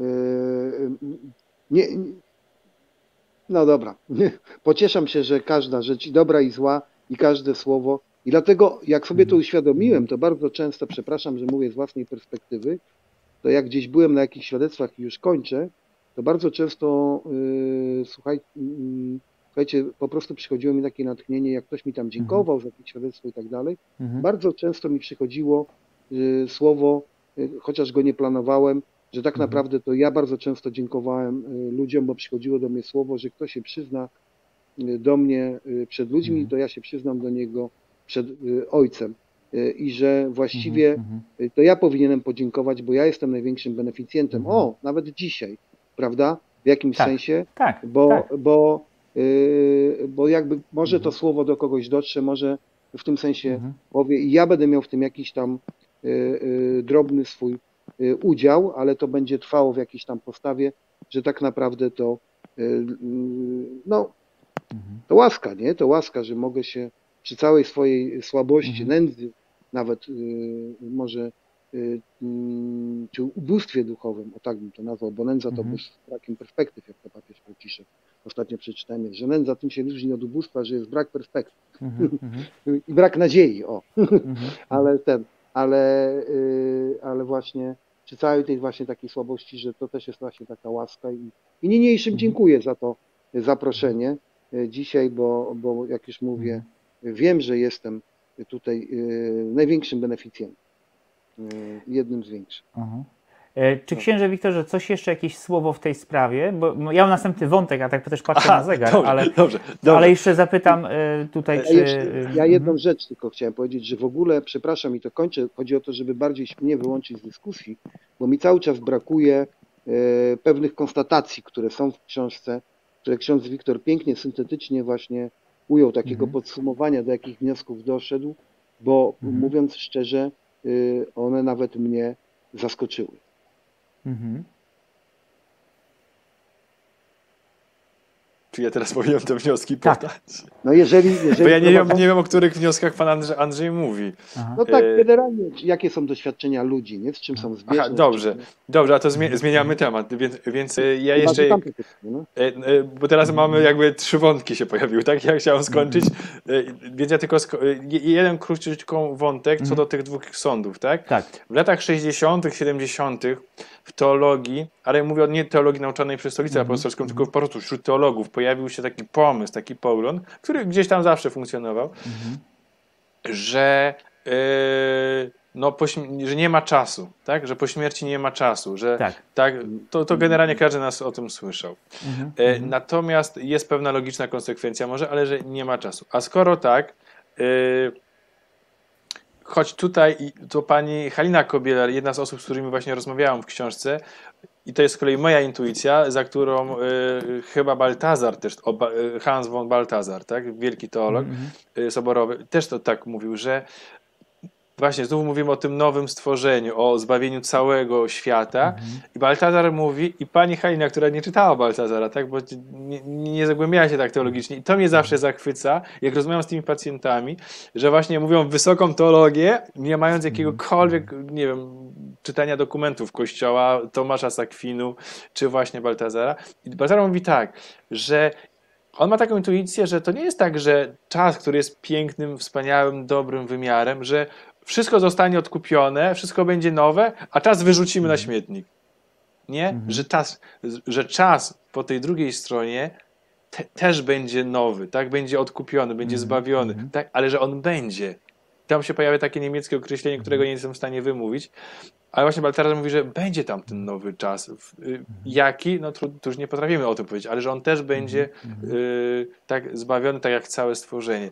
no dobra, pocieszam się, że każda rzecz, i dobra i zła, i każde słowo, i dlatego jak sobie to uświadomiłem, to bardzo często, przepraszam, że mówię z własnej perspektywy, to jak gdzieś byłem na jakichś świadectwach i już kończę, to bardzo często, słuchajcie, po prostu przychodziło mi takie natchnienie, jak ktoś mi tam dziękował za jakieś świadectwo i tak dalej. Bardzo często mi przychodziło słowo, chociaż go nie planowałem, że tak naprawdę to ja bardzo często dziękowałem ludziom, bo przychodziło do mnie słowo, że ktoś się przyzna do mnie przed ludźmi, to ja się przyznam do niego przed Ojcem. I że właściwie to ja powinienem podziękować, bo ja jestem największym beneficjentem. Nawet dzisiaj, prawda? W jakimś sensie, bo jakby może to słowo do kogoś dotrze, może w tym sensie powie i ja będę miał w tym jakiś tam drobny swój udział, ale to będzie trwało w jakiejś tam postawie, że tak naprawdę to to łaska, nie? To łaska, że mogę się przy całej swojej słabości, nędzy, nawet może czy ubóstwie duchowym, o tak bym to nazwał, bo nędza to był z brakiem perspektyw, jak to papież Franciszek ostatnio przeczytałem, że nędza tym się różni od ubóstwa, że jest brak perspektyw i brak nadziei, ale właśnie przy całej tej właśnie takiej słabości, że to też jest właśnie taka łaska i niniejszym dziękuję za to zaproszenie dzisiaj, bo jak już mówię, wiem, że jestem tutaj największym beneficjentem, jednym z większych. Czy księże Wiktorze, coś jeszcze, jakieś słowo w tej sprawie? Bo ja mam następny wątek, a tak też patrzę na zegar, dobrze. Ale jeszcze zapytam tutaj, Ja jedną rzecz tylko chciałem powiedzieć, że w ogóle, przepraszam i to kończę, chodzi o to, żeby bardziej mnie wyłączyć z dyskusji, bo mi cały czas brakuje pewnych konstatacji, które są w książce, które ksiądz Wiktor pięknie, syntetycznie właśnie ujął, takiego podsumowania, do jakich wniosków doszedł, bo mówiąc szczerze, one nawet mnie zaskoczyły. Czy ja teraz powinienem te wnioski Tak. podać? No jeżeli Bo ja nie wprowadza- wiem, o których wnioskach pan Andrzej mówi. Aha. No tak, generalnie, jakie są doświadczenia ludzi, nie? Z czym są zbieżne. Aha, dobrze, a to zmieniamy temat, więc ja jeszcze... Bo teraz mamy jakby 3 wątki się pojawiły, tak? Ja chciałem skończyć, więc ja tylko jeden króciutką wątek co do tych 2 sądów, tak? Tak. W latach 60., 70. w teologii, ale mówię o nie teologii nauczanej przez Stolicę Apostolską, tylko po prostu wśród teologów pojawił się taki pomysł, taki pogląd, który gdzieś tam zawsze funkcjonował, że że nie ma czasu, tak? Że po śmierci nie ma czasu, że tak, to generalnie każdy nas o tym słyszał. Natomiast jest pewna logiczna konsekwencja może, ale że nie ma czasu. A skoro tak, choć tutaj to pani Halina Kobielar, jedna z osób, z którymi właśnie rozmawiałam w książce, i to jest z kolei moja intuicja, za którą chyba Baltazar też, Hans von Baltazar, tak? Wielki teolog soborowy, też to tak mówił, że właśnie znów mówimy o tym nowym stworzeniu, o zbawieniu całego świata i Baltazar mówi, i pani Halina, która nie czytała Baltazara, tak, bo nie zagłębiała się tak teologicznie i to mnie zawsze zachwyca, jak rozmawiam z tymi pacjentami, że właśnie mówią wysoką teologię, nie mając jakiegokolwiek, nie wiem, czytania dokumentów Kościoła, Tomasza z Akwinu, czy właśnie Baltazara. I Baltazar mówi tak, że on ma taką intuicję, że to nie jest tak, że czas, który jest pięknym, wspaniałym, dobrym wymiarem, że wszystko zostanie odkupione, wszystko będzie nowe, a czas wyrzucimy na śmietnik. Nie? Że czas po tej drugiej stronie też będzie nowy, tak? Będzie odkupiony, będzie zbawiony, tak? Ale że on będzie. Tam się pojawia takie niemieckie określenie, którego nie jestem w stanie wymówić, ale właśnie Baltazar mówi, że będzie tam ten nowy czas. Jaki? No to już nie potrafimy o tym powiedzieć, ale że on też będzie tak zbawiony, tak jak całe stworzenie.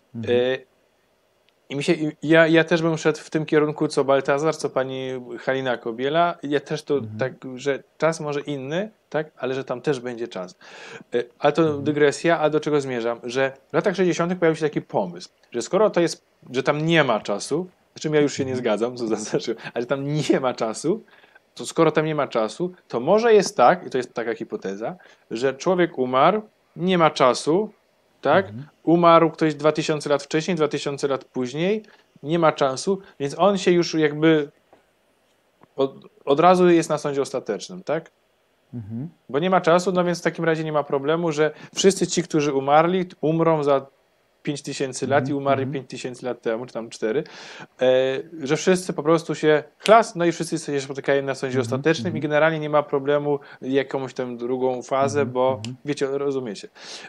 I ja też bym szedł w tym kierunku, co Baltazar, co pani Halina Kobiela. Ja też to tak, że czas może inny, tak, ale że tam też będzie czas. Ale to dygresja, a do czego zmierzam? Że w latach 60. pojawił się taki pomysł, że skoro to jest, że tam nie ma czasu, z czym ja już się nie zgadzam, co zaznaczyłem, ale tam nie ma czasu, to skoro tam nie ma czasu, to może jest tak, i to jest taka hipoteza, że człowiek umarł, nie ma czasu, tak? Umarł ktoś 2000 lat wcześniej, 2000 lat później, nie ma czasu, więc on się już jakby od razu jest na sądzie ostatecznym, tak? Bo nie ma czasu, no więc w takim razie nie ma problemu, że wszyscy ci, którzy umarli, umrą za 5000 lat i umarli 5000 lat temu, czy tam 4, że wszyscy po prostu się no i wszyscy się spotykają na sądzie ostatecznym i generalnie nie ma problemu jakąś tam drugą fazę, bo wiecie, rozumiecie.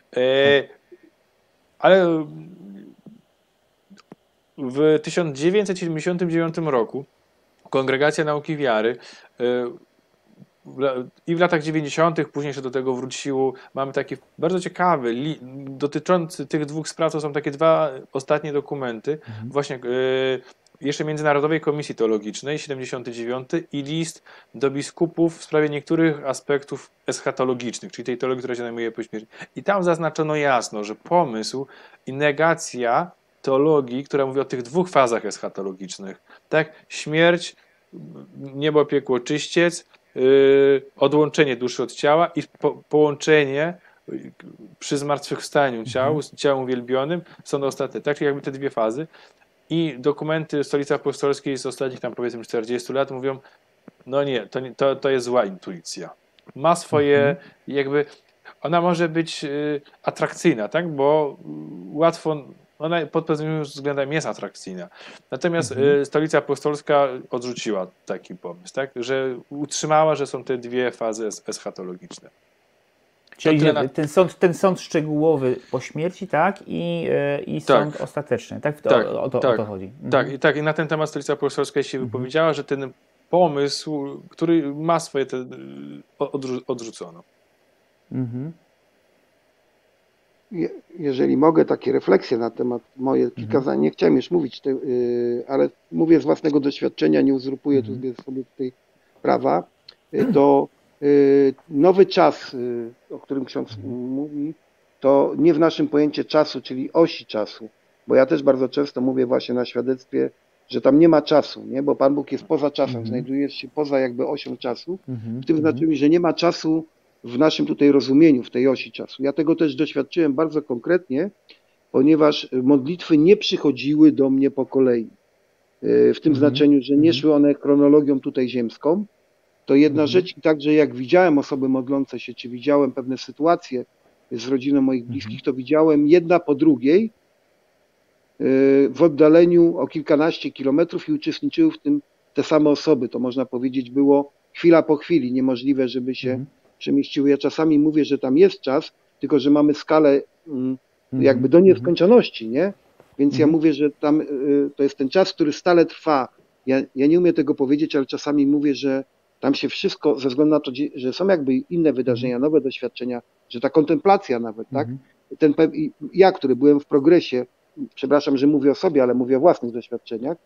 Ale w 1979 roku Kongregacja Nauki Wiary i w latach 90. później się do tego wróciło. Mamy taki bardzo ciekawy, dotyczący tych 2 spraw, to są takie 2 ostatnie dokumenty, właśnie jeszcze Międzynarodowej Komisji Teologicznej, 79 i list do biskupów w sprawie niektórych aspektów eschatologicznych, czyli tej teologii, która się zajmuje po śmierci. I tam zaznaczono jasno, że pomysł i negacja teologii, która mówi o tych 2 fazach eschatologicznych, tak? Śmierć, niebo, piekło, czyściec, odłączenie duszy od ciała i połączenie przy zmartwychwstaniu ciał, z ciałem uwielbionym, są ostatnie, tak? Czyli jakby te 2 fazy. I dokumenty Stolicy Apostolskiej z ostatnich tam powiedzmy 40 lat mówią, no nie, to jest zła intuicja. Ma swoje jakby, ona może być atrakcyjna, tak? Bo łatwo, ona pod pewnym względem jest atrakcyjna. Natomiast Stolica Apostolska odrzuciła taki pomysł, tak? Że utrzymała, że są te 2 fazy eschatologiczne. Czyli ten sąd szczegółowy po śmierci, tak? I sąd ostateczny, tak? O to chodzi. Tak, i na ten temat Stolica Apostolska się wypowiedziała, że ten pomysł, który ma swoje, odrzucono. Jeżeli mogę, takie refleksje na temat moje, kilka zdań, nie chciałem już mówić, ale mówię z własnego doświadczenia, nie uzurpuję sobie tutaj prawa, to nowy czas, o którym ksiądz mówi, to nie w naszym pojęciu czasu, czyli osi czasu, bo ja też bardzo często mówię właśnie na świadectwie, że tam nie ma czasu, nie? Bo Pan Bóg jest poza czasem, znajdujesz się poza jakby osią czasu, w tym znaczeniu, że nie ma czasu w naszym tutaj rozumieniu, w tej osi czasu. Ja tego też doświadczyłem bardzo konkretnie, ponieważ modlitwy nie przychodziły do mnie po kolei. W tym znaczeniu, że nie szły one chronologią tutaj ziemską. To jedna rzecz i także jak widziałem osoby modlące się, czy widziałem pewne sytuacje z rodziną moich bliskich, to widziałem jedna po drugiej w oddaleniu o kilkanaście kilometrów i uczestniczyły w tym te same osoby. To można powiedzieć było chwila po chwili, niemożliwe, żeby się przemieściły. Ja czasami mówię, że tam jest czas, tylko że mamy skalę jakby do nieskończoności, nie? Więc ja mówię, że tam to jest ten czas, który stale trwa. Ja nie umiem tego powiedzieć, ale czasami mówię, że tam się wszystko, ze względu na to, że są jakby inne wydarzenia, nowe doświadczenia, że ta kontemplacja nawet, tak? Ja, który byłem w progresie, przepraszam, że mówię o sobie, ale mówię o własnych doświadczeniach,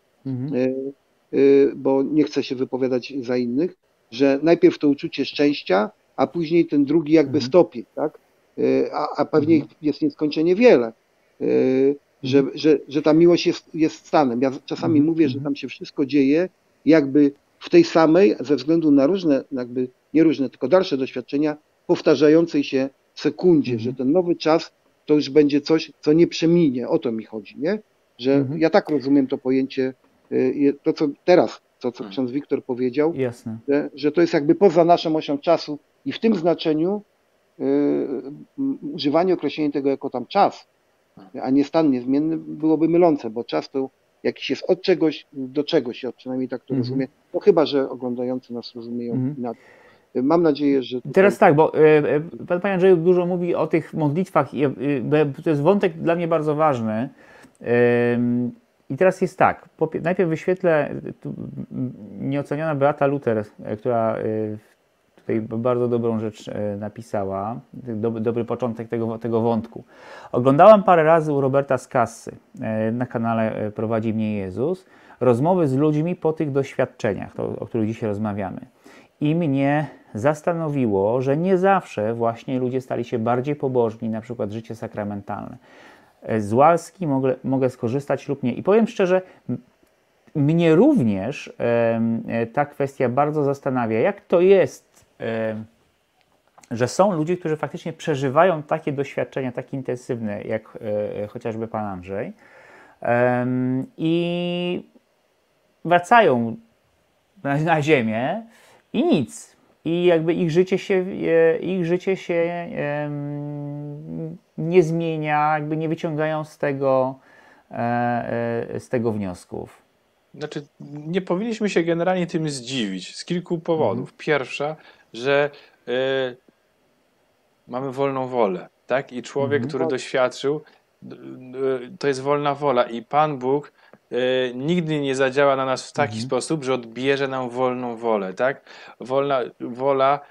bo nie chcę się wypowiadać za innych, że najpierw to uczucie szczęścia, a później ten drugi jakby stopień, tak? A pewnie ich jest nieskończenie wiele, że ta miłość jest stanem. Ja czasami mówię, że tam się wszystko dzieje jakby w tej samej, ze względu na różne, jakby nie różne, tylko dalsze doświadczenia, powtarzającej się sekundzie, że ten nowy czas to już będzie coś, co nie przeminie. O to mi chodzi, nie? Że ja tak rozumiem to pojęcie, to co teraz, co ksiądz Wiktor powiedział, że to jest jakby poza naszą osią czasu i w tym znaczeniu używanie określenia tego jako tam czas, a nie stan niezmienny byłoby mylące, bo czas to jakiś jest od czegoś do czegoś, ja przynajmniej tak to rozumiem. No chyba, że oglądający nas rozumieją inaczej. Mam nadzieję, że... Tutaj... Teraz tak, bo pan Panie Andrzeju dużo mówi o tych modlitwach, to jest wątek dla mnie bardzo ważny. I teraz jest tak, najpierw wyświetlę nieoceniona Beata Luther, która tutaj bardzo dobrą rzecz napisała, dobry początek tego wątku. Oglądałam parę razy u Roberta Scassy na kanale Prowadzi mnie Jezus rozmowy z ludźmi po tych doświadczeniach, o których dzisiaj rozmawiamy. I mnie zastanowiło, że nie zawsze właśnie ludzie stali się bardziej pobożni, na przykład życie sakramentalne. Z łaski mogę skorzystać lub nie. I powiem szczerze, mnie również ta kwestia bardzo zastanawia, jak to jest, że są ludzie, którzy faktycznie przeżywają takie doświadczenia, tak intensywne, jak chociażby pan Andrzej, i wracają na ziemię i nic. I jakby ich życie się nie zmienia, jakby nie wyciągają z tego wniosków. Znaczy, nie powinniśmy się generalnie tym zdziwić z kilku powodów. Pierwsza, że mamy wolną wolę, tak? I człowiek, który doświadczył, to jest wolna wola i Pan Bóg nigdy nie zadziała na nas w taki sposób, że odbierze nam wolną wolę, tak? Wolna wola,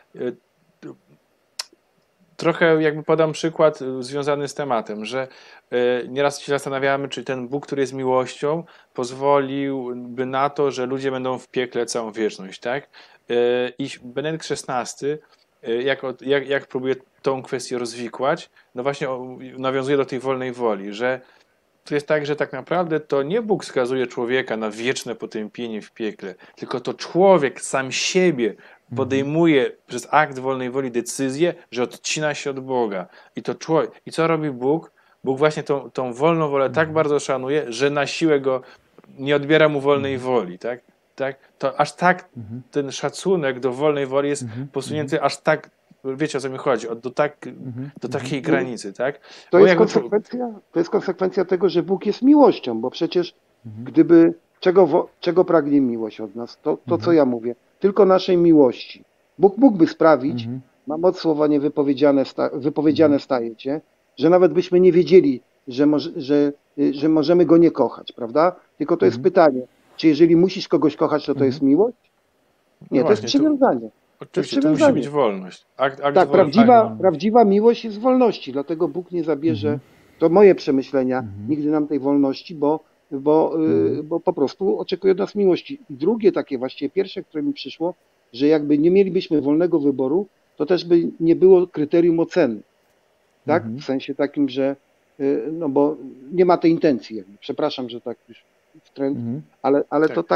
trochę jakby podam przykład związany z tematem, że nieraz się zastanawiamy, czy ten Bóg, który jest miłością, pozwoliłby na to, że ludzie będą w piekle całą wieczność, tak? I Benedykt XVI, jak próbuje tą kwestię rozwikłać, no właśnie nawiązuje do tej wolnej woli, że to jest tak, że tak naprawdę to nie Bóg skazuje człowieka na wieczne potępienie w piekle, tylko to człowiek sam siebie podejmuje przez akt wolnej woli decyzję, że odcina się od Boga. I co robi Bóg? Bóg właśnie tą wolną wolę tak bardzo szanuje, że na siłę go nie odbiera mu wolnej woli, tak? To aż tak ten szacunek do wolnej woli jest posunięty aż tak, wiecie o co mi chodzi, do takiej granicy, tak? To jest konsekwencja tego, że Bóg jest miłością, bo przecież gdyby, czego pragnie miłość od nas? To co ja mówię, tylko naszej miłości. Bóg mógłby sprawić, ma moc słowa wypowiedziane staje się, że nawet byśmy nie wiedzieli, że możemy Go nie kochać, prawda? Tylko to jest pytanie, czy jeżeli musisz kogoś kochać, to jest miłość? Nie, to jest przywiązanie. Oczywiście, to musi być wolność. Tak, prawdziwa miłość jest z wolności, dlatego Bóg nie zabierze, to moje przemyślenia, nigdy nam tej wolności, bo po prostu oczekuje od nas miłości. I drugie takie właściwie pierwsze, które mi przyszło, że jakby nie mielibyśmy wolnego wyboru, to też by nie było kryterium oceny. Tak? W sensie takim, że no bo nie ma tej intencji. Jakby. Przepraszam, że tak już wtręt, ale to tak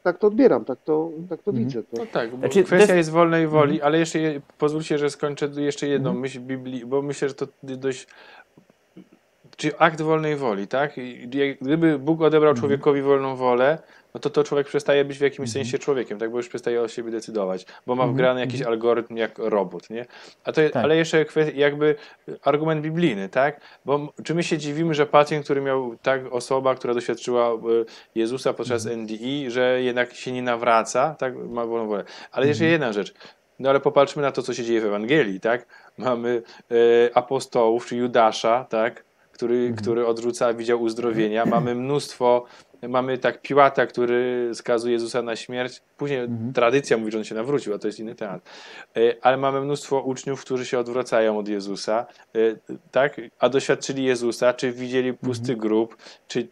tak to odbieram, tak to widzę. To. No tak, bo Znaczy, kwestia to jest wolnej woli, ale jeszcze pozwólcie, że skończę jeszcze jedną Mhm. myśl Biblii, bo myślę, że to dość... Czyli akt wolnej woli, tak? Gdyby Bóg odebrał człowiekowi wolną wolę, no to człowiek przestaje być w jakimś sensie człowiekiem, tak? Bo już przestaje o siebie decydować, bo ma wgrany jakiś algorytm jak robot, nie? Tak. Ale jeszcze jakby argument biblijny, tak? Bo czy my się dziwimy, że pacjent, który miał osoba, która doświadczyła Jezusa podczas NDI, że jednak się nie nawraca, tak? Ma wolną wolę. Ale jeszcze jedna rzecz. No ale popatrzmy na to, co się dzieje w Ewangelii, tak? Mamy apostołów, czy Judasza, tak? Który odrzuca, widział uzdrowienia. Mamy Piłata, który skazuje Jezusa na śmierć. Później tradycja mówi, że on się nawrócił, a to jest inny temat. Ale mamy mnóstwo uczniów, którzy się odwracają od Jezusa, tak? A doświadczyli Jezusa, czy widzieli pusty grób, czy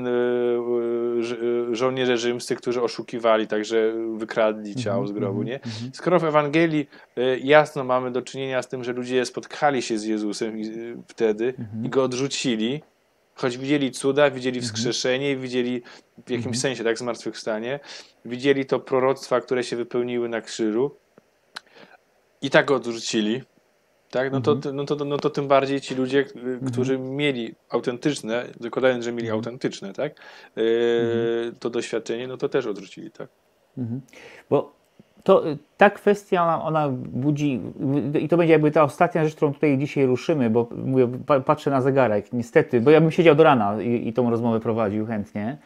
żołnierze rzymscy, którzy oszukiwali, także wykradli ciało z grobu, nie? Skoro w Ewangelii jasno mamy do czynienia z tym, że ludzie spotkali się z Jezusem wtedy i go odrzucili, choć widzieli cuda, widzieli wskrzeszenie, widzieli w jakimś sensie, tak, zmartwychwstanie, widzieli to proroctwa, które się wypełniły na krzyżu i tak go odrzucili, tak? No to tym bardziej ci ludzie, którzy mieli autentyczne, zakładając, że mieli autentyczne, tak? To doświadczenie, no to też odrzucili, tak? Bo ta kwestia, ona budzi, i to będzie jakby ta ostatnia rzecz, którą tutaj dzisiaj ruszymy, bo mówię, patrzę na zegarek, niestety, bo ja bym siedział do rana i tą rozmowę prowadził chętnie.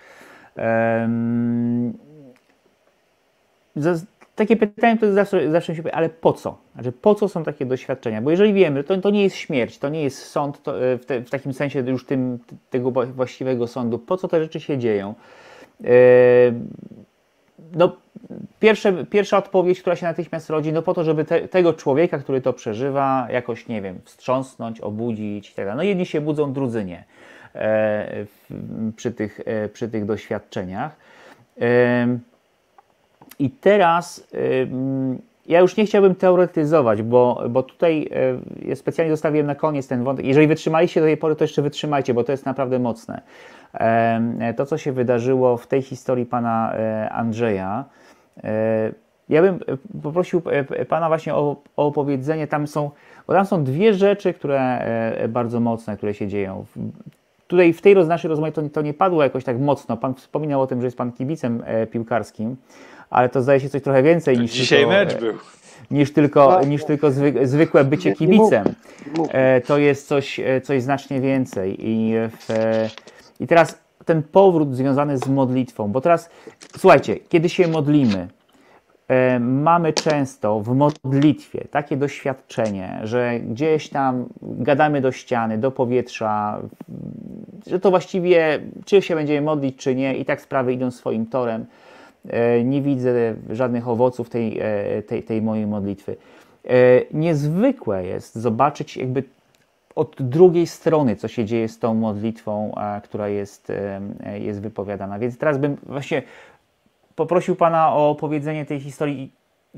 Takie pytanie to zawsze się pyta, ale po co? Znaczy, po co są takie doświadczenia? Bo jeżeli wiemy, to nie jest śmierć, to nie jest sąd w takim sensie już tego właściwego sądu. Po co te rzeczy się dzieją? No, pierwsza odpowiedź, która się natychmiast rodzi, no po to, żeby tego człowieka, który to przeżywa, jakoś, nie wiem, wstrząsnąć, obudzić i tak dalej. No jedni się budzą, drudzy nie przy tych doświadczeniach. I teraz ja już nie chciałbym teoretyzować, bo tutaj ja specjalnie zostawiłem na koniec ten wątek. Jeżeli wytrzymaliście do tej pory, to jeszcze wytrzymajcie, bo to jest naprawdę mocne. To, co się wydarzyło w tej historii pana Andrzeja, ja bym poprosił pana właśnie o opowiedzenie, bo tam są dwie rzeczy, które bardzo mocne, które się dzieją. Tutaj w tej naszej rozmowie to nie padło jakoś tak mocno. Pan wspominał o tym, że jest pan kibicem piłkarskim, ale to zdaje się coś trochę więcej niż dzisiaj tylko, mecz był. Niż tylko zwykłe bycie kibicem. To jest coś znacznie więcej. I teraz ten powrót związany z modlitwą, bo teraz słuchajcie, kiedy się modlimy, mamy często w modlitwie takie doświadczenie, że gdzieś tam gadamy do ściany, do powietrza, że to właściwie czy się będziemy modlić, czy nie, i tak sprawy idą swoim torem. Nie widzę żadnych owoców tej mojej modlitwy. Niezwykłe jest zobaczyć jakby od drugiej strony, co się dzieje z tą modlitwą, która jest wypowiadana. Więc teraz bym właśnie poprosił pana o opowiedzenie tej historii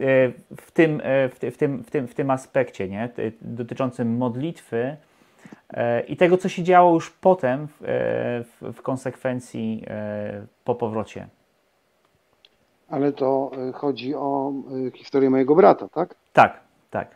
w tym aspekcie, nie? Dotyczącym modlitwy i tego, co się działo już potem w konsekwencji po powrocie. Ale to chodzi o historię mojego brata, tak? Tak.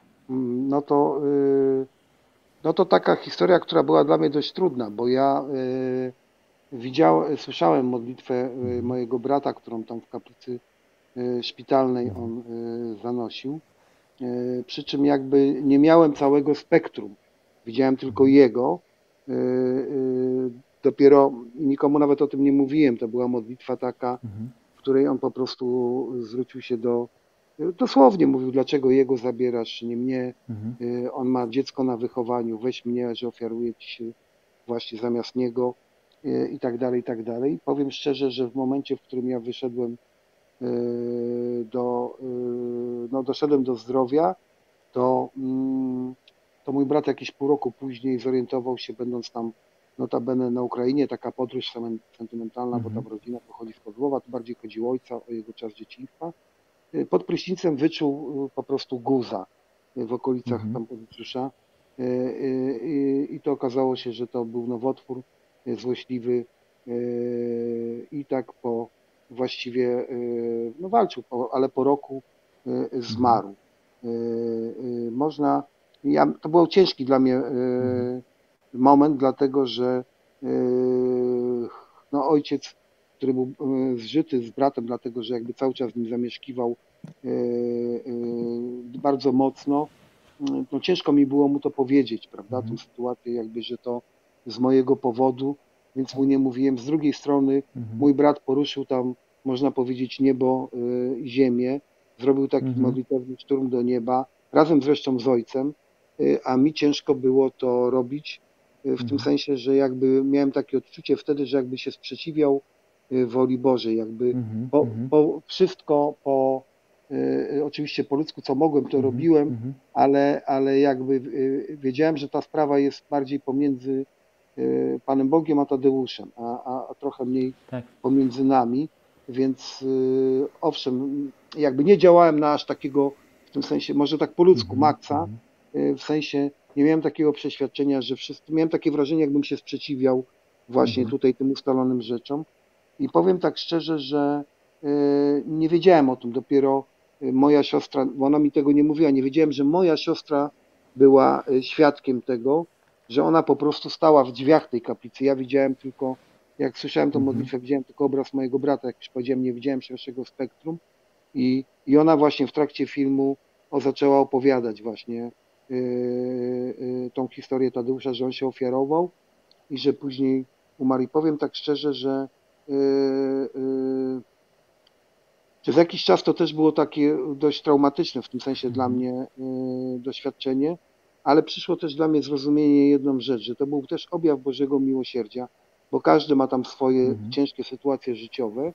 No to taka historia, która była dla mnie dość trudna, bo ja słyszałem modlitwę mojego brata, którą tam w kaplicy szpitalnej on zanosił, przy czym jakby nie miałem całego spektrum, widziałem tylko jego, dopiero nikomu nawet o tym nie mówiłem, to była modlitwa taka, w której on po prostu zwrócił się dosłownie mówił, dlaczego jego zabierasz, nie mnie, on ma dziecko na wychowaniu, weź mnie, że ofiaruję ci się właśnie zamiast niego i tak dalej, i tak dalej. Powiem szczerze, że w momencie, w którym ja wyszedłem doszedłem do zdrowia, to mój brat jakieś pół roku później zorientował się, będąc tam notabene na Ukrainie, taka podróż sentymentalna, bo tam rodzina pochodzi z Kozłowa, to bardziej chodziło o ojca, o jego czas dzieciństwa. Pod prysznicem wyczuł po prostu guza w okolicach tam podbrzusza i to okazało się, że to był nowotwór złośliwy i tak po właściwie no walczył, ale po roku zmarł. To był ciężki dla mnie moment, dlatego że no ojciec, który był zżyty z bratem, dlatego że jakby cały czas z nim zamieszkiwał bardzo mocno, no ciężko mi było mu to powiedzieć, prawda, tą sytuację jakby, że to z mojego powodu, więc mu nie mówiłem. Z drugiej strony mój brat poruszył tam, można powiedzieć, niebo i ziemię, zrobił taki modlitewny szturm do nieba, razem zresztą z ojcem, a mi ciężko było to robić, w tym sensie, że jakby miałem takie odczucie wtedy, że jakby się sprzeciwiał woli Bożej, jakby wszystko oczywiście po ludzku, co mogłem, to robiłem, ale jakby wiedziałem, że ta sprawa jest bardziej pomiędzy Panem Bogiem a Tadeuszem, a trochę mniej pomiędzy nami, więc owszem, jakby nie działałem na aż takiego, w tym sensie, może tak po ludzku, maksa, w sensie nie miałem takiego przeświadczenia, że miałem takie wrażenie, jakbym się sprzeciwiał właśnie tutaj tym ustalonym rzeczom. I powiem tak szczerze, że nie wiedziałem o tym, dopiero moja siostra, bo ona mi tego nie mówiła, nie wiedziałem, że moja siostra była świadkiem tego, że ona po prostu stała w drzwiach tej kaplicy. Ja widziałem tylko, jak słyszałem tą modlitwę, widziałem tylko obraz mojego brata, jak już powiedziałem, nie widziałem szerszego spektrum i ona właśnie w trakcie filmu zaczęła opowiadać właśnie tą historię Tadeusza, że on się ofiarował i że później umarł. I powiem tak szczerze, że przez jakiś czas to też było takie dość traumatyczne w tym sensie dla mnie doświadczenie, ale przyszło też dla mnie zrozumienie jedną rzecz, że to był też objaw Bożego miłosierdzia, bo każdy ma tam swoje ciężkie sytuacje życiowe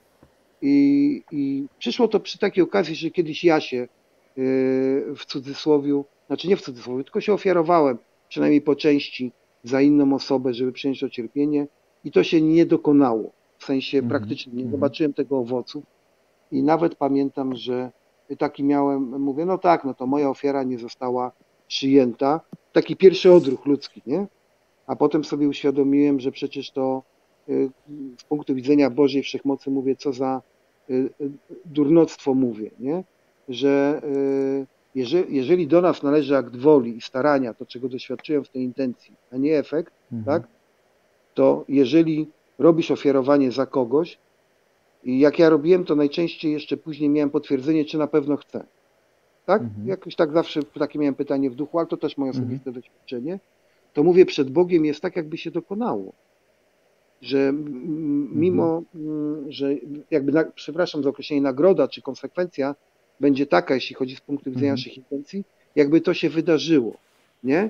i przyszło to przy takiej okazji, że kiedyś ja się w cudzysłowiu, znaczy nie w cudzysłowie, tylko się ofiarowałem, przynajmniej po części, za inną osobę, żeby przyjąć to cierpienie i to się nie dokonało, w sensie praktycznie nie zobaczyłem tego owoców i nawet pamiętam, że taki miałem, mówię, no tak, no to moja ofiara nie została przyjęta, taki pierwszy odruch ludzki, nie? A potem sobie uświadomiłem, że przecież to z punktu widzenia Bożej Wszechmocy mówię, co za durnoctwo mówię, nie? Że jeżeli do nas należy akt woli i starania, to czego doświadczyłem w tej intencji, a nie efekt, tak? To jeżeli robisz ofiarowanie za kogoś i jak ja robiłem, to najczęściej jeszcze później miałem potwierdzenie, czy na pewno chcę. Tak? Jakoś tak zawsze takie miałem pytanie w duchu, ale to też moje osobiste doświadczenie. To mówię, przed Bogiem jest tak, jakby się dokonało. Że mimo, że jakby, przepraszam za określenie, nagroda czy konsekwencja będzie taka, jeśli chodzi z punktu widzenia naszych intencji, jakby to się wydarzyło, nie?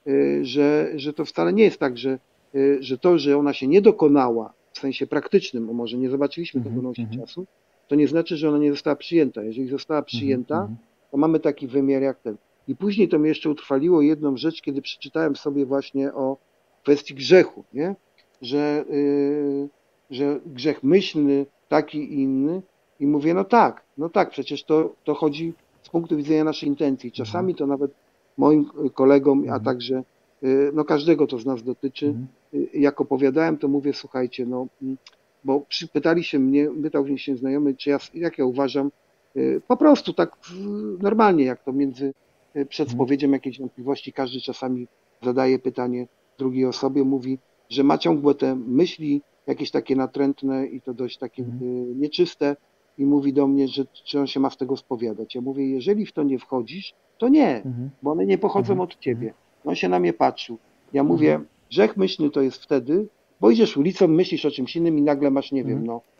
Że to wcale nie jest tak, że to, że ona się nie dokonała w sensie praktycznym, bo może nie zobaczyliśmy tego nosi czasu, to nie znaczy, że ona nie została przyjęta. Jeżeli została przyjęta, to mamy taki wymiar jak ten. I później to mnie jeszcze utrwaliło jedną rzecz, kiedy przeczytałem sobie właśnie o kwestii grzechu, nie? Że grzech myślny, taki i inny i mówię, no tak, przecież to chodzi z punktu widzenia naszej intencji. Czasami to nawet moim kolegom, a także no każdego to z nas dotyczy. Jak opowiadałem, to mówię, słuchajcie, no bo pytał się znajomy, jak ja uważam, po prostu tak normalnie, jak to przed spowiedzią jakiejś wątpliwości, każdy czasami zadaje pytanie drugiej osobie, mówi, że ma ciągłe te myśli jakieś takie natrętne i to dość takie nieczyste i mówi do mnie, że czy on się ma z tego spowiadać. Ja mówię, jeżeli w to nie wchodzisz, to nie, bo one nie pochodzą od ciebie. On się na mnie patrzył. Ja mówię, grzech myślny to jest wtedy, bo idziesz ulicą, myślisz o czymś innym i nagle masz, nie wiem, no.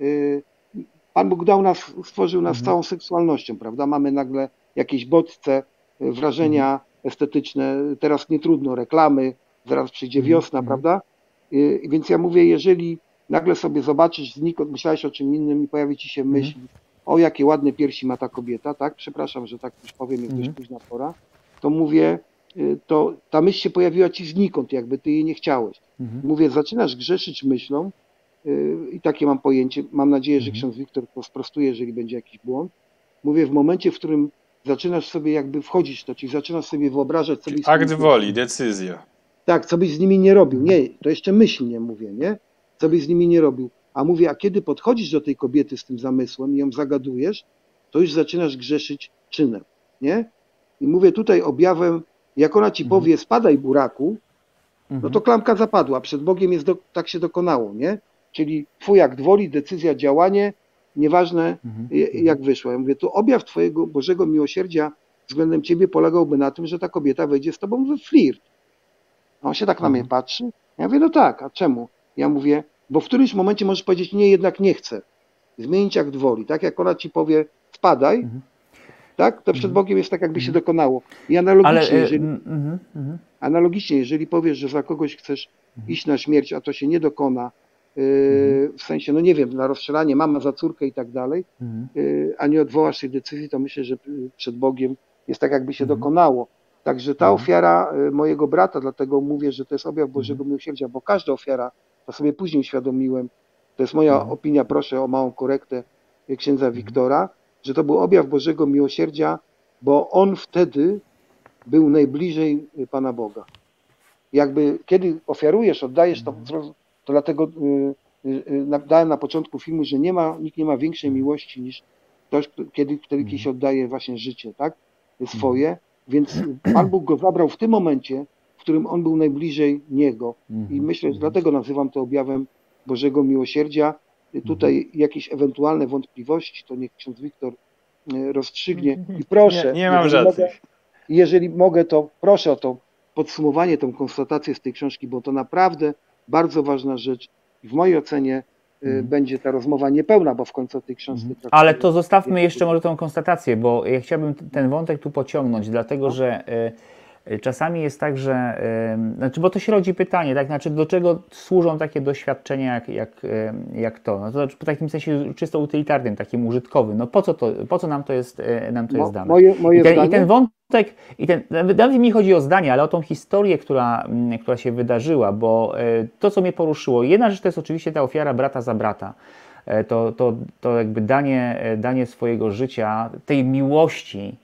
Pan Bóg stworzył nas całą seksualnością, prawda? Mamy nagle jakieś bodźce, wrażenia estetyczne, teraz nie trudno, reklamy, zaraz przyjdzie wiosna, prawda? Więc ja mówię, jeżeli nagle sobie zobaczysz znikąd, myślałeś o czym innym i pojawi ci się myśl, o jakie ładne piersi ma ta kobieta, tak? Przepraszam, że tak już powiem, jest dość późna pora, to mówię, to ta myśl się pojawiła ci znikąd, jakby ty jej nie chciałeś. Mówię, zaczynasz grzeszyć myślą i takie mam pojęcie, mam nadzieję, że ksiądz Wiktor to sprostuje, jeżeli będzie jakiś błąd. Mówię, w momencie, w którym zaczynasz sobie jakby wchodzić w to, czyli zaczynasz sobie wyobrażać sobie... Akt woli, decyzja. Tak, co byś z nimi nie robił. Nie, to jeszcze myślnie mówię, nie? Co byś z nimi nie robił. A mówię, a kiedy podchodzisz do tej kobiety z tym zamysłem i ją zagadujesz, to już zaczynasz grzeszyć czynem, nie? I mówię tutaj objawem, jak ona ci powie, spadaj buraku, no to klamka zapadła. Przed Bogiem jest tak się dokonało, nie? Czyli twój akt woli, decyzja, działanie, nieważne jak wyszło. Ja mówię, to objaw twojego Bożego miłosierdzia względem ciebie polegałby na tym, że ta kobieta wejdzie z tobą we flirt. A on się tak na mnie patrzy. Ja mówię, no tak, a czemu? Ja mówię, bo w którymś momencie możesz powiedzieć, nie, jednak nie chcę. Zmienić akt woli. Tak jak ona ci powie, spadaj, tak? To przed Bogiem jest tak, jakby się dokonało. I analogicznie, jeżeli powiesz, że za kogoś chcesz iść na śmierć, a to się nie dokona, w sensie, no nie wiem, na rozstrzelanie, mama za córkę i tak dalej, a nie odwołasz tej decyzji, to myślę, że przed Bogiem jest tak, jakby się dokonało. Także ta ofiara mojego brata, dlatego mówię, że to jest objaw Bożego miłosierdzia, bo każda ofiara, to sobie później uświadomiłem, to jest moja opinia, proszę o małą korektę księdza Wiktora, że to był objaw Bożego miłosierdzia, bo on wtedy był najbliżej Pana Boga. Jakby kiedy ofiarujesz, oddajesz, to dlatego dałem na początku filmu, że nikt nie ma większej miłości niż ktoś, kiedy kiedyś oddaje właśnie życie, tak? Swoje. Więc Pan Bóg go zabrał w tym momencie, w którym on był najbliżej Niego. I myślę, że dlatego nazywam to objawem Bożego miłosierdzia. Tutaj jakieś ewentualne wątpliwości, to niech ksiądz Wiktor rozstrzygnie. I proszę, nie mam żadnych. Jeżeli mogę, to proszę o to podsumowanie, tą konstatację z tej książki, bo to naprawdę bardzo ważna rzecz. W mojej ocenie będzie ta rozmowa niepełna, bo w końcu tej książki... Ale to zostawmy jeszcze może tą konstatację, bo ja chciałbym ten wątek tu pociągnąć, dlatego że czasami jest tak, że, znaczy, bo to się rodzi pytanie, tak, znaczy do czego służą takie doświadczenia jak to? No to znaczy, w takim sensie czysto utylitarnym, takim użytkowym. No po co nam to jest dane? I ten wątek, nawet mi chodzi o zdanie, ale o tą historię, która się wydarzyła, bo to, co mnie poruszyło, jedna rzecz to jest oczywiście ta ofiara brata za brata. To jakby danie swojego życia, tej miłości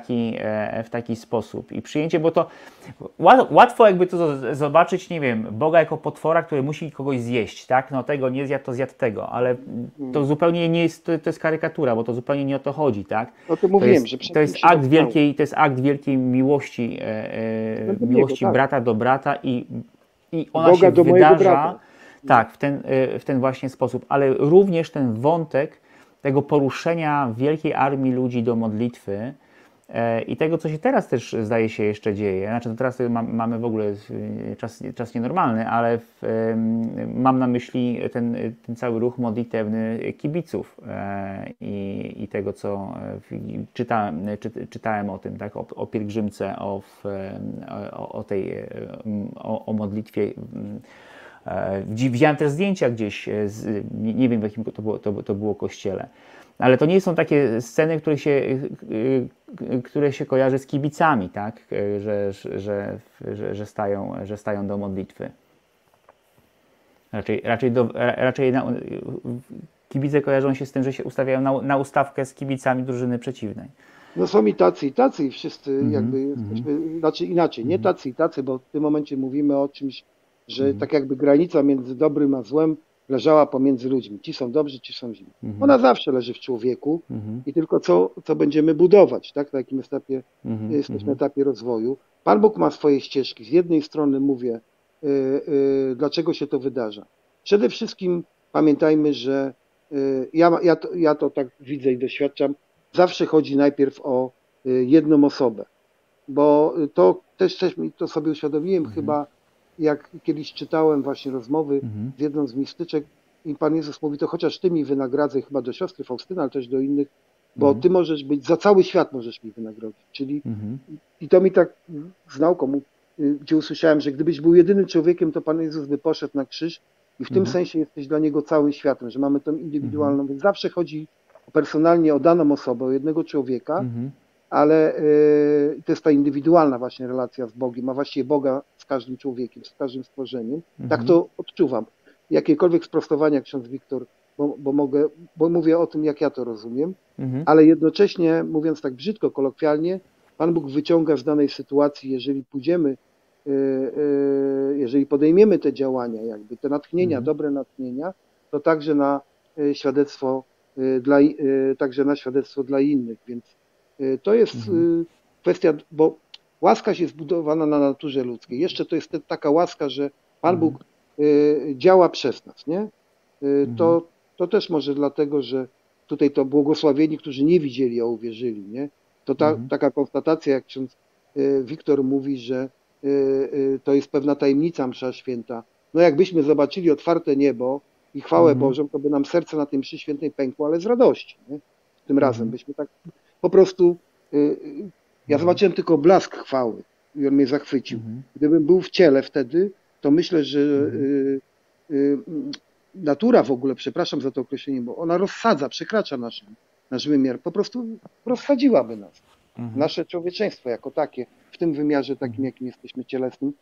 w taki sposób i przyjęcie, bo to łatwo jakby to zobaczyć, nie wiem, Boga jako potwora, który musi kogoś zjeść, tak? No tego nie zjadł, to zjadł tego, ale to zupełnie nie jest, to jest karykatura, bo to zupełnie nie o to chodzi, tak? No to mówiłem, to jest akt wielkiej miłości, miłości brata do brata i ona Boga się wydarza tak, w ten właśnie sposób, ale również ten wątek tego poruszenia wielkiej armii ludzi do modlitwy i tego, co się teraz też zdaje się jeszcze dzieje. Znaczy, no teraz mamy w ogóle czas nienormalny, ale mam na myśli ten cały ruch modlitewny kibiców i tego, co czytałem o tym, tak, o pielgrzymce, o modlitwie. Widziałem też zdjęcia gdzieś, nie wiem w jakim to było kościele, ale to nie są takie sceny, które się kojarzy z kibicami, tak? Że stają do modlitwy. Raczej kibice kojarzą się z tym, że się ustawiają na ustawkę z kibicami drużyny przeciwnej. No są i tacy i wszyscy jakby jesteśmy, znaczy inaczej, nie tacy i tacy, bo w tym momencie mówimy o czymś, że tak jakby granica między dobrym a złem leżała pomiędzy ludźmi. Ci są dobrzy, ci są źli. Ona zawsze leży w człowieku i tylko co będziemy budować, tak? Na jakim etapie jesteśmy na etapie rozwoju. Pan Bóg ma swoje ścieżki. Z jednej strony mówię, dlaczego się to wydarza. Przede wszystkim pamiętajmy, że ja to tak widzę i doświadczam, zawsze chodzi najpierw o jedną osobę, bo to też to sobie uświadomiłem chyba, jak kiedyś czytałem właśnie rozmowy z jedną z mistyczek i Pan Jezus mówi, to chociaż Ty mi wynagradzaj, chyba do siostry Faustyny, ale też do innych, bo Ty możesz być, za cały świat możesz mi wynagrodzić. Czyli i to mi tak z nauką, gdzie usłyszałem, że gdybyś był jedynym człowiekiem, to Pan Jezus by poszedł na krzyż i w tym sensie jesteś dla Niego całym światem, że mamy tą indywidualną, więc zawsze chodzi personalnie o daną osobę, o jednego człowieka, ale to jest ta indywidualna właśnie relacja z Bogiem, a właściwie Boga z każdym człowiekiem, z każdym stworzeniem. Tak to odczuwam. Jakiekolwiek sprostowania, ksiądz Wiktor, bo mówię o tym, jak ja to rozumiem, ale jednocześnie, mówiąc tak brzydko, kolokwialnie, Pan Bóg wyciąga z danej sytuacji, jeżeli pójdziemy, jeżeli podejmiemy te działania, jakby te natchnienia, dobre natchnienia, to także na świadectwo także na świadectwo dla innych, więc to jest kwestia, bo łaska jest zbudowana na naturze ludzkiej. Jeszcze to jest taka łaska, że Pan Bóg działa przez nas, nie? To też może dlatego, że tutaj to błogosławieni, którzy nie widzieli, a uwierzyli, nie? To taka konstatacja, jak ksiądz Wiktor mówi, że to jest pewna tajemnica msza święta. No jakbyśmy zobaczyli otwarte niebo i chwałę Bożą, to by nam serce na tym mszy świętej pękło, ale z radości, nie? Tym razem byśmy tak po prostu... Ja zobaczyłem tylko blask chwały i on mnie zachwycił. Gdybym był w ciele wtedy, to myślę, że natura w ogóle, przepraszam za to określenie, bo ona przekracza nasz wymiar, po prostu rozsadziłaby nas. Nasze człowieczeństwo jako takie, w tym wymiarze takim, jakim jesteśmy cielesnym,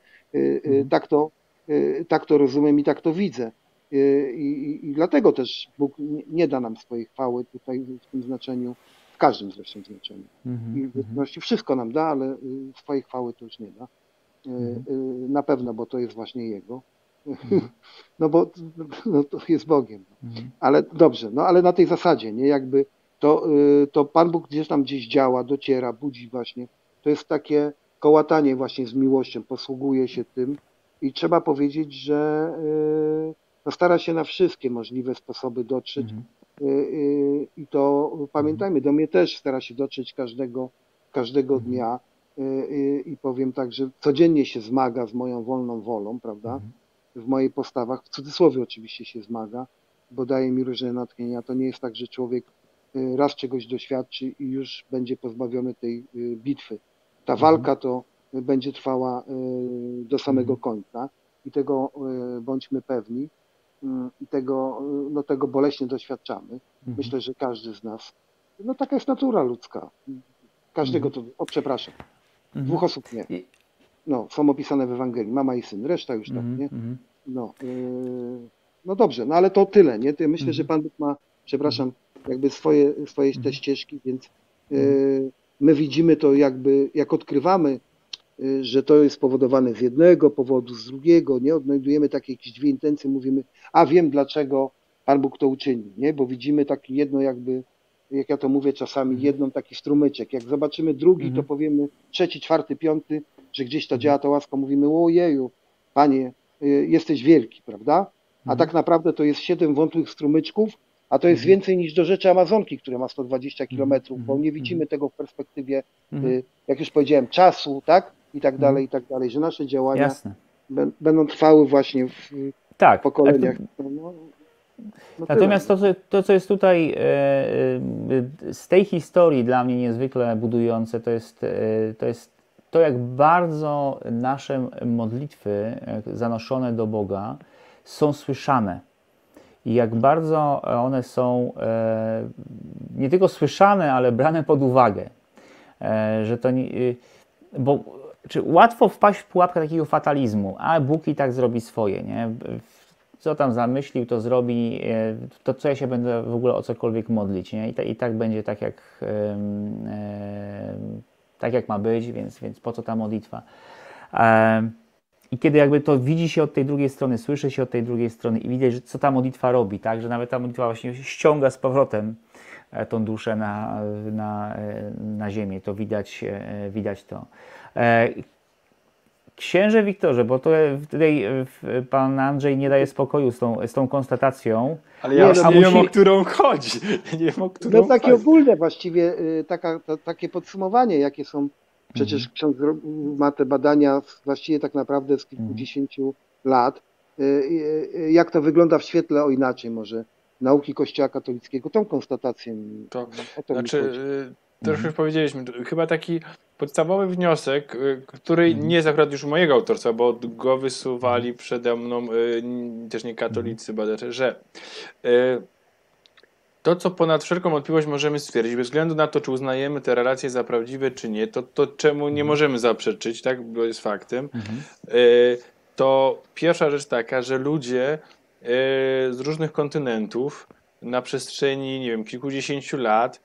tak to rozumiem i tak to widzę. I dlatego też Bóg nie da nam swojej chwały tutaj w tym znaczeniu, w każdym zresztą znaczeniu. I w większości wszystko nam da, ale swojej chwały to już nie da. Na pewno, bo to jest właśnie Jego. No bo to jest Bogiem. Ale dobrze, no ale na tej zasadzie, nie? Jakby to Pan Bóg gdzieś działa, dociera, budzi właśnie. To jest takie kołatanie właśnie z miłością, posługuje się tym i trzeba powiedzieć, że no stara się na wszystkie możliwe sposoby dotrzeć. I to pamiętajmy, do mnie też stara się dotrzeć każdego dnia i powiem tak, że codziennie się zmaga z moją wolną wolą, prawda? W mojej postawach, w cudzysłowie oczywiście się zmaga, bo daje mi różne natchnienia. To nie jest tak, że człowiek raz czegoś doświadczy i już będzie pozbawiony tej bitwy. Ta walka to będzie trwała do samego końca i tego bądźmy pewni i tego boleśnie doświadczamy. Myślę, że każdy z nas, no taka jest natura ludzka. Każdego to, przepraszam, dwóch osób nie. No, są opisane w Ewangelii, mama i syn, reszta już tak, nie? No dobrze, no ale to tyle, nie? Myślę, że Pan Bóg ma, przepraszam, jakby swoje te ścieżki, więc my widzimy to jakby, jak odkrywamy, że to jest spowodowane z jednego powodu, z drugiego, nie? Odnajdujemy takie jakieś dwie intencje, mówimy, a wiem dlaczego Pan Bóg to uczynił, nie? Bo widzimy takie jedno jakby, jak ja to mówię czasami, jedną taki strumyczek. Jak zobaczymy drugi, to powiemy trzeci, czwarty, piąty, że gdzieś to działa ta łaska, mówimy, ojeju, Panie, jesteś wielki, prawda? A tak naprawdę to jest 7 wątłych strumyczków, a to jest więcej niż do rzeczy Amazonki, która ma 120 kilometrów, bo nie widzimy tego w perspektywie, jak już powiedziałem, czasu, tak? I tak dalej, że nasze działania będą trwały właśnie w pokoleniach. Natomiast to, co jest tutaj z tej historii dla mnie niezwykle budujące, to jest to, jak bardzo nasze modlitwy zanoszone do Boga są słyszane. I jak bardzo one są nie tylko słyszane, ale brane pod uwagę. Że to nie, bo łatwo wpaść w pułapkę takiego fatalizmu, a Bóg i tak zrobi swoje, nie? Co tam zamyślił, to zrobi, to co ja się będę w ogóle o cokolwiek modlić, nie? I tak będzie tak jak ma być, więc po co ta modlitwa? I kiedy jakby to widzi się od tej drugiej strony, słyszy się od tej drugiej strony i widać, że co ta modlitwa robi, tak? Że nawet ta modlitwa właśnie ściąga z powrotem tą duszę na ziemię, to widać to. Księże Wiktorze, bo tutaj pan Andrzej nie daje spokoju z tą konstatacją. Ale ja nie wiem, o którą chodzi. No takie ogólne właściwie, takie podsumowanie, jakie są, przecież ksiądz ma te badania właściwie tak naprawdę z kilkudziesięciu lat. Jak to wygląda w świetle, o inaczej może, nauki Kościoła katolickiego, tą konstatację. Też już powiedzieliśmy, chyba taki podstawowy wniosek, który nie jest akurat już mojego autorstwa, bo go wysuwali przede mną też nie katolicy badacze, że to, co ponad wszelką wątpliwość możemy stwierdzić, bez względu na to, czy uznajemy te relacje za prawdziwe, czy nie, to czemu nie możemy zaprzeczyć, tak, bo jest faktem, to pierwsza rzecz taka, że ludzie z różnych kontynentów na przestrzeni, nie wiem, kilkudziesięciu lat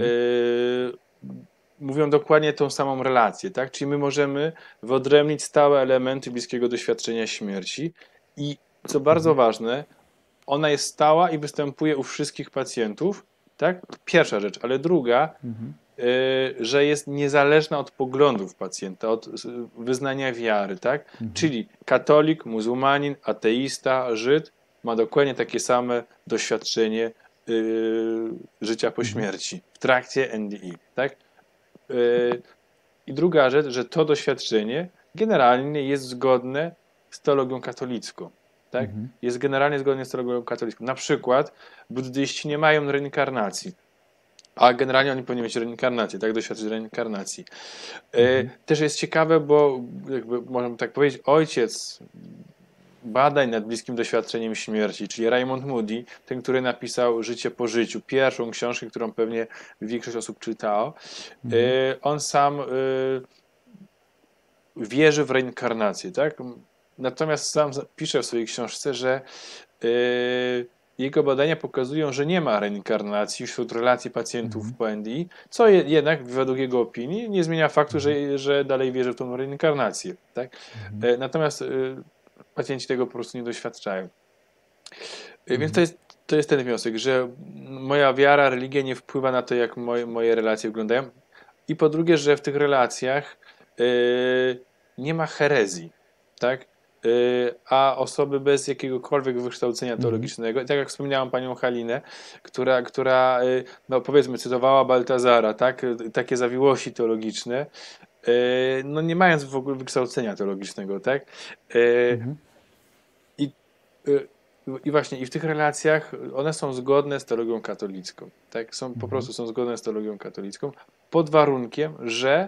mówią dokładnie tą samą relację, tak? Czyli my możemy wyodrębnić stałe elementy bliskiego doświadczenia śmierci i co bardzo ważne, ona jest stała i występuje u wszystkich pacjentów, tak? Pierwsza rzecz, ale druga, że jest niezależna od poglądów pacjenta, od wyznania wiary, tak? Czyli katolik, muzułmanin, ateista, Żyd ma dokładnie takie same doświadczenie życia po śmierci w trakcie NDE, tak? I druga rzecz, że to doświadczenie generalnie jest zgodne z teologią katolicką. Tak? Jest generalnie zgodne z teologią katolicką. Na przykład buddyści nie mają reinkarnacji, a generalnie oni powinni mieć reinkarnację, tak? Doświadczyć reinkarnacji. Też jest ciekawe, bo jakby możemy tak powiedzieć, ojciec badań nad bliskim doświadczeniem śmierci, czyli Raymond Moody, ten, który napisał Życie po życiu, pierwszą książkę, którą pewnie większość osób czytało, on sam wierzy w reinkarnację, tak? Natomiast sam pisze w swojej książce, że jego badania pokazują, że nie ma reinkarnacji wśród relacji pacjentów po NDE, co jednak według jego opinii nie zmienia faktu, że dalej wierzy w tą reinkarnację. Tak? Natomiast pacjenci tego po prostu nie doświadczają. Więc to jest ten wniosek, że moja wiara, religia nie wpływa na to, jak moje relacje wyglądają. I po drugie, że w tych relacjach nie ma herezji, tak? A osoby bez jakiegokolwiek wykształcenia teologicznego, i tak jak wspomniałam panią Halinę, która no powiedzmy cytowała Baltazara, tak? Takie zawiłości teologiczne, no nie mając w ogóle wykształcenia teologicznego, tak? I właśnie i w tych relacjach one są zgodne z teologią katolicką, tak? Po prostu są zgodne z teologią katolicką pod warunkiem, że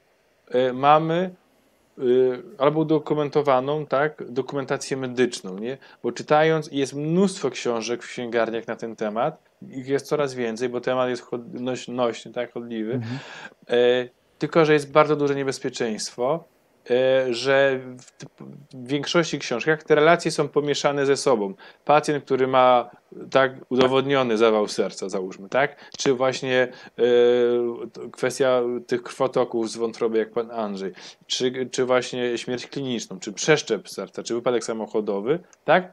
mamy albo udokumentowaną, tak, dokumentację medyczną, nie? Bo czytając, jest mnóstwo książek w księgarniach na ten temat, ich jest coraz więcej, bo temat jest nośny, tak, chodliwy, tylko że jest bardzo duże niebezpieczeństwo, że w większości książkach te relacje są pomieszane ze sobą. Pacjent, który ma tak udowodniony zawał serca, załóżmy, tak? Czy właśnie kwestia tych krwotoków z wątroby, jak pan Andrzej, czy właśnie śmierć kliniczną, czy przeszczep serca, czy wypadek samochodowy, tak?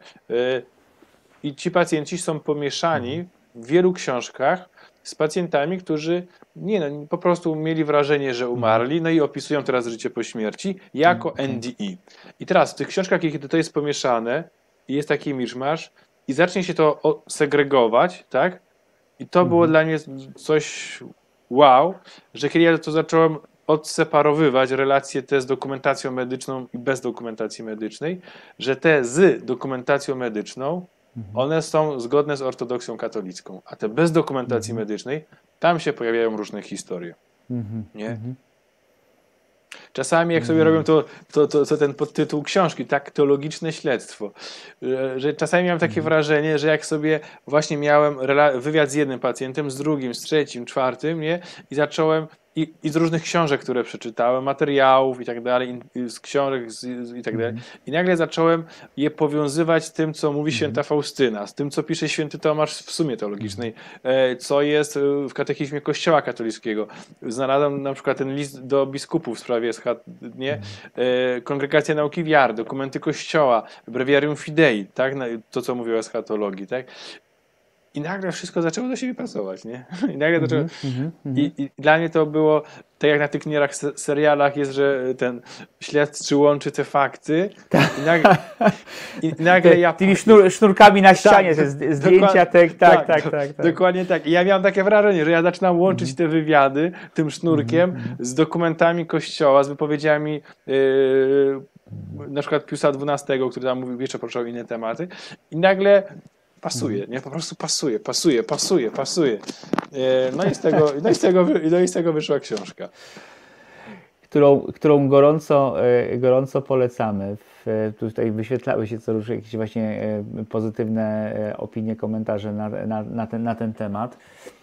I ci pacjenci są pomieszani w wielu książkach z pacjentami, którzy po prostu mieli wrażenie, że umarli, no i opisują teraz życie po śmierci jako NDE. I teraz w tych książkach, kiedy to jest pomieszane i jest taki miszmasz i zacznie się to segregować, tak? I to było dla mnie coś wow, że kiedy ja to zacząłem odseparowywać relacje te z dokumentacją medyczną i bez dokumentacji medycznej, że te z dokumentacją medyczną one są zgodne z ortodoksją katolicką, a te bez dokumentacji medycznej, tam się pojawiają różne historie. Nie? Czasami jak sobie robią to ten podtytuł książki, tak, teologiczne śledztwo, że czasami miałem takie wrażenie, że jak sobie właśnie miałem wywiad z jednym pacjentem, z drugim, z trzecim, czwartym, nie? I zacząłem i z różnych książek, które przeczytałem, materiałów i tak dalej, z książek i tak dalej. I nagle zacząłem je powiązywać z tym, co mówi święta Faustyna, z tym, co pisze święty Tomasz w Sumie Teologicznej, co jest w katechizmie Kościoła katolickiego. Znalazłem na przykład ten list do biskupów w sprawie Kongregacja Nauki Wiary, dokumenty Kościoła, Breviarium Fidei, tak? To, co mówił o eschatologii, tak? I nagle wszystko zaczęło do siebie pasować, nie? I nagle zaczęło... I dla mnie to było, tak jak na tych serialach jest, że ten śledczy łączy te fakty. I nagle ja... Tymi sznurkami na ścianie, te zdjęcia, tak. Dokładnie tak. I ja miałem takie wrażenie, że ja zaczynam łączyć te wywiady tym sznurkiem z dokumentami Kościoła, z wypowiedziami na przykład Piusa XII, który tam mówił, jeszcze poruszał inne tematy. I nagle pasuje, nie? Po prostu pasuje. No i z tego wyszła książka. Którą gorąco polecamy. Tutaj wyświetlały się co róż jakieś właśnie pozytywne opinie, komentarze na ten temat.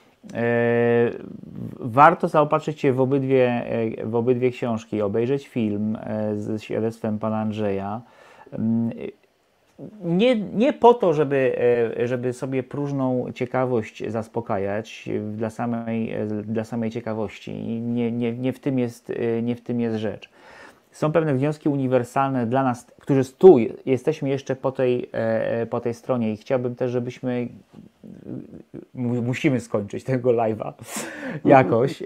Warto zaopatrzyć się w obydwie książki, obejrzeć film ze świadectwem pana Andrzeja. Nie po to, żeby sobie próżną ciekawość zaspokajać dla samej ciekawości. Nie w tym jest rzecz. są pewne wnioski uniwersalne dla nas, którzy tu jesteśmy jeszcze po tej stronie i chciałbym też, żebyśmy, musimy skończyć tego live'a jakoś,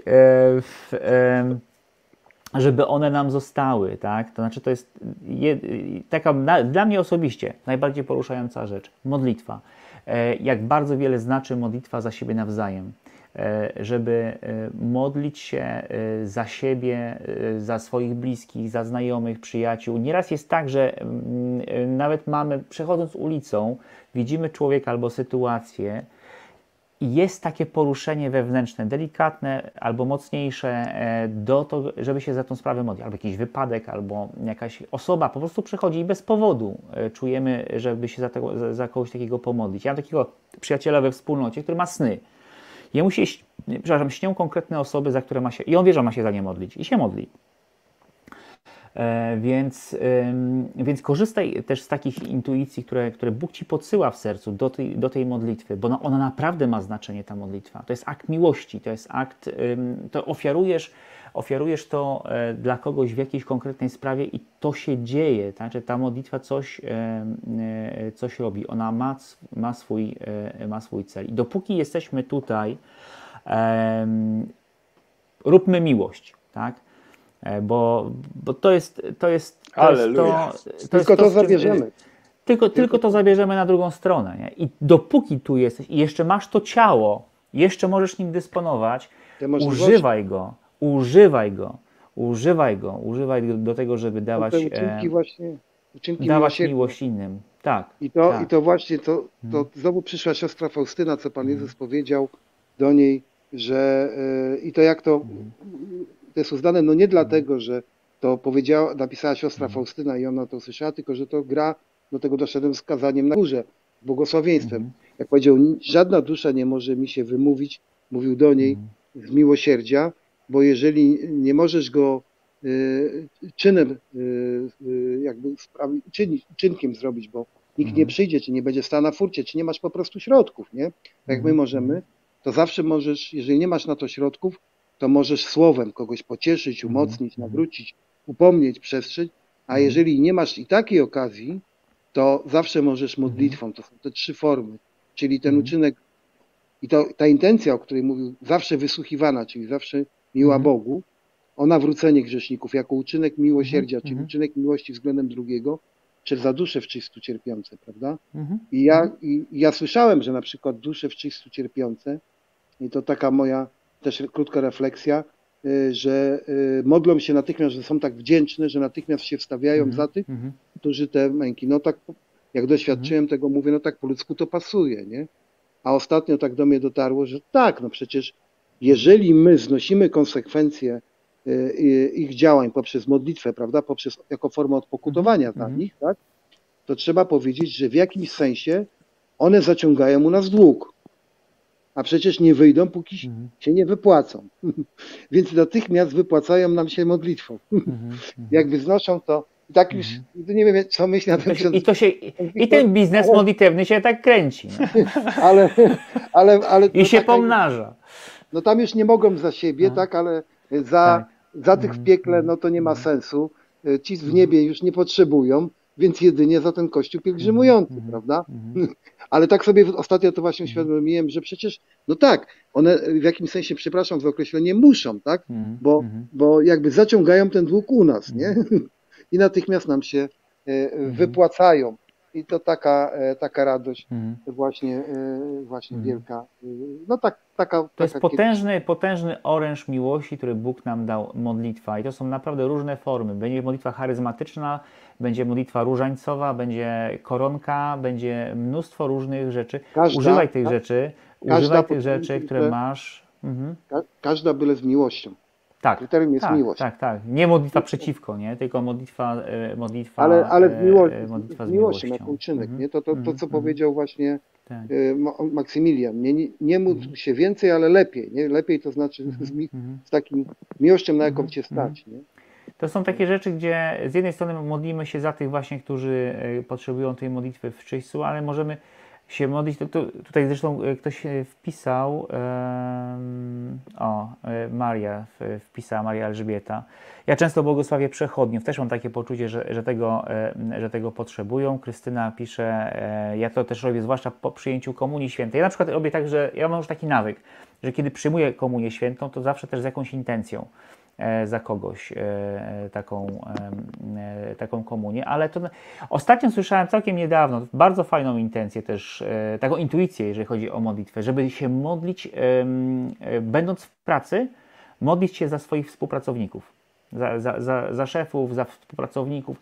żeby one nam zostały, tak? To znaczy to jest taka dla mnie osobiście najbardziej poruszająca rzecz, modlitwa. Jak bardzo wiele znaczy modlitwa za siebie nawzajem. Żeby modlić się za siebie, za swoich bliskich, za znajomych, przyjaciół. Nieraz jest tak, że nawet przechodząc ulicą, widzimy człowieka albo sytuację i jest takie poruszenie wewnętrzne, delikatne albo mocniejsze do tego, żeby się za tą sprawę modlić. Albo jakiś wypadek, albo jakaś osoba po prostu przychodzi i bez powodu czujemy, żeby się za kogoś takiego pomodlić. Ja mam takiego przyjaciela we wspólnocie, który ma sny. Jemu się, śnią konkretne osoby, za które ma się, i on wie, że ma się za nie modlić i się modli. Więc korzystaj też z takich intuicji, które Bóg Ci podsyła w sercu do tej modlitwy, bo ona naprawdę ma znaczenie, ta modlitwa. To jest akt miłości, to jest akt, to ofiarujesz to dla kogoś w jakiejś konkretnej sprawie i to się dzieje, tak? Że ta modlitwa coś robi, ona ma swój cel. I dopóki jesteśmy tutaj, róbmy miłość, tak? Bo to jest Tylko to zabierzemy. Tylko to zabierzemy na drugą stronę. Nie? I dopóki tu jesteś i jeszcze masz to ciało, jeszcze możesz nim dysponować, używaj go do tego, żeby dawać miłość innym. Tak. I to właśnie, to znowu przyszła siostra Faustyna, co Pan Jezus powiedział do niej, że i to jak to jest uznane, no nie dlatego, że to napisała siostra Faustyna i ona to usłyszała, tylko że to gra, do tego doszedłem z kazaniem na górze, błogosławieństwem. Jak powiedział, żadna dusza nie może mi się wymówić, mówił do niej, z miłosierdzia, bo jeżeli nie możesz go czynem jakby czynkiem zrobić, bo nikt nie przyjdzie, czy nie będzie stał na furcie, czy nie masz po prostu środków, nie? Tak jak my możemy, to zawsze możesz, jeżeli nie masz na to środków, to możesz słowem kogoś pocieszyć, umocnić, nawrócić, upomnieć, przestrzec, a jeżeli nie masz i takiej okazji, to zawsze możesz modlitwą. To są te 3 formy, czyli ten uczynek i ta intencja, o której mówił, zawsze wysłuchiwana, czyli zawsze miła Bogu, o nawrócenie grzeszników jako uczynek miłosierdzia, czyli uczynek miłości względem drugiego, czy za dusze w czystu cierpiące, prawda? I ja słyszałem, że na przykład dusze w czystu cierpiące, i to taka moja też krótka refleksja, że modlą się natychmiast, że są tak wdzięczne, że natychmiast się wstawiają za tych, którzy te męki. No tak, jak doświadczyłem tego, mówię, no tak po ludzku to pasuje, nie? A ostatnio tak do mnie dotarło, że tak, no przecież jeżeli my znosimy konsekwencje ich działań poprzez modlitwę, prawda, jako formę odpokutowania dla nich, tak, to trzeba powiedzieć, że w jakimś sensie one zaciągają u nas dług. A przecież nie wyjdą, póki się nie wypłacą. Więc natychmiast wypłacają nam się modlitwą. Jak wyznoszą to, i tak już nie wiem, co myśli na ten ksiądz. I ten biznes modlitewny się tak kręci. No. ale I się pomnaża. No tam już nie mogą za siebie, tak, ale za tych w piekle, no to nie ma sensu. Ci w niebie już nie potrzebują, więc jedynie za ten kościół pielgrzymujący, prawda? Ale tak sobie ostatnio to właśnie uświadomiłem, że przecież, no tak, one w jakimś sensie, przepraszam za określenie, muszą, tak? Bo jakby zaciągają ten dług u nas, nie? I natychmiast nam się wypłacają. I to taka radość właśnie wielka. No taka. To jest potężny oręż miłości, który Bóg nam dał, modlitwa. I to są naprawdę różne formy. Będzie modlitwa charyzmatyczna, będzie modlitwa różańcowa, będzie koronka, będzie mnóstwo różnych rzeczy. Używaj tych rzeczy, które masz. Każda byle z miłością. Tak, kryterium jest miłość. Tak. Nie modlitwa przeciwko, nie? Tylko modlitwa ale z miłością jako uczynek. Nie? To co powiedział właśnie Maksymilian. Nie módl się więcej, ale lepiej. Nie? Lepiej to znaczy z takim miłością, na jaką cię stać. Nie? To są takie rzeczy, gdzie z jednej strony modlimy się za tych właśnie, którzy potrzebują tej modlitwy w czyśćcu, ale możemy się modlić, tutaj zresztą ktoś wpisał, Maria wpisała, Maria Elżbieta. Ja często błogosławię przechodniów, też mam takie poczucie, że tego potrzebują. Krystyna pisze, ja to też robię, zwłaszcza po przyjęciu Komunii Świętej. Ja na przykład robię tak, że ja mam już taki nawyk, że kiedy przyjmuję Komunię Świętą, to zawsze też z jakąś intencją za kogoś taką komunię, ale to ostatnio słyszałem całkiem niedawno bardzo fajną intencję też, taką intuicję, jeżeli chodzi o modlitwę, żeby się modlić, będąc w pracy, modlić się za swoich współpracowników, za szefów, za współpracowników,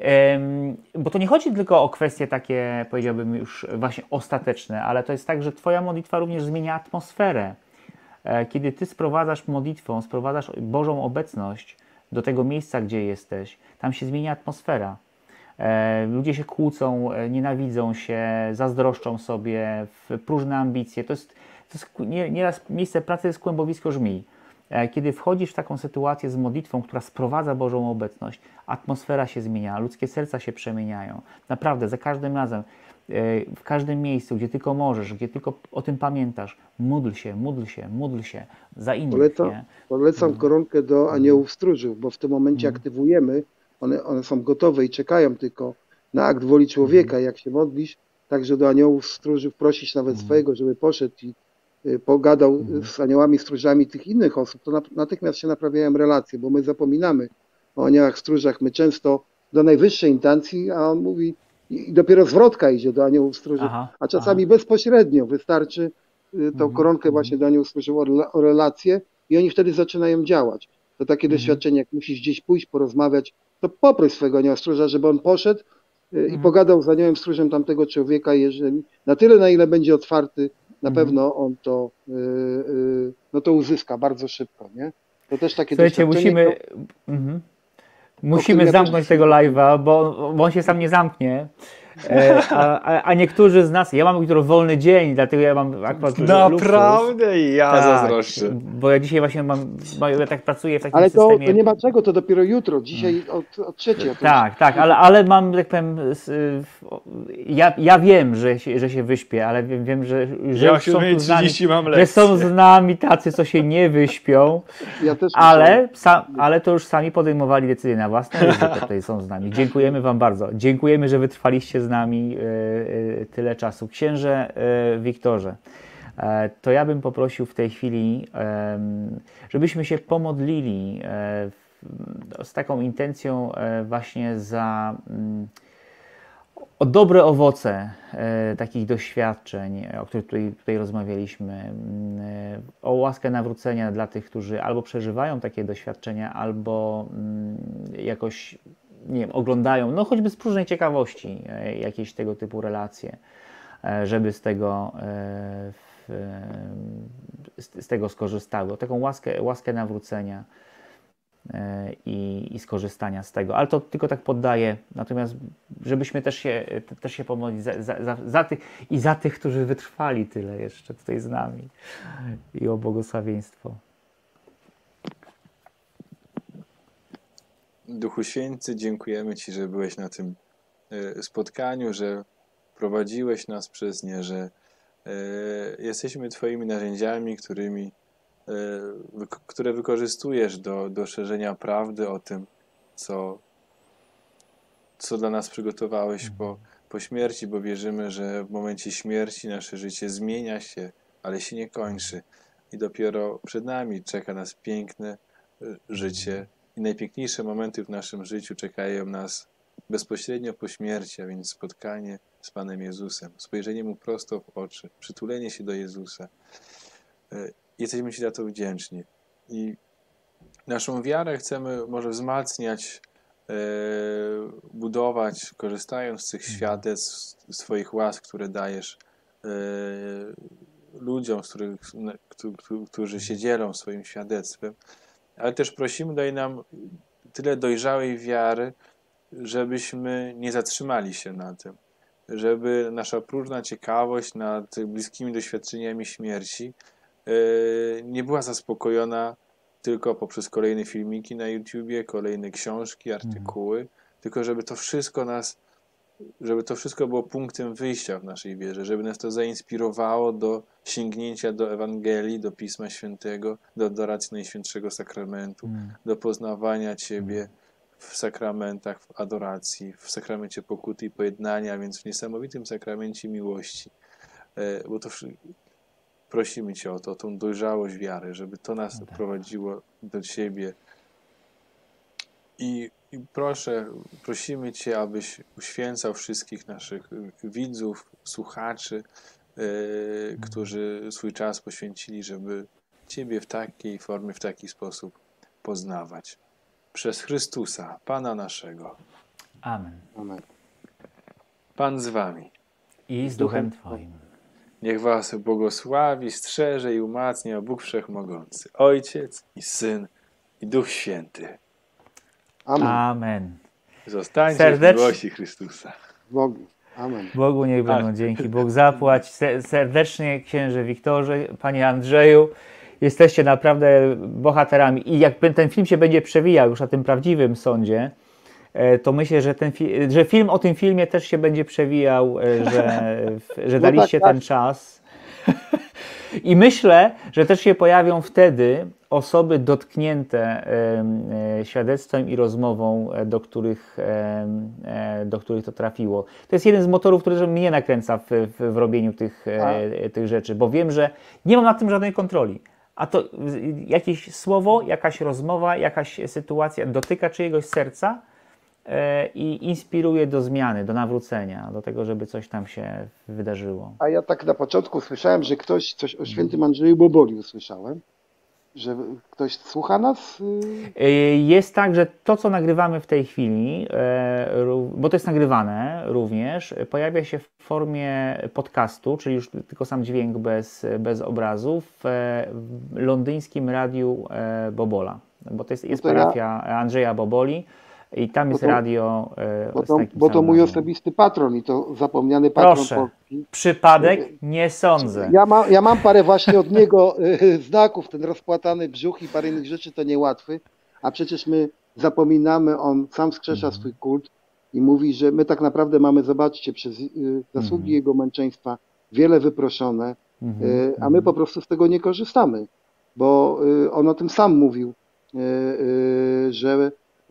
bo to nie chodzi tylko o kwestie takie, powiedziałbym już właśnie ostateczne, ale to jest tak, że Twoja modlitwa również zmienia atmosferę. Kiedy Ty sprowadzasz modlitwą, sprowadzasz Bożą obecność do tego miejsca, gdzie jesteś, tam się zmienia atmosfera. Ludzie się kłócą, nienawidzą się, zazdroszczą sobie, próżne ambicje. To jest nieraz miejsce pracy jest kłębowisko żmij. Kiedy wchodzisz w taką sytuację z modlitwą, która sprowadza Bożą obecność, atmosfera się zmienia, ludzkie serca się przemieniają. Naprawdę, za każdym razem, w każdym miejscu, gdzie tylko możesz, gdzie tylko o tym pamiętasz, módl się za innych. Polecam koronkę do aniołów stróżów, bo w tym momencie aktywujemy, one są gotowe i czekają tylko na akt woli człowieka. Jak się modlisz, także do aniołów stróżów prosić nawet swojego, żeby poszedł i pogadał z aniołami stróżami tych innych osób, to natychmiast się naprawiają relacje, bo my zapominamy o aniołach stróżach. My często do najwyższej instancji, a on mówi, i dopiero zwrotka idzie do aniołów stróżów, a czasami bezpośrednio wystarczy tą koronkę właśnie do aniołów stróżów o relację i oni wtedy zaczynają działać. To takie doświadczenie, jak musisz gdzieś pójść, porozmawiać, to poproś swojego anioła stróża, żeby on poszedł i pogadał z aniołem stróżem tamtego człowieka, jeżeli na tyle, na ile będzie otwarty, na pewno on to, to uzyska bardzo szybko, nie? To też takie doświadczenie. Musimy zamknąć tego live'a, bo on się sam nie zamknie. A niektórzy z nas, ja mam jutro wolny dzień, dlatego ja mam akurat naprawdę luksus. Ja zazdroszczę. Bo ja dzisiaj właśnie ja tak pracuję w takim ale systemie. Ale to nie ma czego, to dopiero jutro, dzisiaj od trzeciej. Tak, ale mam, jak powiem, ja wiem, że się wyśpię, ale wiem, że ja są tu z nami, mam lekcję. Że są z nami tacy, co się nie wyśpią, ja też ale to już sami podejmowali decyzję na własne ryzyko, tutaj są z nami. Dziękujemy Wam bardzo. Dziękujemy, że wytrwaliście z nami tyle czasu. Księże Wiktorze, to ja bym poprosił w tej chwili, żebyśmy się pomodlili z taką intencją właśnie o dobre owoce takich doświadczeń, o których tutaj rozmawialiśmy, o łaskę nawrócenia dla tych, którzy albo przeżywają takie doświadczenia, albo jakoś, nie wiem, oglądają, no choćby z próżnej ciekawości jakieś tego typu relacje, żeby z tego skorzystały, o taką łaskę nawrócenia i skorzystania z tego. Ale to tylko tak poddaję, natomiast żebyśmy też się pomodlić za tych, którzy wytrwali tyle jeszcze tutaj z nami i o błogosławieństwo. Duchu Święty, dziękujemy Ci, że byłeś na tym spotkaniu, że prowadziłeś nas przez nie, że jesteśmy Twoimi narzędziami, które wykorzystujesz do szerzenia prawdy o tym, co dla nas przygotowałeś po śmierci, bo wierzymy, że w momencie śmierci nasze życie zmienia się, ale się nie kończy. I dopiero przed nami czeka nas piękne życie i najpiękniejsze momenty w naszym życiu czekają nas bezpośrednio po śmierci, a więc spotkanie z Panem Jezusem, spojrzenie Mu prosto w oczy, przytulenie się do Jezusa. Jesteśmy Ci za to wdzięczni. I naszą wiarę chcemy może wzmacniać, budować, korzystając z tych świadectw, z Twoich łask, które dajesz ludziom, którzy się dzielą swoim świadectwem. Ale też prosimy, daj nam tyle dojrzałej wiary, żebyśmy nie zatrzymali się na tym. Żeby nasza próżna ciekawość nad bliskimi doświadczeniami śmierci nie była zaspokojona tylko poprzez kolejne filmiki na YouTubie, kolejne książki, artykuły, tylko żeby to wszystko nas żeby to wszystko było punktem wyjścia w naszej wierze, żeby nas to zainspirowało do sięgnięcia do Ewangelii, do Pisma Świętego, do adoracji Najświętszego Sakramentu, do poznawania Ciebie w sakramentach, w adoracji, w sakramencie pokuty i pojednania, więc w niesamowitym sakramencie miłości. Bo to prosimy Cię o to, o tą dojrzałość wiary, żeby to nas prowadziło do Ciebie. I prosimy Cię, abyś uświęcał wszystkich naszych widzów, słuchaczy, którzy swój czas poświęcili, żeby Ciebie w takiej formie, w taki sposób poznawać. Przez Chrystusa, Pana naszego. Amen. Amen. Pan z Wami. I z duchem Twoim. Niech Was błogosławi, strzeże i umacnia Bóg Wszechmogący, Ojciec i Syn i Duch Święty. Amen. Amen. Zostańcie w miłości Chrystusa. Bogu. Amen. Bogu niech będą dzięki. Bóg zapłać. Serdecznie księże Wiktorze, Panie Andrzeju. Jesteście naprawdę bohaterami. I jak ten film się będzie przewijał już na tym prawdziwym sądzie, to myślę, że film o tym filmie też się będzie przewijał, że daliście ten czas. I myślę, że też się pojawią wtedy osoby dotknięte świadectwem i rozmową, do których to trafiło. To jest jeden z motorów, który mnie nakręca w robieniu tych rzeczy, bo wiem, że nie mam nad tym żadnej kontroli. A to jakieś słowo, jakaś rozmowa, jakaś sytuacja dotyka czyjegoś serca i inspiruje do zmiany, do nawrócenia, do tego, żeby coś tam się wydarzyło. A ja tak na początku słyszałem, że ktoś coś o świętym Andrzeju Boboli usłyszałem. Że ktoś słucha nas? Jest tak, że to, co nagrywamy w tej chwili, bo to jest nagrywane również, pojawia się w formie podcastu, czyli już tylko sam dźwięk bez obrazu, w londyńskim radiu Bobola. Bo to jest parafia Andrzeja Boboli i tam jest radio. Bo to mój osobisty patron i to zapomniany patron Polski. Przypadek? Nie sądzę. Ja mam parę właśnie od niego znaków, ten rozpłatany brzuch i parę innych rzeczy to niełatwy, a przecież my zapominamy, on sam skrzesza swój kult i mówi, że my tak naprawdę mamy, zobaczcie, przez zasługi jego męczeństwa wiele wyproszone, a my po prostu z tego nie korzystamy, bo on o tym sam mówił, że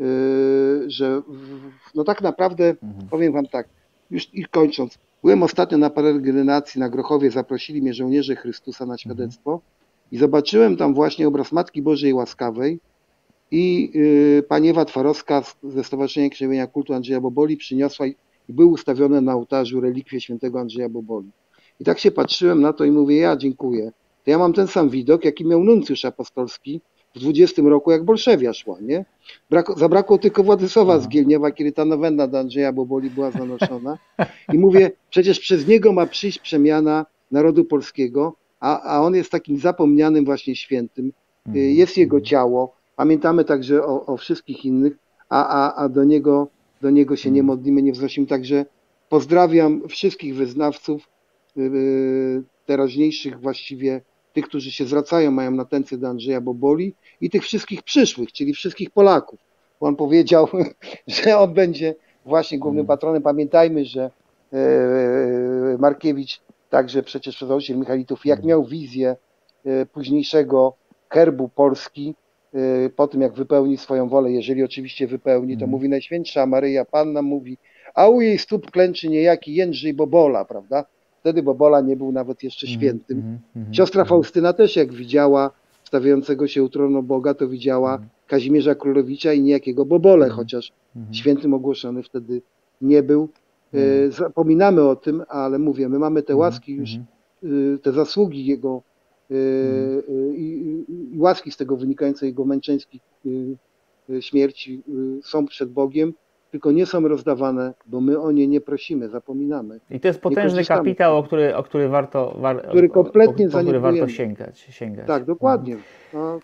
no tak naprawdę, powiem wam tak, już ich kończąc, byłem ostatnio na peregrinacji na Grochowie, zaprosili mnie żołnierze Chrystusa na świadectwo i zobaczyłem tam właśnie obraz Matki Bożej Łaskawej i pani Ewa Twarowska ze Stowarzyszenia Krzewienia Kultu Andrzeja Boboli przyniosła i były ustawione na ołtarzu relikwie świętego Andrzeja Boboli. I tak się patrzyłem na to i mówię, ja dziękuję. To ja mam ten sam widok, jaki miał nuncjusz apostolski w 20 roku, jak Bolszewia szła, nie? Zabrakło tylko Władysława z Gielniewa, kiedy ta nowenna do Andrzeja Boboli była zanoszona. I mówię, przecież przez niego ma przyjść przemiana narodu polskiego, a on jest takim zapomnianym właśnie świętym. Jest jego ciało. Pamiętamy także o wszystkich innych, a do niego się nie modlimy, nie wznosimy. Także pozdrawiam wszystkich wyznawców, teraźniejszych właściwie, tych, którzy się zwracają, mają atencję do Andrzeja Boboli i tych wszystkich przyszłych, czyli wszystkich Polaków. Bo on powiedział, że on będzie właśnie głównym patronem. Pamiętajmy, że Markiewicz, także przecież przedstawiciel Michalitów, jak miał wizję późniejszego herbu Polski, po tym jak wypełni swoją wolę, jeżeli oczywiście wypełni, to mówi Najświętsza Maryja Panna, mówi, a u jej stóp klęczy niejaki Jędrzej Bobola, prawda? Wtedy Bobola nie był nawet jeszcze świętym. Siostra Faustyna też jak widziała stawiającego się u tronu Boga, to widziała Kazimierza Królewicza i niejakiego Bobolę, chociaż świętym ogłoszony wtedy nie był. Zapominamy o tym, ale mówię, my mamy te łaski już, te zasługi jego i łaski z tego wynikające, jego męczeńskich śmierci są przed Bogiem, tylko nie są rozdawane, bo my o nie nie prosimy, zapominamy. I to jest potężny kapitał, o który warto, który kompletnie warto sięgać. Tak, dokładnie. No,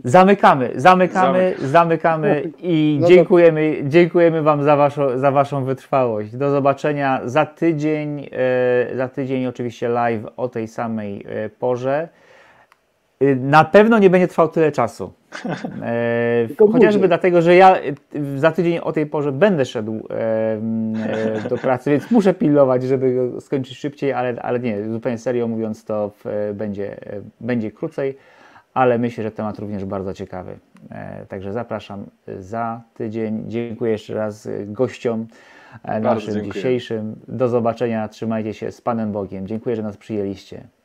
Zamykamy i dziękujemy Wam za Waszą wytrwałość. Do zobaczenia za tydzień oczywiście live o tej samej porze. Na pewno nie będzie trwał tyle czasu. Chociażby dłużej. dlatego, że ja za tydzień o tej porze będę szedł do pracy, więc muszę pilnować, żeby go skończyć szybciej, ale nie, zupełnie serio mówiąc, to będzie krócej, ale myślę, że temat również bardzo ciekawy. Także zapraszam za tydzień. Dziękuję jeszcze raz gościom naszym dziękuję. dzisiejszym. Do zobaczenia. Trzymajcie się z Panem Bogiem. Dziękuję, że nas przyjęliście.